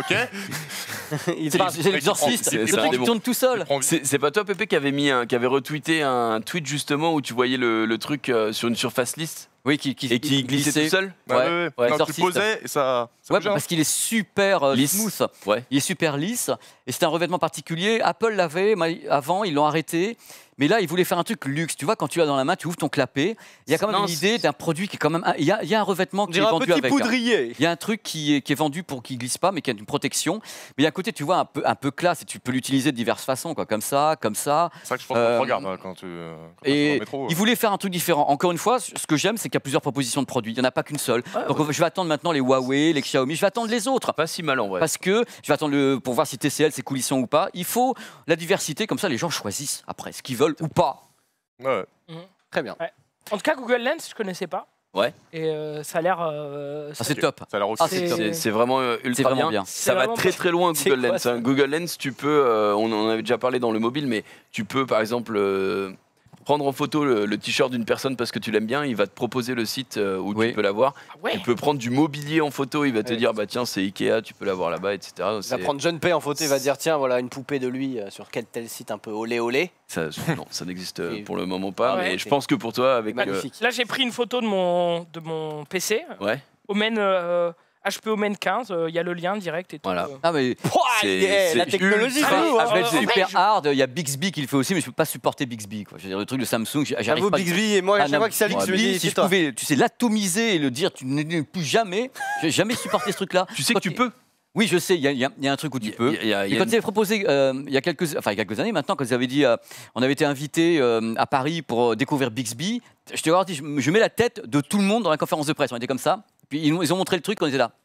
Ok. Il C'est parle- c'est l'exorciste, C'est- c'est c'est le un truc qui démon. tourne tout seul. Prends- C'est c'est pas toi, Pépé, qui avait mis un, qui avait retweeté un tweet justement où tu voyais le, le truc euh, sur une surface lisse Oui, qui, qui, et qui glissait tout seul. Ouais, Ouais, ouais, ouais. ouais, Non, tu exorciste. posais et ça. ça Ouais, bougeait, hein. parce qu'il est super euh, Lisse. smooth. Ouais. Il est super lisse et c'est un revêtement particulier. Apple l'avait mais avant, ils l'ont arrêté. Mais là, ils voulaient faire un truc luxe. Tu vois, quand tu l'as dans la main, tu ouvres ton clapet. Il y a quand même Non, une idée d'un produit qui est quand même. Il y a, il y a un revêtement On qui est dirait un vendu petit avec. hein. poudrier. Il y a un truc qui est, qui est vendu pour qu'il glisse pas, mais qui a une protection. Mais il y a un côté, tu vois, un peu, un peu classe et tu peux l'utiliser de diverses façons, quoi, comme ça, comme ça. C'est ça que je pense Euh, qu'on te regarde hein, quand tu. euh, quand tu vas dans Et le métro. ils voulaient faire un truc différent. Encore une fois, ce que j'aime, c'est qu'il y a plusieurs propositions de produits. Il n'y en a pas qu'une seule. Donc on va- je vais attendre maintenant les Huawei, les Xiaomi. Je vais attendre les autres. Pas si mal en vrai. Parce que je vais attendre le, pour voir si T C L c'est coulissant ou pas. Il faut la diversité, comme ça les gens choisissent après ce qu'ils veulent ou pas. Ouais. Très bien. En tout cas, Google Lens, je connaissais pas. Ouais. Et euh, ça a l'air. euh, Ah, c'est Ok. top. Ça a l'air aussi. Ah, c'est C'est- C'est c'est vraiment euh, ultra vraiment bien. bien. Ça C'est va vraiment très pas- très loin C'est Google quoi, Lens. ça hein. Google Lens, tu peux, euh, on en avait déjà parlé dans le mobile, mais tu peux par exemple euh, prendre en photo le, le t-shirt d'une personne parce que tu l'aimes bien. Il va te proposer le site euh, où Oui. tu peux l'avoir. Ah ouais. Tu peux prendre du mobilier en photo. Il va te Ouais. dire bah tiens c'est Ikea, tu peux l'avoir là-bas, et cetera. Il va C'est- prendre John Pay en photo, il va dire tiens, voilà une poupée de lui euh, sur quel tel site un peu olé olé. Ça, non, ça n'existe euh, Et- pour le moment pas. Ah ouais. mais je pense que pour toi avec euh, Magnifique. Là, j'ai pris une photo de mon, de mon P C. ouais. Omen, euh, H P Omen quinze. euh, Il y a le lien direct et tout. Voilà. euh. Ah mais Pouah, C'est- yeah, la c'est technologie, ultra- c'est nous, hein. Apple, en c'est vrai, super je- hard. Il y a Bixby qui le fait aussi, mais je peux pas supporter Bixby. Quoi. Je veux dire, le truc de Samsung, j'y- j'arrive J'avoue, pas. Bixby et moi, à Ah, chaque non, fois que c'est Alix, je me Bixby, dis si c'est je toi. pouvais, tu sais, l'atomiser et le dire, tu ne ne plus jamais. J'ai jamais supporté ce truc-là. Tu sais que Quand tu il- peux. Oui, je sais. Il y, a- il y a il y a un truc où tu peux. Il y a- il y a- il y Et a quand une- ils avaient proposé, euh, il y a quelques, enfin, il y a quelques années maintenant, quand ils avaient dit, euh, on avait été invité à Paris pour euh, découvrir Bixby, je te dit, je, je mets la tête de tout le monde dans la conférence de presse. On était comme ça. Puis ils, nous- ils ont montré le truc, on était là.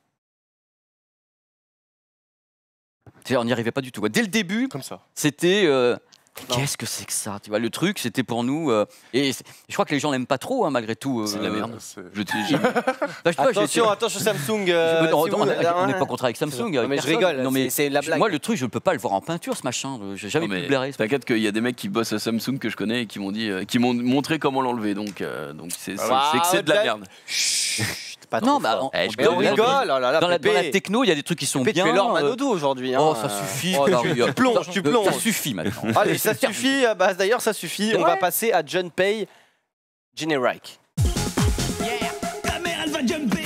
Tu sais, on n'y arrivait pas du tout. quoi. Dès le début, Comme ça. c'était. euh, Non. Qu'est-ce que c'est que ça tu vois, le truc, c'était pour nous. euh, et c'est- je crois que les gens l'aiment pas trop, hein, malgré tout. euh, C'est de la merde. Euh, c'est- Je t'ai- j'ai- bah, je sais pas, j'ai- Attention, attention Samsung. euh, je me- on si vous- on- on hein, n'est pas contre avec Samsung. Non, avec mais je personne. rigole, Non, mais c'est- c'est la je- blague. Moi, le truc, je ne peux pas le voir en peinture, ce machin. J'ai jamais Non, pu mais blairer. T'inquiète qu'il y a des mecs qui bossent à Samsung que je connais et qui m'ont dit, euh, qui m'ont montré comment l'enlever. Donc, euh, donc c'est c'est- Ah, c'est que c'est de la Jack. merde. Chut, pas Non, trop bah, fort. on- Eh, je Mais on connais- rigole, oh là là, Dans la, dans la Pépé. techno, il y a des trucs qui sont Pépé, tu bien. es l'or euh, Manodou aujourd'hui. hein. Oh, ça suffit. Oh, Non, tu, mais, tu plonges, tu euh, plonges. Ça suffit maintenant. Allez, ça suffit. ah bah, D'ailleurs, ça suffit. On va passer à John Pay Generic. Ta mère, elle va jumper.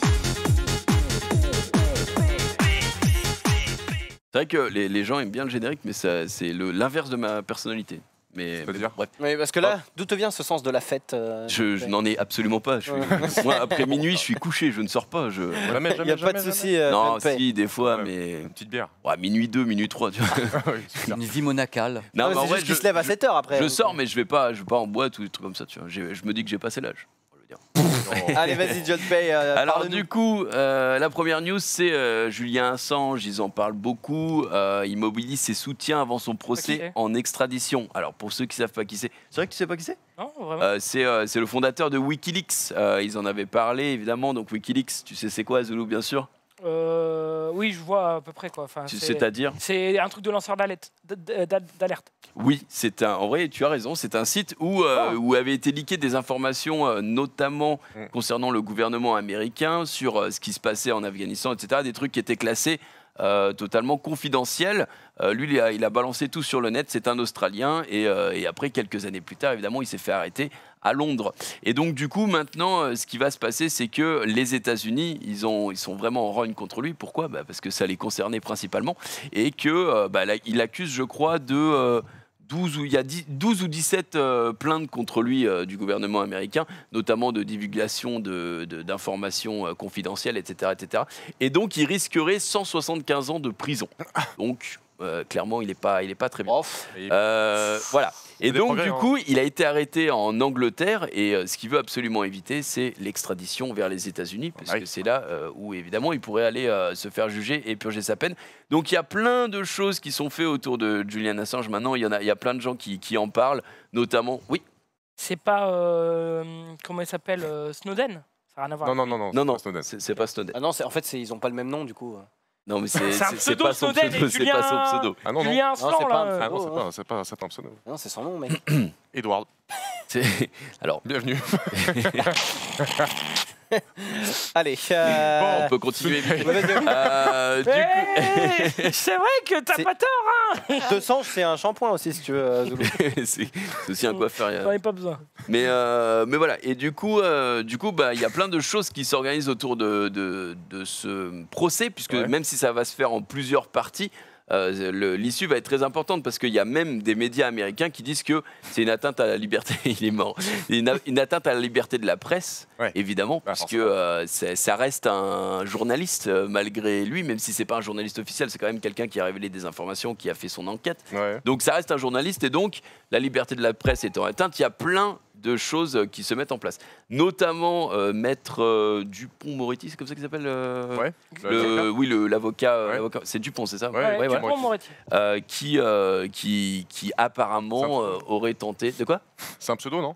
C'est vrai que les, les gens aiment bien le générique, mais ça- c'est le- l'inverse de ma personnalité. Mais, C'est-à-dire mais bref, Oui, parce que là, d'où te vient ce sens de la fête euh, je, John je Pay n'en ai absolument pas. Je suis- moi, après minuit, je suis couché, je ne sors pas. Je... Jamais, Il jamais, n'y a pas de jamais, souci. euh, non, John Pay. si, des fois, Ouais. mais Une petite bière. ouais, minuit deux, minuit trois. Tu vois. Oui, super. Une vie monacale. Non, Non, mais mais en c'est vrai, juste qu'il je- se lève à je- sept heures après. Je sors, mais je vais pas, je vais pas en boîte ou des trucs comme ça. Tu vois. J'ai- Je me dis que j'ai passé l'âge. on va le dire. Allez, vas-y, John Pay. Euh, Alors parle-nous. du coup, euh, la première news, c'est euh, Julian Assange, ils en parlent beaucoup, euh, il mobilise ses soutiens avant son procès Ok. en extradition. Alors pour ceux qui savent pas qui c'est, c'est vrai que tu sais pas qui c'est Non, vraiment. euh, C'est euh, c'est le fondateur de Wikileaks, euh, ils en avaient parlé évidemment, donc Wikileaks, tu sais c'est quoi Zulu bien sûr Euh, oui, je vois à peu près quoi. Enfin, Tu- c'est- C'est-à-dire c'est un truc de lanceur d'alerte. d- d- d'alerte. Oui, c'est un. En vrai, tu as raison. C'est un site où euh, Oh. où avaient été leakées des informations, euh, notamment Mm. concernant le gouvernement américain, sur euh, ce qui se passait en Afghanistan, et cetera. Des trucs qui étaient classés euh, totalement confidentiels. Euh, lui, il a, il a balancé tout sur le net. C'est un Australien et, euh, et après quelques années plus tard, évidemment, il s'est fait arrêter à Londres. Et donc, du coup, maintenant, euh, ce qui va se passer, c'est que les États-Unis, ils ont, ils sont vraiment en rogne contre lui. Pourquoi Bah, parce que ça les concernait principalement et que euh, bah, là, il accuse, je crois, de euh, douze ou il y a dix douze ou dix-sept euh, plaintes contre lui euh, du gouvernement américain, notamment de divulgation de- de- d'informations euh, confidentielles, et cetera, et cetera. Et donc, il risquerait cent soixante-quinze ans de prison. Donc, euh, clairement, il n'est pas, il est pas très bien. Off. Et- Euh, voilà. Et des donc, progrès, du hein. coup, il a été arrêté en Angleterre et euh, ce qu'il veut absolument éviter, c'est l'extradition vers les États-Unis, parce Oui. que c'est là euh, où, évidemment, il pourrait aller euh, se faire juger et purger sa peine. Donc, il y a plein de choses qui sont faites autour de Julian Assange. Maintenant, il y, en a, il y a plein de gens qui, qui en parlent, notamment. Oui, C'est pas. euh, comment il s'appelle euh, Snowden. Ça n'a rien à voir. Non, non, non, non. non, non, c'est pas Snowden. c'est c'est pas Snowden. Ah non, c'est- en fait, c'est- ils ont pas le même nom du coup. Non, mais c'est C'est un c'est- c'est pseudo pas son Snowden pseudo, et c'est pas son Julien- pseudo. Ah non, non. Julien Non, Assange, c'est pas là. un euh, Ah non, Oh, c'est oh. pas, c'est pas, c'est pas un pseudo. Non, c'est son nom, mec. Edward, C'est- Alors, bienvenue. Allez. euh, on peut continuer. vite. ouais, vas-y. Euh, du coup- Hey, c'est vrai que t'as C'est- pas tort, De sang, c'est un shampoing aussi, si tu veux, euh, Zoulou. c'est c'est aussi un coiffeur. il y a- j'en ai pas besoin. Mais, euh, mais voilà, et du coup, euh, du coup, bah, il y a plein de choses qui s'organisent autour de, de, de ce procès, puisque Ouais. même si ça va se faire en plusieurs parties, euh, le- l'issue va être très importante, parce qu'il y a même des médias américains qui disent que c'est une atteinte à la liberté, il est mort, une, une atteinte à la liberté de la presse, Ouais. évidemment, Bah, puisque forcément. euh, c'est- ça reste un journaliste euh, malgré lui, même si c'est pas un journaliste officiel, c'est quand même quelqu'un qui a révélé des informations, qui a fait son enquête. Ouais. Donc ça reste un journaliste et donc la liberté de la presse étant atteinte, il y a plein de choses euh, qui se mettent en place. Notamment euh, Maître euh, Dupont-Moretti, c'est comme ça qu'il s'appelle euh, Ouais. le, Oui, le- l'avocat. euh, Ouais. l'avocat- c'est Dupont, c'est ça Ouais, Ouais, ouais, tu voilà. prends Moretti. Euh, qui, euh, qui, qui apparemment C'est un euh, aurait tenté. De quoi C'est un pseudo, non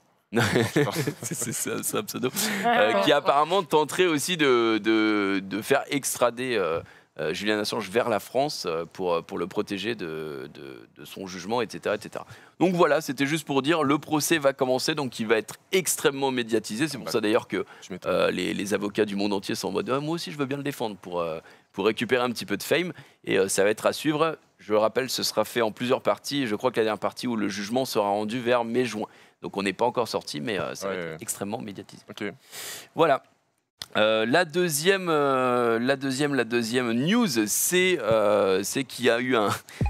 C'est c'est- c'est- c'est un pseudo. Euh, qui apparemment tenterait aussi de, de, de faire extrader euh, euh, Julian Assange vers la France euh, pour, pour le protéger de, de, de son jugement, et cetera, et cetera. Donc voilà, c'était juste pour dire, le procès va commencer, donc il va être extrêmement médiatisé. C'est pour ça d'ailleurs que Je m'étonne. euh, les, les avocats du monde entier sont en mode ah, moi aussi je veux bien le défendre pour, euh, pour récupérer un petit peu de fame et euh, ça va être à suivre. Je le rappelle, ce sera fait en plusieurs parties et je crois que la dernière partie où le jugement sera rendu vers mai-juin. Donc on n'est pas encore sorti, mais euh, ça Ouais, va être ouais. extrêmement médiatisé. Ok. Voilà. Euh, la deuxième, euh, la deuxième, la deuxième news, c'est euh, c'est qu'il y a eu un,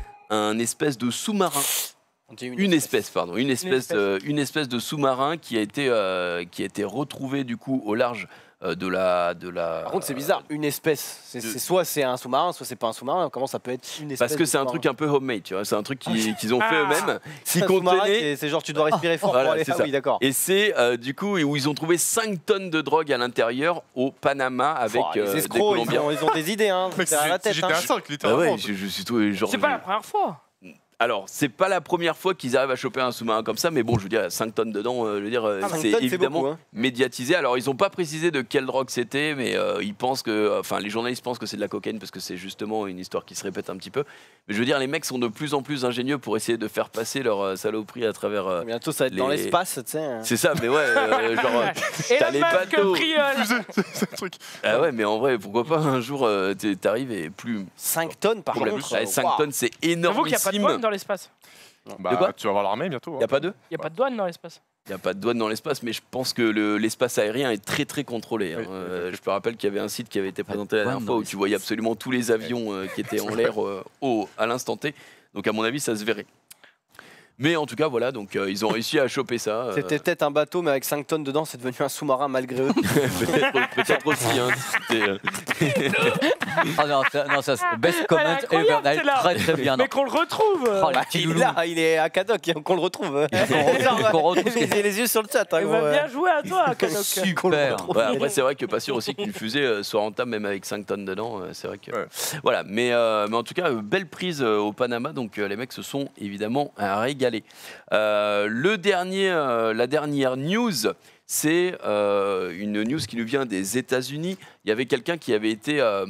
un espèce de sous-marin. On dit Une espèce, pardon, une espèce, espèce. euh, une espèce de sous-marin qui a été, euh, qui a été retrouvé du coup au large euh, de la, de la. Par contre, c'est bizarre. Une espèce. C'est de- c'est soit c'est un sous-marin, soit c'est pas un sous-marin. Comment ça peut être une espèce Parce que de c'est un sous-marin truc un peu homemade, tu vois. C'est un truc qui- qu'ils ont fait Ah. eux-mêmes, C'est qui un sous-marin contenait. qui est- C'est genre tu dois respirer fort Voilà, pour aller. c'est Ah ça. oui, d'accord. Et c'est euh, du coup où ils ont trouvé cinq tonnes de drogue à l'intérieur au Panama avec Oh, euh, les des escrocs, ils Colombiens. ont, ils ont des idées, hein. Mec, C'est à la c'est tête. G T A hein. cinq, Ah littéralement. ouais, je, je suis tout genre. C'est pas la première fois. Alors, c'est pas la première fois qu'ils arrivent à choper un sous-marin comme ça, mais bon, je veux dire, cinq tonnes dedans, euh, je veux dire, euh, Ah, cinq c'est tonnes, c'est évidemment beaucoup, hein. médiatisé. Alors, ils ont pas précisé de quelle drogue c'était, mais euh, ils pensent que, enfin, les journalistes pensent que c'est de la cocaïne parce que c'est justement une histoire qui se répète un petit peu. Mais je veux dire, les mecs sont de plus en plus ingénieux pour essayer de faire passer leur euh, saloperie à travers. euh, Bientôt, ça va être dans les- l'espace, tu sais. hein. C'est ça, mais ouais, euh, genre. euh, Et T'as le les masque bateaux. pris, euh, C'est un truc. Ah ouais, mais en vrai, pourquoi pas un jour, euh, t'es- t'arrives et plus. cinq tonnes par Problème. contre. Ouais, cinq waouh. tonnes, c'est J'avoue qu'il n'y a pas de douane énormissime. dans l'espace. Bah, De quoi tu vas voir l'armée bientôt. Y hein. a pas deux Il n'y a pas de douane dans l'espace. Il n'y a pas de douane dans l'espace, mais je pense que le- l'espace aérien est très très contrôlé. hein. Oui, oui, Euh, je te rappelle qu'il y avait un site qui avait été présenté la douane dernière dans fois où tu voyais absolument tous les avions euh, qui étaient en l'air euh, au, à l'instant T. Donc à mon avis, ça se verrait. Mais en tout cas, voilà, donc euh, ils ont réussi à choper ça. euh, C'était peut-être un bateau, mais avec cinq tonnes dedans, c'est devenu un sous-marin malgré eux. peut-être peut-être aussi. Hein, c'était, euh, Ah non, ça, non, ça, c'est best comment Elle est ever. incroyable, Elle est celle-là. très très bien. Mais non. qu'on le retrouve. Oh, les Bah, petits il est loulous. là, il est à Kadok, qu'on le retrouve. Qu'on retrouve ce les, qu'il- les yeux sur le chat. Hein, Il gros, va euh. bien jouer à toi, Kadok. Super. Ouais, après, c'est vrai que pas sûr aussi qu'une fusée euh, soit rentable, même avec cinq tonnes dedans. euh, c'est vrai que. Ouais. Voilà, mais, euh, mais en tout cas, euh, belle prise euh, au Panama. Donc, euh, les mecs se sont évidemment euh, régalés. Euh, le dernier, euh, la dernière news. C'est euh, une news qui nous vient des États-Unis. Il y avait quelqu'un qui avait été euh,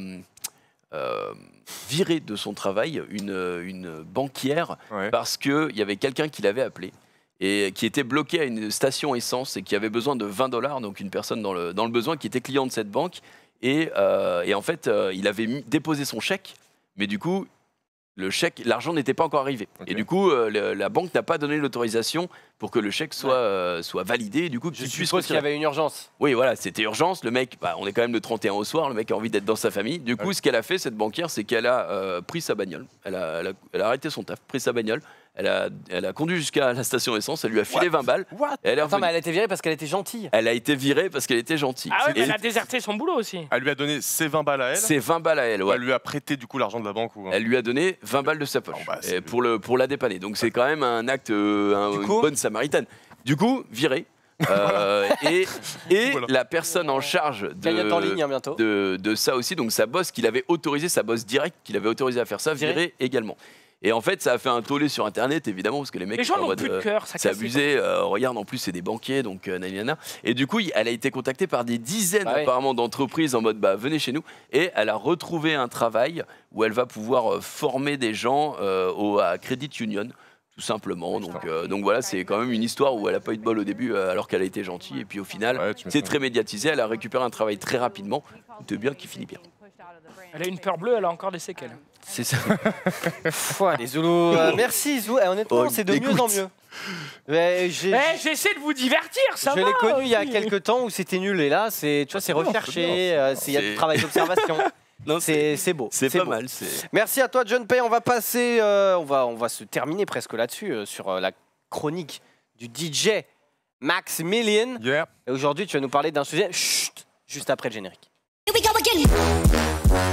euh, viré de son travail, une, une banquière, Ouais. parce qu'il y avait quelqu'un qui l'avait appelé et qui était bloqué à une station essence et qui avait besoin de vingt dollars, donc une personne dans le, dans le besoin qui était client de cette banque. Et, euh, et en fait, euh, il avait mis- déposé son chèque, mais du coup, le chèque, l'argent n'était pas encore arrivé. Ok. Et du coup, euh, le- la banque n'a pas donné l'autorisation pour que le chèque soit, euh, soit validé. Et du coup, que Je tu puisses suppose qu'il y retirer. avait une urgence. Oui, voilà, c'était urgence. Le mec, bah, on est quand même le trente et un au soir, le mec a envie d'être dans sa famille. Du coup, Ouais. ce qu'elle a fait, cette banquière, c'est qu'elle a euh, pris sa bagnole. Elle a, elle, a, elle a arrêté son taf, pris sa bagnole. Elle a, elle a conduit jusqu'à la station essence, elle lui a filé vingt balles. What Et elle est Attends, revenue. mais elle a été virée parce qu'elle était gentille. Elle a été virée parce qu'elle était gentille. Ah ouais, mais Et elle a déserté son boulot aussi. Elle lui a donné ses vingt balles à elle. c'est vingt balles à elle, Ou ouais. Elle lui a prêté du coup l'argent de la banque ou... Elle lui a donné vingt balles de sa poche Bon, bah, c'est- et pour, le, pour la dépanner. Donc c'est quand même un acte, euh, un- Du une coup bonne samaritaine. Du coup, virée. Euh, et et Voilà. la personne en charge Cagnotte en ligne de, hein, bientôt. de, de ça aussi, donc sa boss qui l'avait autorisé, sa boss directe qui l'avait autorisé à faire ça, Virée. virée également. Et en fait, ça a fait un tollé sur Internet, évidemment, parce que les mecs Les gens étaient en n'ont mode, plus de euh, cœur, ça c'est casse les abusé. euh, regarde, en plus, c'est des banquiers, donc euh, nanana. Et du coup, il- elle a été contactée par des dizaines Bah oui. apparemment d'entreprises en mode bah, venez chez nous. Et elle a retrouvé un travail où elle va pouvoir euh, former des gens euh, au, à Credit Union. Tout simplement. Donc, euh, donc voilà, c'est quand même une histoire où elle n'a pas eu de bol au début euh, alors qu'elle a été gentille. Et puis au final, Ouais, tu c'est m'étonnes. très médiatisé. Elle a récupéré un travail très rapidement. De bien qui finit bien. Elle a une peur bleue, elle a encore des séquelles. C'est ça. Pff, ouais, les Zoulous. euh, merci Zou. Eh, honnêtement, Oh, c'est de mieux écoute. en mieux. Mais j'ai- Eh, j'essaie de vous divertir, ça je va l'ai connu il y a aussi. quelques temps où c'était nul et là, c'est, tu vois, c'est bien, c'est recherché. bien. euh, c'est- Il y a du C'est- travail d'observation. Non, C'est c'est beau. C'est pas beau. mal. C'est. Merci à toi, John Pay. On va passer, euh, on va, on va se terminer presque là-dessus euh, sur euh, la chronique du D J Maximilian. Yeah. Et aujourd'hui, tu vas nous parler d'un sujet chut, juste après le générique. Here we go again.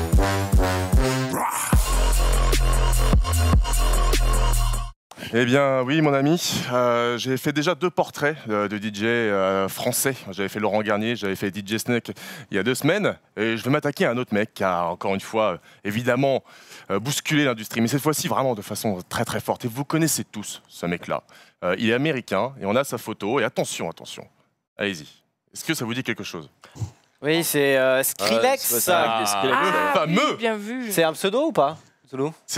Eh bien oui mon ami, euh, j'ai fait déjà deux portraits euh, de D J euh, français. J'avais fait Laurent Garnier, j'avais fait D J Snake il y a deux semaines. Et je vais m'attaquer à un autre mec qui a encore une fois euh, évidemment euh, bousculé l'industrie. Mais cette fois-ci vraiment de façon très très forte. Et vous connaissez tous ce mec-là. Euh, il est américain et on a sa photo. Et attention, attention. Allez-y. Est-ce que ça vous dit quelque chose? Oui, c'est euh, Skrillex. c'est ça, avec des Skrillex. Ah, fameux. oui, bien vu. C'est un pseudo ou pas, Zoulou? C'est-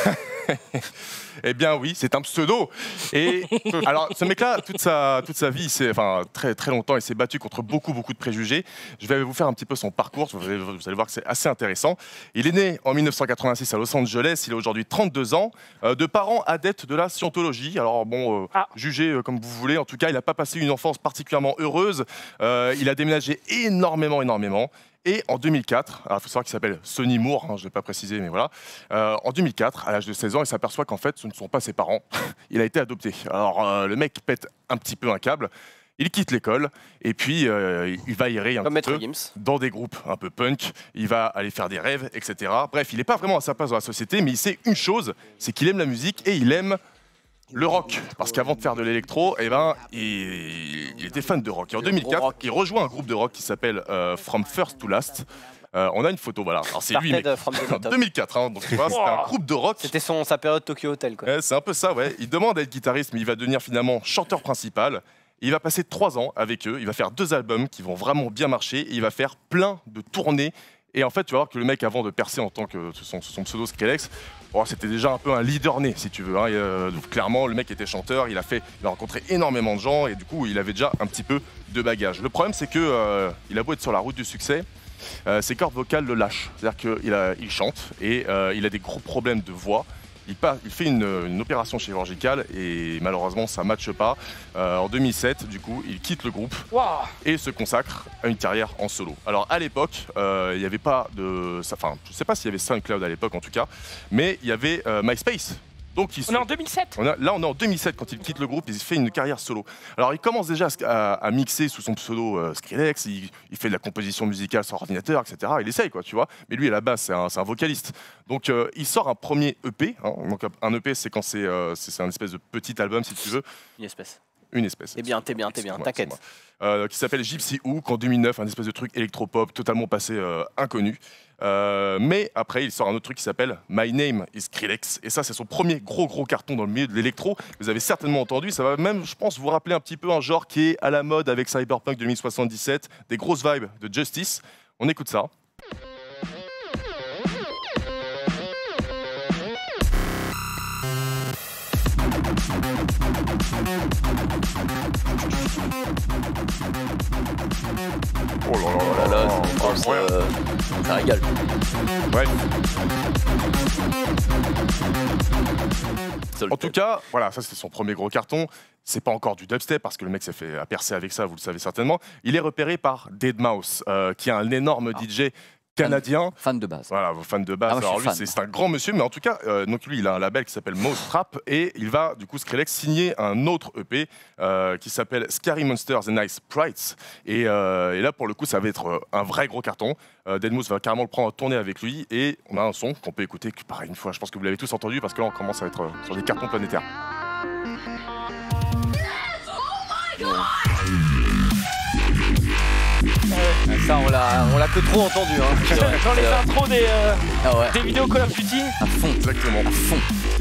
Eh bien oui, c'est un pseudo. Et alors ce mec-là, toute sa, toute sa vie, c'est enfin très très longtemps, il s'est battu contre beaucoup beaucoup de préjugés. Je vais vous faire un petit peu son parcours. Vous allez, vous allez voir que c'est assez intéressant. Il est né en mille neuf cent quatre-vingt-six à Los Angeles. Il a aujourd'hui trente-deux ans, euh, de parents adeptes de la scientologie. Alors bon, euh, Ah. jugez euh, comme vous voulez. En tout cas, il n'a pas passé une enfance particulièrement heureuse. Euh, il a déménagé énormément, énormément. Et en deux mille quatre, alors il faut savoir qu'il s'appelle Sonny Moore, hein, je ne l'ai pas précisé, mais voilà. Euh, en deux mille quatre, à l'âge de seize ans, il s'aperçoit qu'en fait, ce ne sont pas ses parents. Il a été adopté. Alors euh, le mec pète un petit peu un câble. Il quitte l'école et puis euh, il va errer un Comme petit Maître peu Gims. dans des groupes un peu punk. Il va aller faire des rêves, et cetera. Bref, il n'est pas vraiment à sa place dans la société, mais il sait une chose, c'est qu'il aime la musique et il aime le rock. Parce qu'avant de faire de l'électro, eh ben, il, il était fan de rock. Et en deux mille quatre, il rejoint un groupe de rock qui s'appelle euh, From First to Last. Euh, on a une photo, voilà. Alors c'est lui, mais Started from the en top. deux mille quatre, hein, donc tu vois, c'était un groupe de rock. C'était son, sa période Tokyo Hotel, quoi. Ouais, c'est un peu ça, ouais. Il demande à être guitariste, mais il va devenir finalement chanteur principal. Il va passer trois ans avec eux. Il va faire deux albums qui vont vraiment bien marcher. Et il va faire plein de tournées. Et en fait, tu vas voir que le mec, avant de percer en tant que son, son pseudo Skrillex, oh, c'était déjà un peu un leader né, si tu veux. Hein. Et, euh, donc, clairement, le mec était chanteur. Il a fait, il a rencontré énormément de gens et du coup, il avait déjà un petit peu de bagage. Le problème, c'est que euh, il a beau être sur la route du succès. Euh, ses cordes vocales le lâchent. C'est-à-dire qu'il a- il chante et euh, il a des gros problèmes de voix. Il, pa- il fait une, une opération chirurgicale et malheureusement ça ne matche pas. Euh, en deux mille sept, du coup, il quitte le groupe Waouh. et se consacre à une carrière en solo. Alors à l'époque, euh, il n'y avait pas de... Enfin, je ne sais pas s'il y avait SoundCloud à l'époque en tout cas, mais il y avait euh, MySpace. Donc, il On est en deux mille sept. on a, là, on est en deux mille sept quand il quitte le groupe, il fait une carrière solo. Alors, il commence déjà à, à mixer sous son pseudo euh, Skrillex, il, il fait de la composition musicale sur ordinateur, et cetera. Il essaye, quoi, tu vois. Mais lui, à la base, c'est un, c'est un vocaliste. Donc, euh, il sort un premier E P. Hein. Donc, un E P, c'est quand c'est euh, c'est un espèce de petit album, si tu veux. Une espèce. Une espèce. T'es bien, t'es bien, t'es bien, Ouais, t'inquiète. c'est moi. Euh, qui s'appelle Gypsy Hook en deux mille neuf, un espèce de truc électropop totalement passé euh, inconnu. Euh, mais après, il sort un autre truc qui s'appelle My Name is Skrillex. Et ça, c'est son premier gros gros carton dans le milieu de l'électro. Vous avez certainement entendu. Ça va même, je pense, vous rappeler un petit peu un genre qui est à la mode avec Cyberpunk deux mille soixante-dix-sept, des grosses vibes de Justice. On écoute ça. Oh là là Oh là là là, là, c'est- incroyable. euh, ça régale. Ouais. Seul En tout cas, voilà, ça c'était son premier gros carton. C'est pas encore du dubstep parce que le mec s'est fait percer avec ça, vous le savez certainement. Il est repéré par deadmau cinq, euh, qui est un énorme D J canadien. Fan de base. Voilà, vos fans de base. Ah, moi, je Alors suis lui, fan. c'est c'est un grand monsieur, mais en tout cas, euh, donc lui, il a un label qui s'appelle Mouse Trap et il va, du coup, Skrillex signer un autre E P euh, qui s'appelle Scary Monsters and Nice Sprites. Et, euh, et là, pour le coup, ça va être euh, un vrai gros carton. Euh, deadmau cinq va carrément le prendre à tourner avec lui et on a un son qu'on peut écouter, que, pareil, une fois, je pense que vous l'avez tous entendu parce que là, on commence à être euh, sur des cartons planétaires. Ça, on l'a on l'a que trop entendu. Hein. Dans les intros des, euh, Ah ouais, des vidéos Call of Duty. à fond. Exactement. À fond.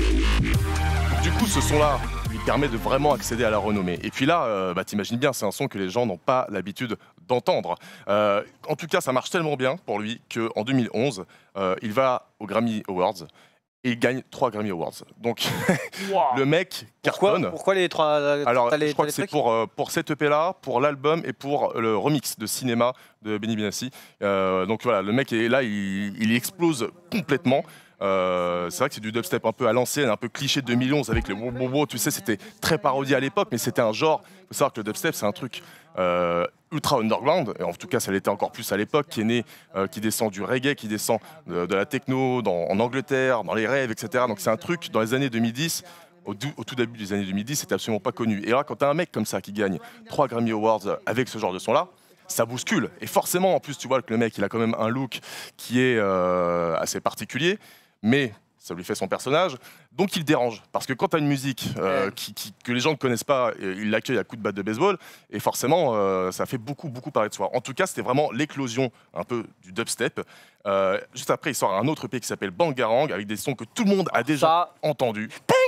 Du coup, ce son-là lui permet de vraiment accéder à la renommée. Et puis là, euh, bah, t'imagines bien, c'est un son que les gens n'ont pas l'habitude d'entendre. Euh, en tout cas, ça marche tellement bien pour lui qu'en deux mille onze, euh, il va aux Grammy Awards et il gagne trois Grammy Awards. Donc, Wow. le mec Pourquoi, cartonne. pourquoi les trois Alors, t'as les- je crois t'as que les c'est trucs pour, euh, pour cet E P-là, pour l'album et pour le remix de cinéma de Benny Benassi. Euh, donc voilà, le mec est là, il, il explose complètement. Euh, c'est vrai que c'est du dubstep un peu à l'ancienne, un peu cliché de deux mille onze avec le bon bon bon, tu sais, c'était très parodié à l'époque, mais c'était un genre. Il faut savoir que le dubstep, c'est un truc euh, ultra underground, et en tout cas, ça l'était encore plus à l'époque, qui est né, euh, qui descend du reggae, qui descend de, de la techno dans- en Angleterre, dans les rêves, et cetera. Donc c'est un truc dans les années deux mille dix. Au, dou- au tout début des années deux mille dix, c'était absolument pas connu. Et là, quand tu as un mec comme ça qui gagne trois Grammy Awards avec ce genre de son-là, ça bouscule. Et forcément, en plus, tu vois que le mec, il a quand même un look qui est euh, assez particulier, mais ça lui fait son personnage. Donc il dérange. Parce que quand tu as une musique euh, qui- qui- que les gens ne connaissent pas, euh, ils l'accueillent à coups de batte de baseball, et forcément, euh, ça fait beaucoup, beaucoup parler de soi. En tout cas, c'était vraiment l'éclosion un peu du dubstep. Euh, juste après, il sort un autre E P qui s'appelle Bangarang, avec des sons que tout le monde a déjà Ça, entendus.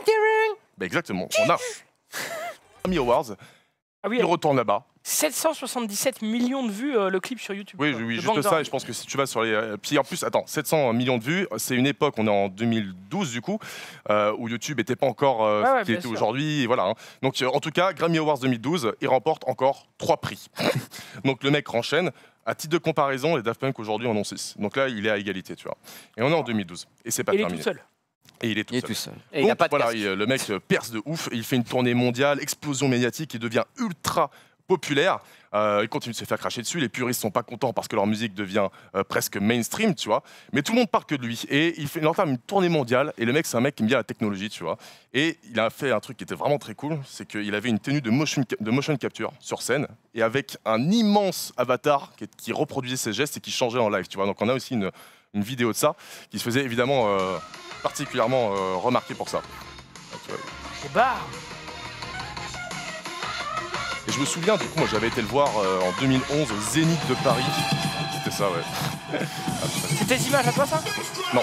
Ben exactement. On a Grammy Awards, Ah oui, il retourne là-bas. sept cent soixante-dix-sept millions de vues euh, le clip sur YouTube. Oui, quoi. oui, Le juste Bang ça. Bang. Et je pense que si tu vas sur les. euh, Puis en plus, attends, sept cents millions de vues, c'est une époque, on est en deux mille douze du coup, euh, où YouTube n'était pas encore euh, Ouais, ouais, ce qu'il bien était sûr. aujourd'hui. Et voilà. hein. Donc euh, en tout cas, Grammy Awards deux mille douze, il remporte encore trois prix. Donc le mec renchaîne. À titre de comparaison, les Daft Punk aujourd'hui en ont six. Donc là, il est à égalité, tu vois. Et on est en deux mille douze. Et c'est pas Et il est terminé. tout seul. Et il est tout Il est seul. tout seul. et il a Donc, pas de voilà, casque. il- le mec euh, perce de ouf, il fait une tournée mondiale, explosion médiatique, il devient ultra populaire. Euh, il continue de se faire cracher dessus, les puristes sont pas contents parce que leur musique devient euh, presque mainstream, tu vois. Mais tout le monde parle que de lui. Et il, fait, il entame une tournée mondiale, et le mec, c'est un mec qui aime bien la technologie, tu vois. Et il a fait un truc qui était vraiment très cool, c'est qu'il avait une tenue de motion, ca- de motion capture sur scène, et avec un immense avatar qui, qui reproduisait ses gestes et qui changeait en live, tu vois. Donc on a aussi une, une vidéo de ça, qui se faisait évidemment euh, particulièrement euh, remarquer pour ça. Donc, euh, Et bah, Et je me souviens, du coup, moi j'avais été le voir euh, en deux mille onze au Zénith de Paris. C'était ça, ouais. c'est tes images à toi ça? Non.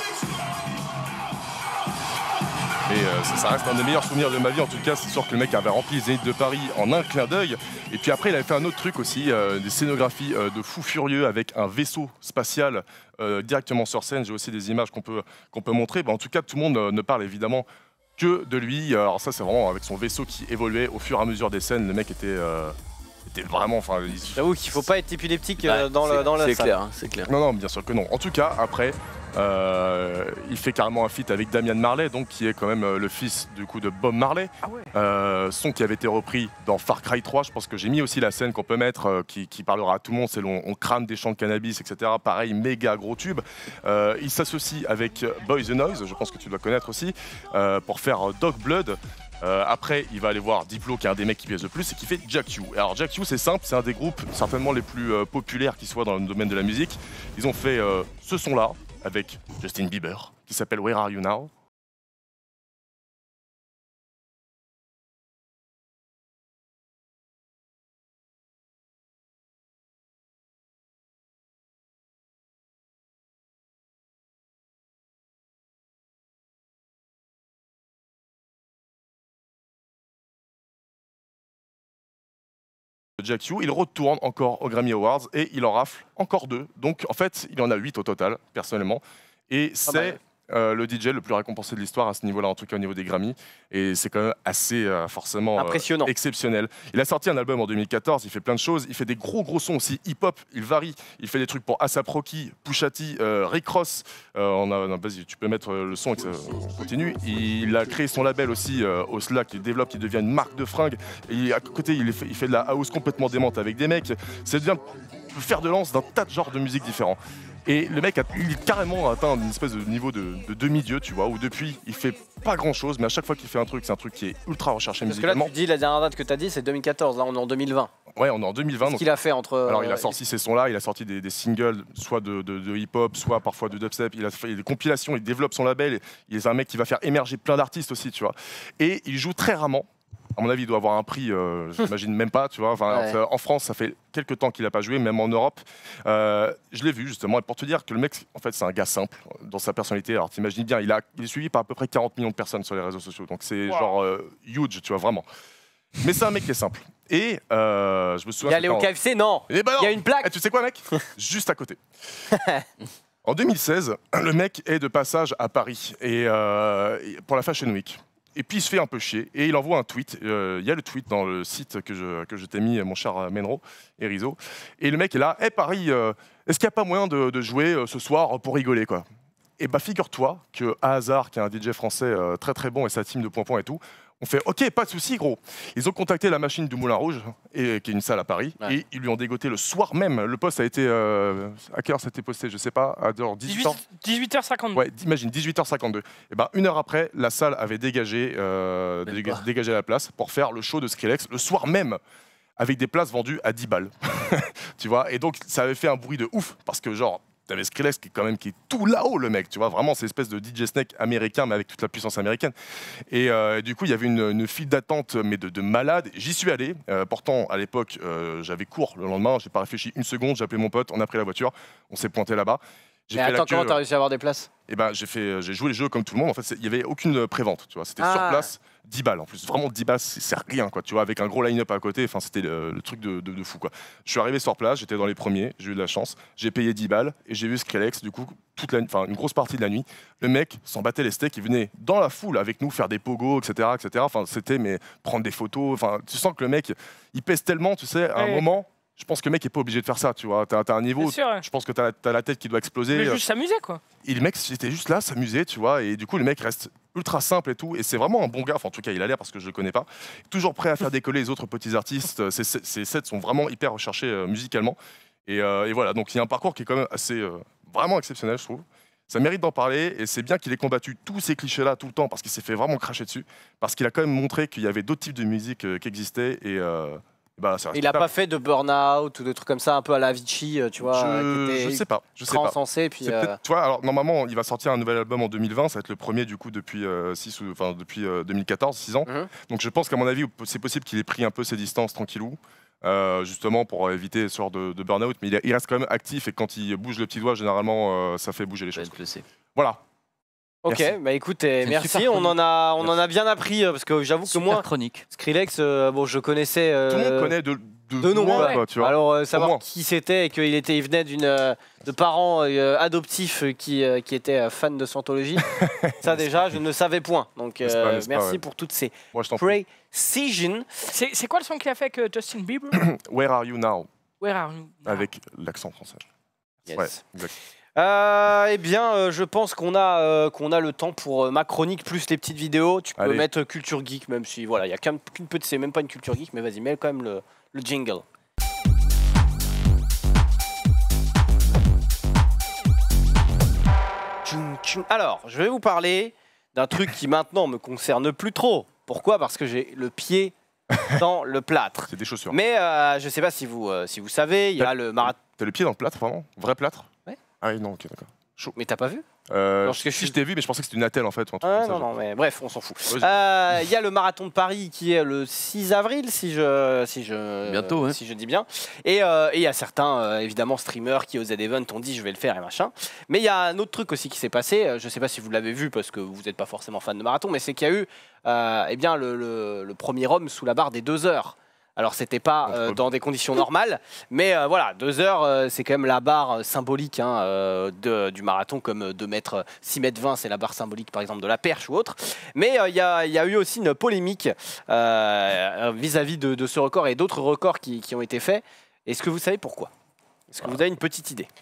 Mais euh, ça, ça reste un des meilleurs souvenirs de ma vie. En tout cas, c'est sûr que le mec avait rempli le Zénith de Paris en un clin d'œil. Et puis après, il avait fait un autre truc aussi, euh, des scénographies euh, de fou furieux avec un vaisseau spatial euh, directement sur scène. J'ai aussi des images qu'on peut, qu'on peut montrer. Bah, en tout cas, tout le monde euh, ne parle évidemment que de lui. Alors ça, c'est vraiment avec son vaisseau qui évoluait au fur et à mesure des scènes. Le mec était, euh, était vraiment... Enfin, il- J'avoue qu'il faut pas être épileptique euh, Ouais, dans, le, c'est- dans la C'est salle. clair, hein, c'est clair. Non, non, bien sûr que non. En tout cas, après, Euh, il fait carrément un feat avec Damian Marley, donc qui est quand même euh, le fils du coup de Bob Marley. Ah ouais. Euh, son qui avait été repris dans Far Cry trois. Je pense que j'ai mis aussi la scène qu'on peut mettre, euh, qui, qui parlera à tout le monde. C'est on, on crame des champs de cannabis, et cetera. Pareil, méga gros tube. Euh, il s'associe avec Boy the Noise, je pense que tu dois connaître aussi, euh, pour faire Dog Blood. Euh, après, il va aller voir Diplo, qui est un des mecs qui pèse le plus, et qui fait Jack U. Alors Jack U, c'est simple, c'est un des groupes certainement les plus euh, populaires qui soient dans le domaine de la musique. Ils ont fait euh, ce son-là avec Justin Bieber, qui s'appelle Where Are You Now. Jack U, il retourne encore aux Grammy Awards et il en rafle encore deux. Donc en fait, il en a huit au total, personnellement. Et c'est euh, le D J le plus récompensé de l'histoire à ce niveau-là, en tout cas au niveau des Grammy. Et c'est quand même assez euh, forcément impressionnant, euh, exceptionnel. Il a sorti un album en deux mille quatorze, il fait plein de choses. Il fait des gros gros sons aussi hip-hop, il varie. Il fait des trucs pour A$ap Rocky, Pusha T, euh, Rick Ross. Euh, on a, vas-y, tu peux mettre le son et que ça continue. Il a créé son label aussi, euh, Osla, qu'il développe, qui devient une marque de fringues. Et à côté, il fait, il fait de la house complètement démente avec des mecs. Ça devient le fer de lance d'un tas de genres de musique différents. Et le mec a il est carrément atteint une espèce de niveau de, de demi-dieu, tu vois, où depuis, il fait pas grand-chose, mais à chaque fois qu'il fait un truc, c'est un truc qui est ultra recherché Parce musicalement. Parce que là, tu dis, la dernière date que tu as dit, c'est deux mille quatorze, là on est en deux mille vingt. Ouais, on est en deux mille vingt. Qu'est-ce qu'il a fait entre... Alors il a sorti ces sons-là, il a sorti des, des singles, soit de, de, de hip-hop, soit parfois de dubstep, il a fait des compilations, il développe son label, il est un mec qui va faire émerger plein d'artistes aussi, tu vois. Et il joue très rarement. À mon avis, il doit avoir un prix, euh, j'imagine même pas, tu vois. Enfin, ouais. En France, ça fait quelques temps qu'il n'a pas joué, même en Europe. Euh, je l'ai vu justement, et pour te dire que le mec, en fait, c'est un gars simple dans sa personnalité. Alors, t'imagines bien, il, a, il est suivi par à peu près quarante millions de personnes sur les réseaux sociaux, donc c'est wow. genre euh, huge, tu vois, vraiment. Mais c'est un mec qui est simple. Et euh, je me souviens. Il est allé au K F C, non. Eh ben non. Il y a une plaque. Eh, tu sais quoi, mec? Juste à côté. En deux mille seize, le mec est de passage à Paris et euh, pour la Fashion Week. Et puis il se fait un peu chier et il envoie un tweet. Il euh, y a le tweet dans le site que je, que je t'ai mis, mon cher Menro et Rizzo. Et le mec est là, hey, Paris, euh, est-ce qu'il n'y a pas moyen de, de jouer euh, ce soir pour rigoler, quoi? Et bah figure-toi que Hazard, qui est un D J français euh, très très bon, et sa team de Point Point et tout, on fait ok, pas de souci, gros. Ils ont contacté la machine du Moulin Rouge, et, qui est une salle à Paris, ouais. Et ils lui ont dégoté le soir même. Le post a été euh, à quelle heure c'était posté, je sais pas, à dix-huit heures cinquante-deux. Ouais, imagine dix-huit heures cinquante-deux. Et ben une heure après, la salle avait dégagé, euh, dégagé, dégagé la place pour faire le show de Skrillex le soir même, avec des places vendues à dix balles. Tu vois, et donc ça avait fait un bruit de ouf parce que genre. T'avais Skrillex qui est quand même qui est tout là-haut, le mec, tu vois, vraiment c'est espèce de D J Snake américain mais avec toute la puissance américaine. Et euh, du coup il y avait une, une file d'attente mais de, de malade. J'y suis allé, euh, pourtant à l'époque euh, j'avais cours le lendemain, j'ai pas réfléchi une seconde, j'ai appelé mon pote, on a pris la voiture, on s'est pointé là-bas. Mais attends, comment t'as réussi à avoir des places? Eh ben j'ai fait, j'ai joué les jeux comme tout le monde. En fait, il y avait aucune prévente, tu vois. C'était ah. sur place, dix balles en plus. Vraiment dix balles, c'est rien, quoi. Tu vois, avec un gros line-up à côté. Enfin, c'était le, le truc de, de, de fou, quoi. Je suis arrivé sur place, j'étais dans les premiers, j'ai eu de la chance. J'ai payé dix balles et j'ai vu Skrillex. Du coup, toute la, enfin, une grosse partie de la nuit, le mec s'en battait les steaks. Il venait dans la foule avec nous faire des pogos, et cetera, et cetera. Enfin, c'était mais prendre des photos. Enfin, tu sens que le mec, il pèse tellement, tu sais, à un ouais. moment. Je pense que le mec est pas obligé de faire ça, tu vois. T'as as un niveau, sûr, ouais. Je pense que t'as as la tête qui doit exploser. Mais juste s'amuser, quoi. Et le mec, c'était juste là, s'amuser, tu vois. Et du coup, le mec reste ultra simple et tout. Et c'est vraiment un bon gars. Enfin, en tout cas, il a l'air parce que je le connais pas. Toujours prêt à faire décoller les autres petits artistes. Ces, ces sets sont vraiment hyper recherchés euh, musicalement. Et, euh, et voilà. Donc, il y a un parcours qui est quand même assez euh, vraiment exceptionnel, je trouve. Ça mérite d'en parler. Et c'est bien qu'il ait combattu tous ces clichés-là tout le temps parce qu'il s'est fait vraiment cracher dessus. Parce qu'il a quand même montré qu'il y avait d'autres types de musique euh, qui existaient. Et. Euh, Bah, il a pas fait de burn-out ou de trucs comme ça, un peu à la Avicii, tu vois. Je, je sais pas. Je sais pas. Sensé, puis euh... tu vois, alors normalement, il va sortir un nouvel album en deux mille vingt. Ça va être le premier du coup depuis euh, six ou enfin depuis euh, deux mille quatorze, six ans. Mm-hmm. Donc je pense qu'à mon avis, c'est possible qu'il ait pris un peu ses distances tranquillou, euh, justement pour éviter ce genre de, de burn-out. Mais il, a, il reste quand même actif et quand il bouge le petit doigt, généralement, euh, ça fait bouger les choses. Voilà. Ok, merci. Bah écoute, eh, merci. On en a, on en a bien appris parce que j'avoue que moi, chronique. Skrillex, euh, bon, je connaissais. Euh, Tout le monde connaît de, de, de nom, ouais. quoi, tu vois. Alors euh, savoir qui c'était et qu'il était, il venait d'une, euh, de parents euh, adoptifs qui, euh, qui étaient euh, fans de Scientologie. Ça déjà, je ne savais point. Donc euh, pas, merci pas, ouais. pour toutes ces précisions. C'est quoi le son qu'il a fait avec Justin Bieber? Where Are You Now? Where Are You Now? Avec l'accent français. Yes. Ouais, exact. Euh, eh bien, euh, je pense qu'on a, euh, qu'on a le temps pour euh, ma chronique plus les petites vidéos. Tu peux Allez. mettre euh, Culture Geek, même si voilà, il y a qu'une qu'une petite, c'est même pas une Culture Geek, mais vas-y, mets quand même le, le jingle. Tchoum, tchoum. Alors, je vais vous parler d'un truc qui maintenant me concerne plus trop. Pourquoi? Parce que j'ai le pied dans le plâtre. C'est des chaussures. Mais euh, je sais pas si vous, euh, si vous savez, il y a le marathon. T'as le pied dans le plâtre, vraiment? Vrai plâtre? Ouais. Ah oui, non, ok, d'accord. Chaud. Mais t'as pas vu? Euh, Parce que je si suis- je t'ai vu, mais je pensais que c'était une attelle en fait. Ou un truc Ah, comme ça, non, genre. non, mais bref, on s'en fout. Ouais, Euh, Il y a le marathon de Paris qui est le six avril, si je, si je, Bientôt, ouais. si je dis bien. Et euh, et il y a certains, euh, évidemment, streamers qui, aux Z-Event, ont dit je vais le faire et machin. Mais il y a un autre truc aussi qui s'est passé. euh, Je sais pas si vous l'avez vu parce que vous n'êtes pas forcément fan de marathon, mais c'est qu'il y a eu euh, eh bien, le, le- le premier homme sous la barre des deux heures. Alors, c'était pas euh, dans des conditions normales, mais euh, voilà, deux heures, euh, c'est quand même la barre euh, symbolique hein, euh, de- du marathon, comme deux mètres, six mètres vingt, c'est la barre symbolique, par exemple, de la perche ou autre. Mais euh, il y, a, il y a eu aussi une polémique euh, vis-à-vis de, de ce record et d'autres records qui, qui ont été faits. Est-ce que vous savez pourquoi? Est-ce que vous avez une petite idée?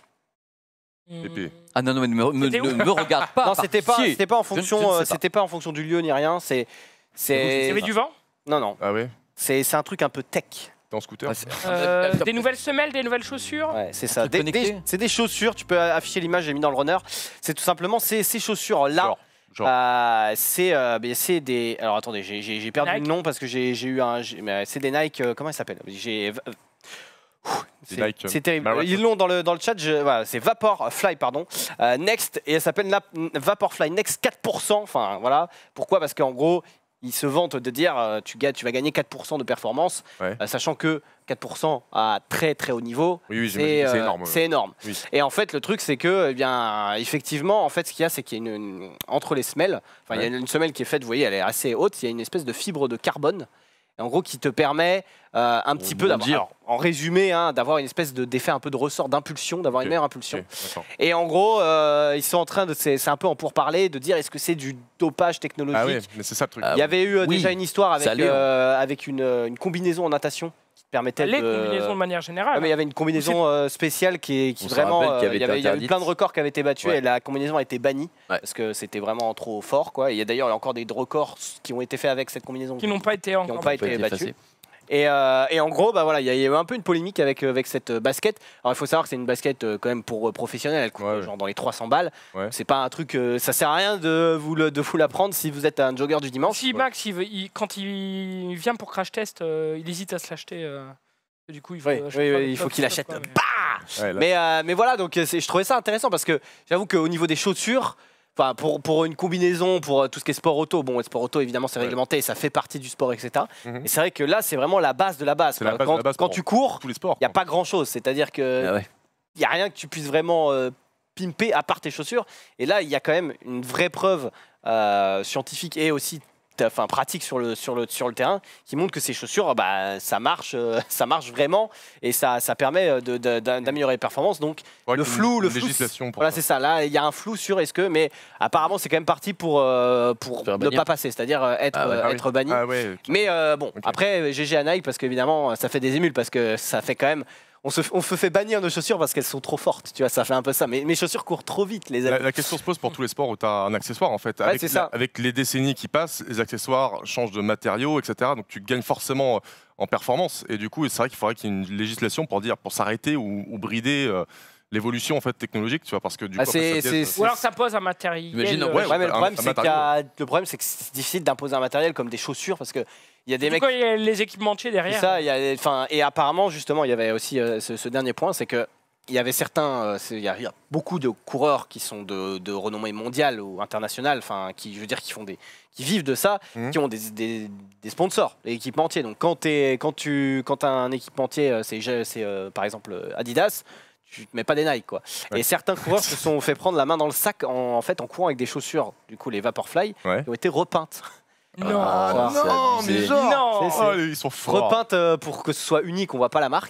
Épée. Ah non, non, mais ne me, me- C'était ne où me regarde pas. Non, c'était pas, Si. c'était pas en Je ne- je fonction, ne sais euh, pas. c'était pas en fonction du lieu ni rien. C'est, Il y c'est, avait du vent. non, non, Ah ouais? c'est, c'est un truc un peu tech. T'es en scooter? Ah, c'est- Euh, des nouvelles semelles, des nouvelles chaussures. Ouais, c'est ça. truc Des- connecté. des- C'est des chaussures. Tu peux afficher l'image. J'ai mis dans le runner. C'est tout simplement ces, ces chaussures là. Genre, genre. Euh, c'est euh, ben, c'est des. Alors attendez, j'ai- j'ai j'ai perdu Nike. le nom parce que j'ai j'ai eu un. j'ai- mais C'est des Nike. euh, comment ils s'appellent? J'ai. euh, Ouh, Des C'est Nike, euh, c'est terrible. Marathon. Ils l'ont dans le, dans le chat. je- voilà, c'est Vaporfly, pardon. Euh, Next, et elle s'appelle Nap- Vaporfly Next quatre pour cent. Enfin, voilà. Pourquoi? Parce qu'en gros, ils se vantent de dire euh, tu, gagnes, tu vas gagner quatre pour cent de performance, Ouais. euh, sachant que quatre pour cent à très très haut niveau, Oui, oui, c'est j'imagine que c'est euh, énorme. c'est énorme. Oui. Et en fait, le truc, c'est que, eh bien, effectivement, en fait, ce qu'il y a, c'est qu'il y a une, une- entre les semelles, enfin, il y a Ouais. une semelle qui est faite, vous voyez, elle est assez haute. Il y a une espèce de fibre de carbone, et en gros, qui te permet euh, un petit peu, d'avoir- bondir. alors, en résumé, hein, d'avoir une espèce de- d'effet un peu de ressort d'impulsion, d'avoir une Ok. meilleure impulsion. Ok, d'accord. Et en gros, euh, ils sont en train de, c'est c'est un peu en pourparler, de dire est-ce que c'est du dopage technologique? Ah ouais, mais c'est ça le truc. Ah Il y avait eu euh, oui, déjà une histoire avec, ça l'est, hein. euh, avec une, euh, une combinaison en natation qui te permettait Les de. combinaisons de manière générale. Ouais, mais il y avait une combinaison euh, spéciale qui, qui On se vraiment. rappelle qu'il euh, avait il y été avait, il y avait interdite. plein de records qui avaient été battus Ouais. et la combinaison a été bannie Ouais. parce que c'était vraiment trop fort. Quoi. Il y a d'ailleurs encore des records qui ont été faits avec cette combinaison Qui n'ont pas été qui encore. n'ont pas peut été être battus. effacé. Et, euh, et en gros, bah voilà, il y a il y a eu un peu une polémique avec, euh, avec cette euh, basket. Alors il faut savoir que c'est une basket euh, quand même pour euh, professionnels, elle coûte Ouais, euh, ouais. genre dans les trois cents balles. Ouais. C'est pas un truc, euh, ça sert à rien de vous, le, de vous la prendre si vous êtes un jogger du dimanche. Si Max, il veut- il- quand il vient pour crash test, euh, il hésite à se l'acheter. euh, du coup, il faut, Oui, à chaque oui, fois, oui, le il faut top qu'il stuff, achète. quoi, mais- Bah Ouais, là, Mais, euh, mais voilà, donc euh, c'est- je trouvais ça intéressant parce que j'avoue qu'au niveau des chaussures, enfin pour, pour une combinaison, pour euh, tout ce qui est sport auto, bon, le sport auto évidemment c'est Ouais. réglementé, ça fait partie du sport, et cetera. Mhm. Et c'est vrai que là, c'est vraiment la base de la base. C'est quoi. la base de quand la base quand pour- tu cours, tous les sports. il n'y a pas grand chose. C'est-à-dire que Ah ouais. il n'y a rien que tu puisses vraiment euh, pimper à part tes chaussures. Et là, il y a quand même une vraie preuve euh, scientifique et aussi enfin, pratique sur le, sur, le, sur le terrain qui montre que ces chaussures, bah, ça, marche, euh, ça marche vraiment et ça, ça permet de- de- d'améliorer les performances. Donc, Ouais, le qu'il y ait flou, une le flou, législation pour voilà, ça. c'est ça. Là, il y a un flou sur est-ce que, mais apparemment, c'est quand même parti pour, euh, pour Faire ne bannir. pas passer, c'est-à-dire euh, être, Ah ouais. euh, Ah oui. être banni. Ah ouais. Mais euh, bon, Ok. après, G G à Nike, parce qu'évidemment, ça fait des émules, parce que ça fait quand même. On se, on se fait bannir nos chaussures parce qu'elles sont trop fortes, tu vois, ça fait un peu ça. Mais mes chaussures courent trop vite, les La, amis. la question se pose pour tous les sports où tu as un accessoire en fait. Avec, c'est la- ça. avec les décennies qui passent, les accessoires changent de matériaux, et cetera. Donc tu gagnes forcément en performance. Et du coup, c'est vrai qu'il faudrait qu'il y ait une législation pour dire, pour s'arrêter ou, ou brider euh, l'évolution en fait technologique, tu vois, parce que du Ah, coup, après, c'est- ça pièce, c'est- Ou alors ça pose un matériel. J'imagine, euh, ouais, Ouais, mais le un- problème, un c'est qu'il y matériau. a- le problème, c'est que c'est difficile d'imposer un matériel comme des chaussures parce que il y a des surtout mecs. quand il y a les équipementiers C'est derrière. ça, il y a, enfin, et apparemment, justement, il y avait aussi euh, ce, ce dernier point, c'est que il y avait certains, euh, c'est- il y, a- il y a beaucoup de coureurs qui sont de, de renommée mondiale ou internationale, enfin, qui, je veux dire, qui font des, qui vivent de ça, Mhm. qui ont des, des, des sponsors, des équipementiers. Donc, quand t'es, quand tu, quand as un équipementier, euh, c'est, c'est euh, par exemple euh, Adidas. Tu te mets pas des Nike quoi. Ouais. Et certains coureurs se sont fait prendre la main dans le sac en, en fait en courant avec des chaussures, du coup les Vaporfly, Ouais. qui ont été repeintes. Non. Ah, non, c'est mais abusé. genre Non. C'est- c'est- Oh, ils sont forts. repeintes euh, pour que ce soit unique, on voit pas la marque.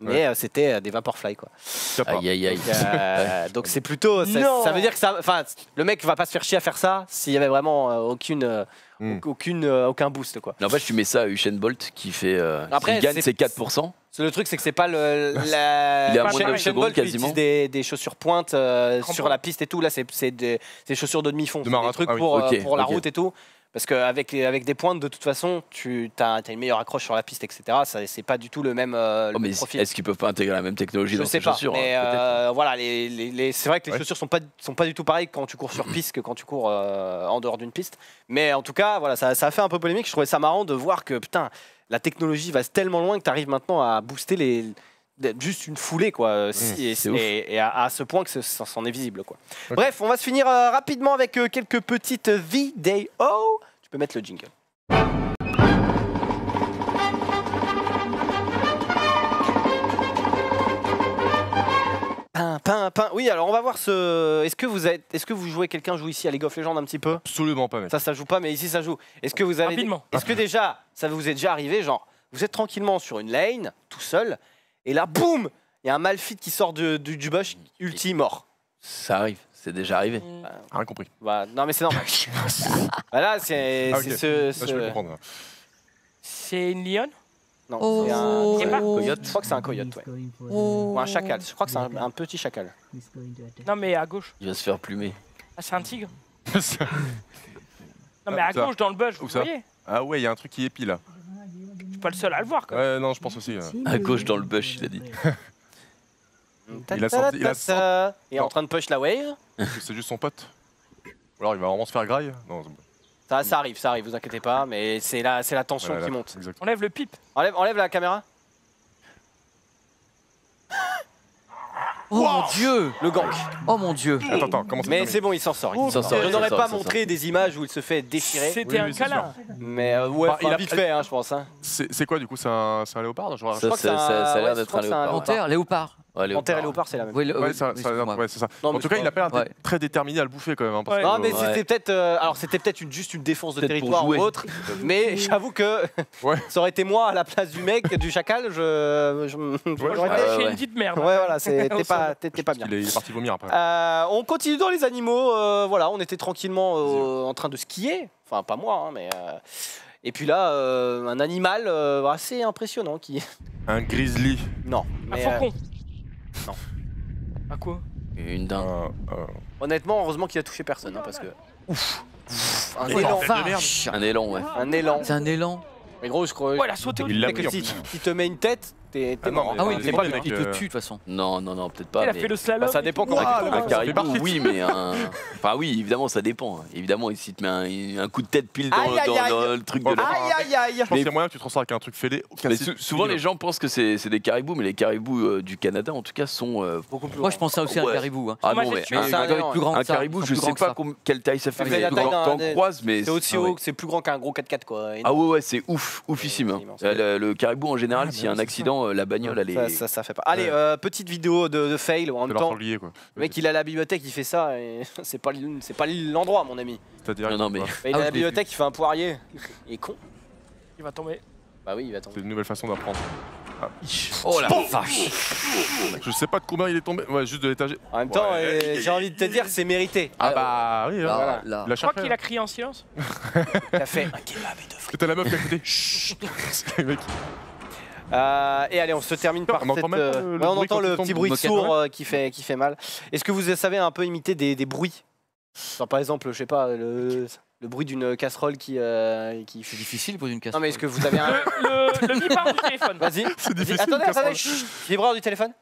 mais euh, c'était euh, des Vaporfly quoi. Aïe aïe aïe. Donc, euh, donc c'est plutôt, ça, Non. ça veut dire que ça, enfin, le mec va pas se faire chier à faire ça s'il y avait vraiment euh, aucune, euh, Mm. aucune, euh, aucun boost quoi. N'empêche, tu mets ça à Usain Bolt qui fait. Euh, Après, s'il gagne c'est- ses quatre pour cent. C'est le truc, c'est que c'est pas le. La... Il est à Usain- moins de neuf Usain secondes, Bolt, il quasiment. utilise des, des chaussures pointes euh, Crampons. sur la piste et tout. Là, c'est c'est des, des chaussures de demi-fond. De C'est des marathon, trucs ah oui. pour, euh, Ok, pour la ok. route et tout. Parce qu'avec avec des pointes, de toute façon, tu as, une meilleure accroche sur la piste, et cetera. Ça, c'est pas du tout le même, euh, le Oh, mais même profil. est-ce qu'ils peuvent pas intégrer la même technologie Je dans sais ces pas, chaussures mais hein, peut-être. euh, voilà, les, les- les- c'est vrai que les Ouais. chaussures sont pas sont pas du tout pareilles quand tu cours sur piste que quand tu cours euh, en dehors d'une piste. Mais en tout cas, voilà, ça, ça a fait un peu polémique. Je trouvais ça marrant de voir que putain, la technologie va tellement loin que tu arrives maintenant à booster les juste une foulée quoi. Si- et, c'est ouf. et- et à, à ce point que ce- ça s'en est visible quoi. Ok. Bref, on va se finir euh, rapidement avec euh, quelques petites vidéos. Tu peux mettre le jingle. Pin, pin, pin. Oui, alors on va voir ce. Est-ce que vous êtes, est-ce que vous jouez, quelqu'un joue ici à League of Legends un petit peu? Absolument pas, mec. Ça, ça joue pas, mais ici ça joue. Est-ce que vous avez, Rapidement. est-ce que déjà, ça vous est déjà arrivé, genre, vous êtes tranquillement sur une lane, tout seul, et là, boum, il y a un Malphite qui sort de- du, du bush, ulti mort. Ça arrive, c'est déjà arrivé. Rien compris. Bah, non, mais c'est normal. Voilà, c'est Ah, ok. c'est ce. Ça, je peux ce- comprendre. C'est une lionne. Non, Oh. c'est un. C'est pas- coyote. Je crois que c'est un coyote, ouais. Oh. Ou un chacal. Je crois que c'est un, un petit chacal. Non, mais à gauche. Il va se faire plumer. Ah, c'est un tigre. Non, mais à Ça. gauche, dans le bush, vous Où ça voyez. Ah ouais, il y a un truc qui épile là. Je suis pas le seul à le voir, quand même. Ouais, non, je pense aussi. euh. À gauche dans le bush, il a dit. Il a senti- il a Ta-ta-ta-ta. Il est en train de push la wave. C'est juste son pote. Ou alors il va vraiment se faire graille. Non, c'est bon. Ça, ça arrive, ça arrive, vous inquiétez pas, mais c'est la, c'est la tension Voilà, qui là, monte. exactement. Enlève le pipe. Enlève, enlève la caméra. Oh mon dieu. Le gank. Oh mon dieu. Attends, attends, comment ça se Mais termine c'est bon, il s'en sort. il Il s'en s'en sort, Je il n'aurais s'en pas sort, il s'en montré des images où il se fait déchirer. C'était Oui, un oui, c'est câlin. Mais euh, ouais, Enfin, enfin, il a- vite fait, hein, je pense. Hein. C'est c'est quoi du coup? C'est un, c'est un léopard? Genre, Ça, crois que ça, c'est ça- un- ça a ouais, l'air je d'être crois un que c'est un- léopard. Panthère, léopard. Ouais, léopard. Panthère et léopard, c'est la même. Oui, le- Ouais, oui, ça, oui, ça a l'air- excuse-moi. ouais, c'est ça. Non, mais En tout je cas, crois- il a pas l'air d'être Ouais. très déterminé à le bouffer quand même. hein, parce Ouais. que, Non, mais euh, c'était ouais. peut-être. euh, alors, c'était peut-être une, juste une défense de Peut-être pour territoire ou jouer. autre. Mais j'avoue que Ouais. ça aurait été moi à la place du mec, du chacal. Je. je, je- Moi, je j'aurais vais été- lâcher ouais. une petite merde. Ouais, voilà, c'est- t'es pas, t'es- t'es pas bien. Il est, il est parti vomir après. Euh, on continue dans les animaux. euh, voilà, on était tranquillement euh, en train de skier. Enfin, pas moi, hein, mais. euh, Et puis là, euh, un animal euh, assez impressionnant qui. Un grizzly. Non. Un Mais, euh, faucon. non. À quoi? Une dinde. Un- un- honnêtement, heureusement qu'il a touché personne, hein, parce que. Ouf. Un Oh, élan. bordel de merde. Vache. Un élan, ouais. Un élan. C'est un élan. Mais gros, je crois. Oh, elle a sauté au Il l'a que pris, en si plus. tu te mets une tête, t'es t'es Ah non, mort. mais Ah oui, c'est mais pas il le mec, il te euh, tue de toute façon. Non, non, non, peut-être pas. Elle a mais- fait le slalom. Bah, ça dépend comment. Ouah, tu le te mec, Un il a fait caribou, partie. oui, mais un. Enfin, oui, évidemment, ça dépend. hein. Évidemment, si te met un, un coup de tête pile dans, Aïe, aïe, dans- aïe. dans le truc de Ouais, la. Aïe aïe aïe. Je pense qu'il y a moyen que tu te ressors avec un truc fêlé. Mais sou- souvent, les gens pensent que c'est c'est des caribous, mais les caribous euh, du Canada, en tout cas, sont. euh, Beaucoup plus. Moi, je pensais aussi à un Ouais. caribou. Hein. Ah Moi, non, j'ai mais tué un, ça. Il doit être plus grand un que ça. caribou, Ils sont je plus sais grands que pas ça. com- quelle taille ça fait, Ça fait mais la taille t'en d'un- t'en des- croises, mais. C'est aussi ah haut, ouais. que c'est plus grand qu'un gros quatre quatre quoi. Ah ouais, ouais, c'est ouf, oufissime. C'est hein. immense. Euh, Le, le caribou, en général, Ah, s'il y a mais un c'est accident, euh, la bagnole, elle est. Ça, ça, ça fait pas. Allez, Ouais. euh, petite vidéo de, de fail en C'est même leur temps. sanglier quoi. Le mec, il est à la bibliothèque, il fait ça et c'est pas l- c'est pas l'endroit, mon ami. C'est-à-dire. Non, non, mais. Bah, il Ah, est à je la l'ai bibliothèque, il fait un poirier. Il est con. Il va tomber. Bah oui, il va tomber. C'est une nouvelle façon d'apprendre. Oh la vache. Je sais pas de combien il est tombé. Ouais, juste de l'étage. En même temps, Ouais. euh, j'ai envie de te dire, c'est mérité. Ah bah oui, Là, voilà. là. Il a Je crois cherché. qu'il a crié en silence. Il a fait un kebab et deux frites. C'était la meuf qui a écouté. Chut. C'est le mec. Euh, et allez, on se termine par On entend cette. même pas le- euh, le ouais, on bruit entend quand le il tombe petit du bruit moquette, sourd euh, qui fait qui fait mal. Est-ce que vous savez un peu imiter des, des bruits? Genre, par exemple, je sais pas, le, le bruit d'une casserole qui euh, qui. C'est difficile pour une Non casserole. mais est-ce que vous avez un. Le, le, le vibreur du téléphone. Vas-y. C'est Vas-y. difficile. Attendez, une attendez. casserole. chut. Vibreur du téléphone.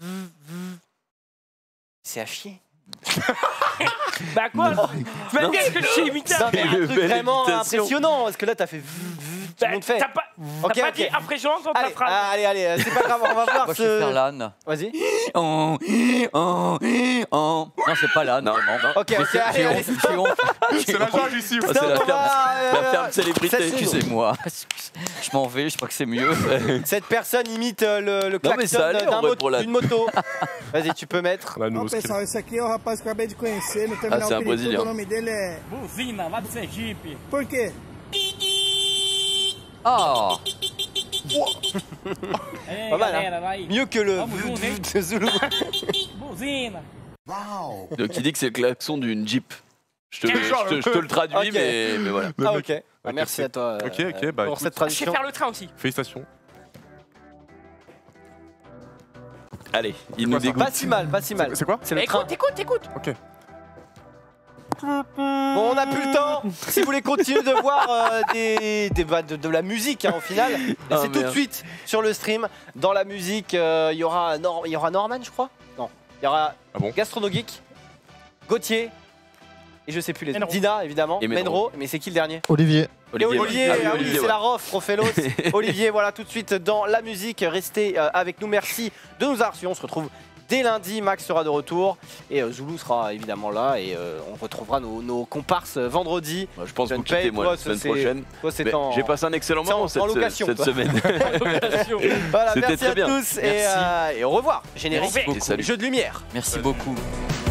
C'est à chier. Bah quoi? Tu m'as dit que je sais imiter Non un mais mec. un truc belle vraiment imitation. impressionnant parce que là t'as fait. Tout Bah, le monde fait. T'as pas, Ok, t'as pas ok. dit impressionnant dans ta Allez, phrase. allez, allez, c'est pas grave, on va voir Moi, je vais faire ce. l'âne. Vas-y. Oh, oh, oh. Non, c'est pas l'âne. Non, non, non. Ok, ok, J'ai allez, allez. honte, j'ai honte. C'est la jungle ici. Ah, ouais. c'est la Donc, on ferme, va, euh, la ferme célébrité. ça, c'est- Excusez-moi. Je m'en vais, je crois que c'est mieux. Cette personne imite euh, le, le Non, mais ça klaxon allait, en d'un vrai, mot- pour la- d'une moto. Vas-y, tu peux mettre. On a un Ó nouveau script. pessoal, esse aqui é o rapaz que eu acabei de conhecer no terminal Ah, c'est un Pirituba. Brésilien. O nome dele é. Buzina, lá do Sergipe. Por quê? Ah, Ei, Pas mal, galera, vai. Mieux que le Vamos junto, hein? de Zulu. Buzina. Donc il dit que c'est le klaxon d'une Jeep. Je te, Quel je genre te- je te le traduis, Ok. mais, mais voilà. Ah ok. Bah, Ok, merci c'est- à toi euh, Ok, ok, bah, pour écoute. cette Je sais traduction. faire le train aussi. Félicitations. Allez, il nous quoi ça dégoûte. Pas si mal, pas si mal. C'est quoi? C'est le train. Écoute, écoute, écoute. Ok. Bon, on n'a plus le temps. Si vous voulez continuer de voir euh, des, des- bah, de, de la musique hein, au final, Ah, c'est tout de merde. suite sur le stream. Dans la musique, euh, il y aura Nor- il y aura Norman, je crois. Non, il y aura Ah bon? Gastronogeek, Gauthier et je sais plus les Menro. Dina évidemment, Et Menro. mais c'est qui le dernier? Olivier. Et Olivier, Ah oui, ah oui, Olivier, c'est ouais. la rof, Profelos. Olivier, voilà, tout de suite dans la musique. Restez euh, avec nous, merci de nous avoir suivis. On se retrouve dès lundi, Max sera de retour. Et euh, Zulu sera évidemment là. Et euh, on retrouvera nos, nos comparses euh, vendredi. Moi, je pense John vous quitter Pay, moi toi, la semaine c'est- prochaine. Toi, c'est Mais en... J'ai passé un excellent c'est en- moment en cette, location, cette toi. semaine. Voilà, C'était merci très à bien. tous et, Merci. euh, et au revoir. Générique Merci beaucoup. jeu de lumière. Merci beaucoup.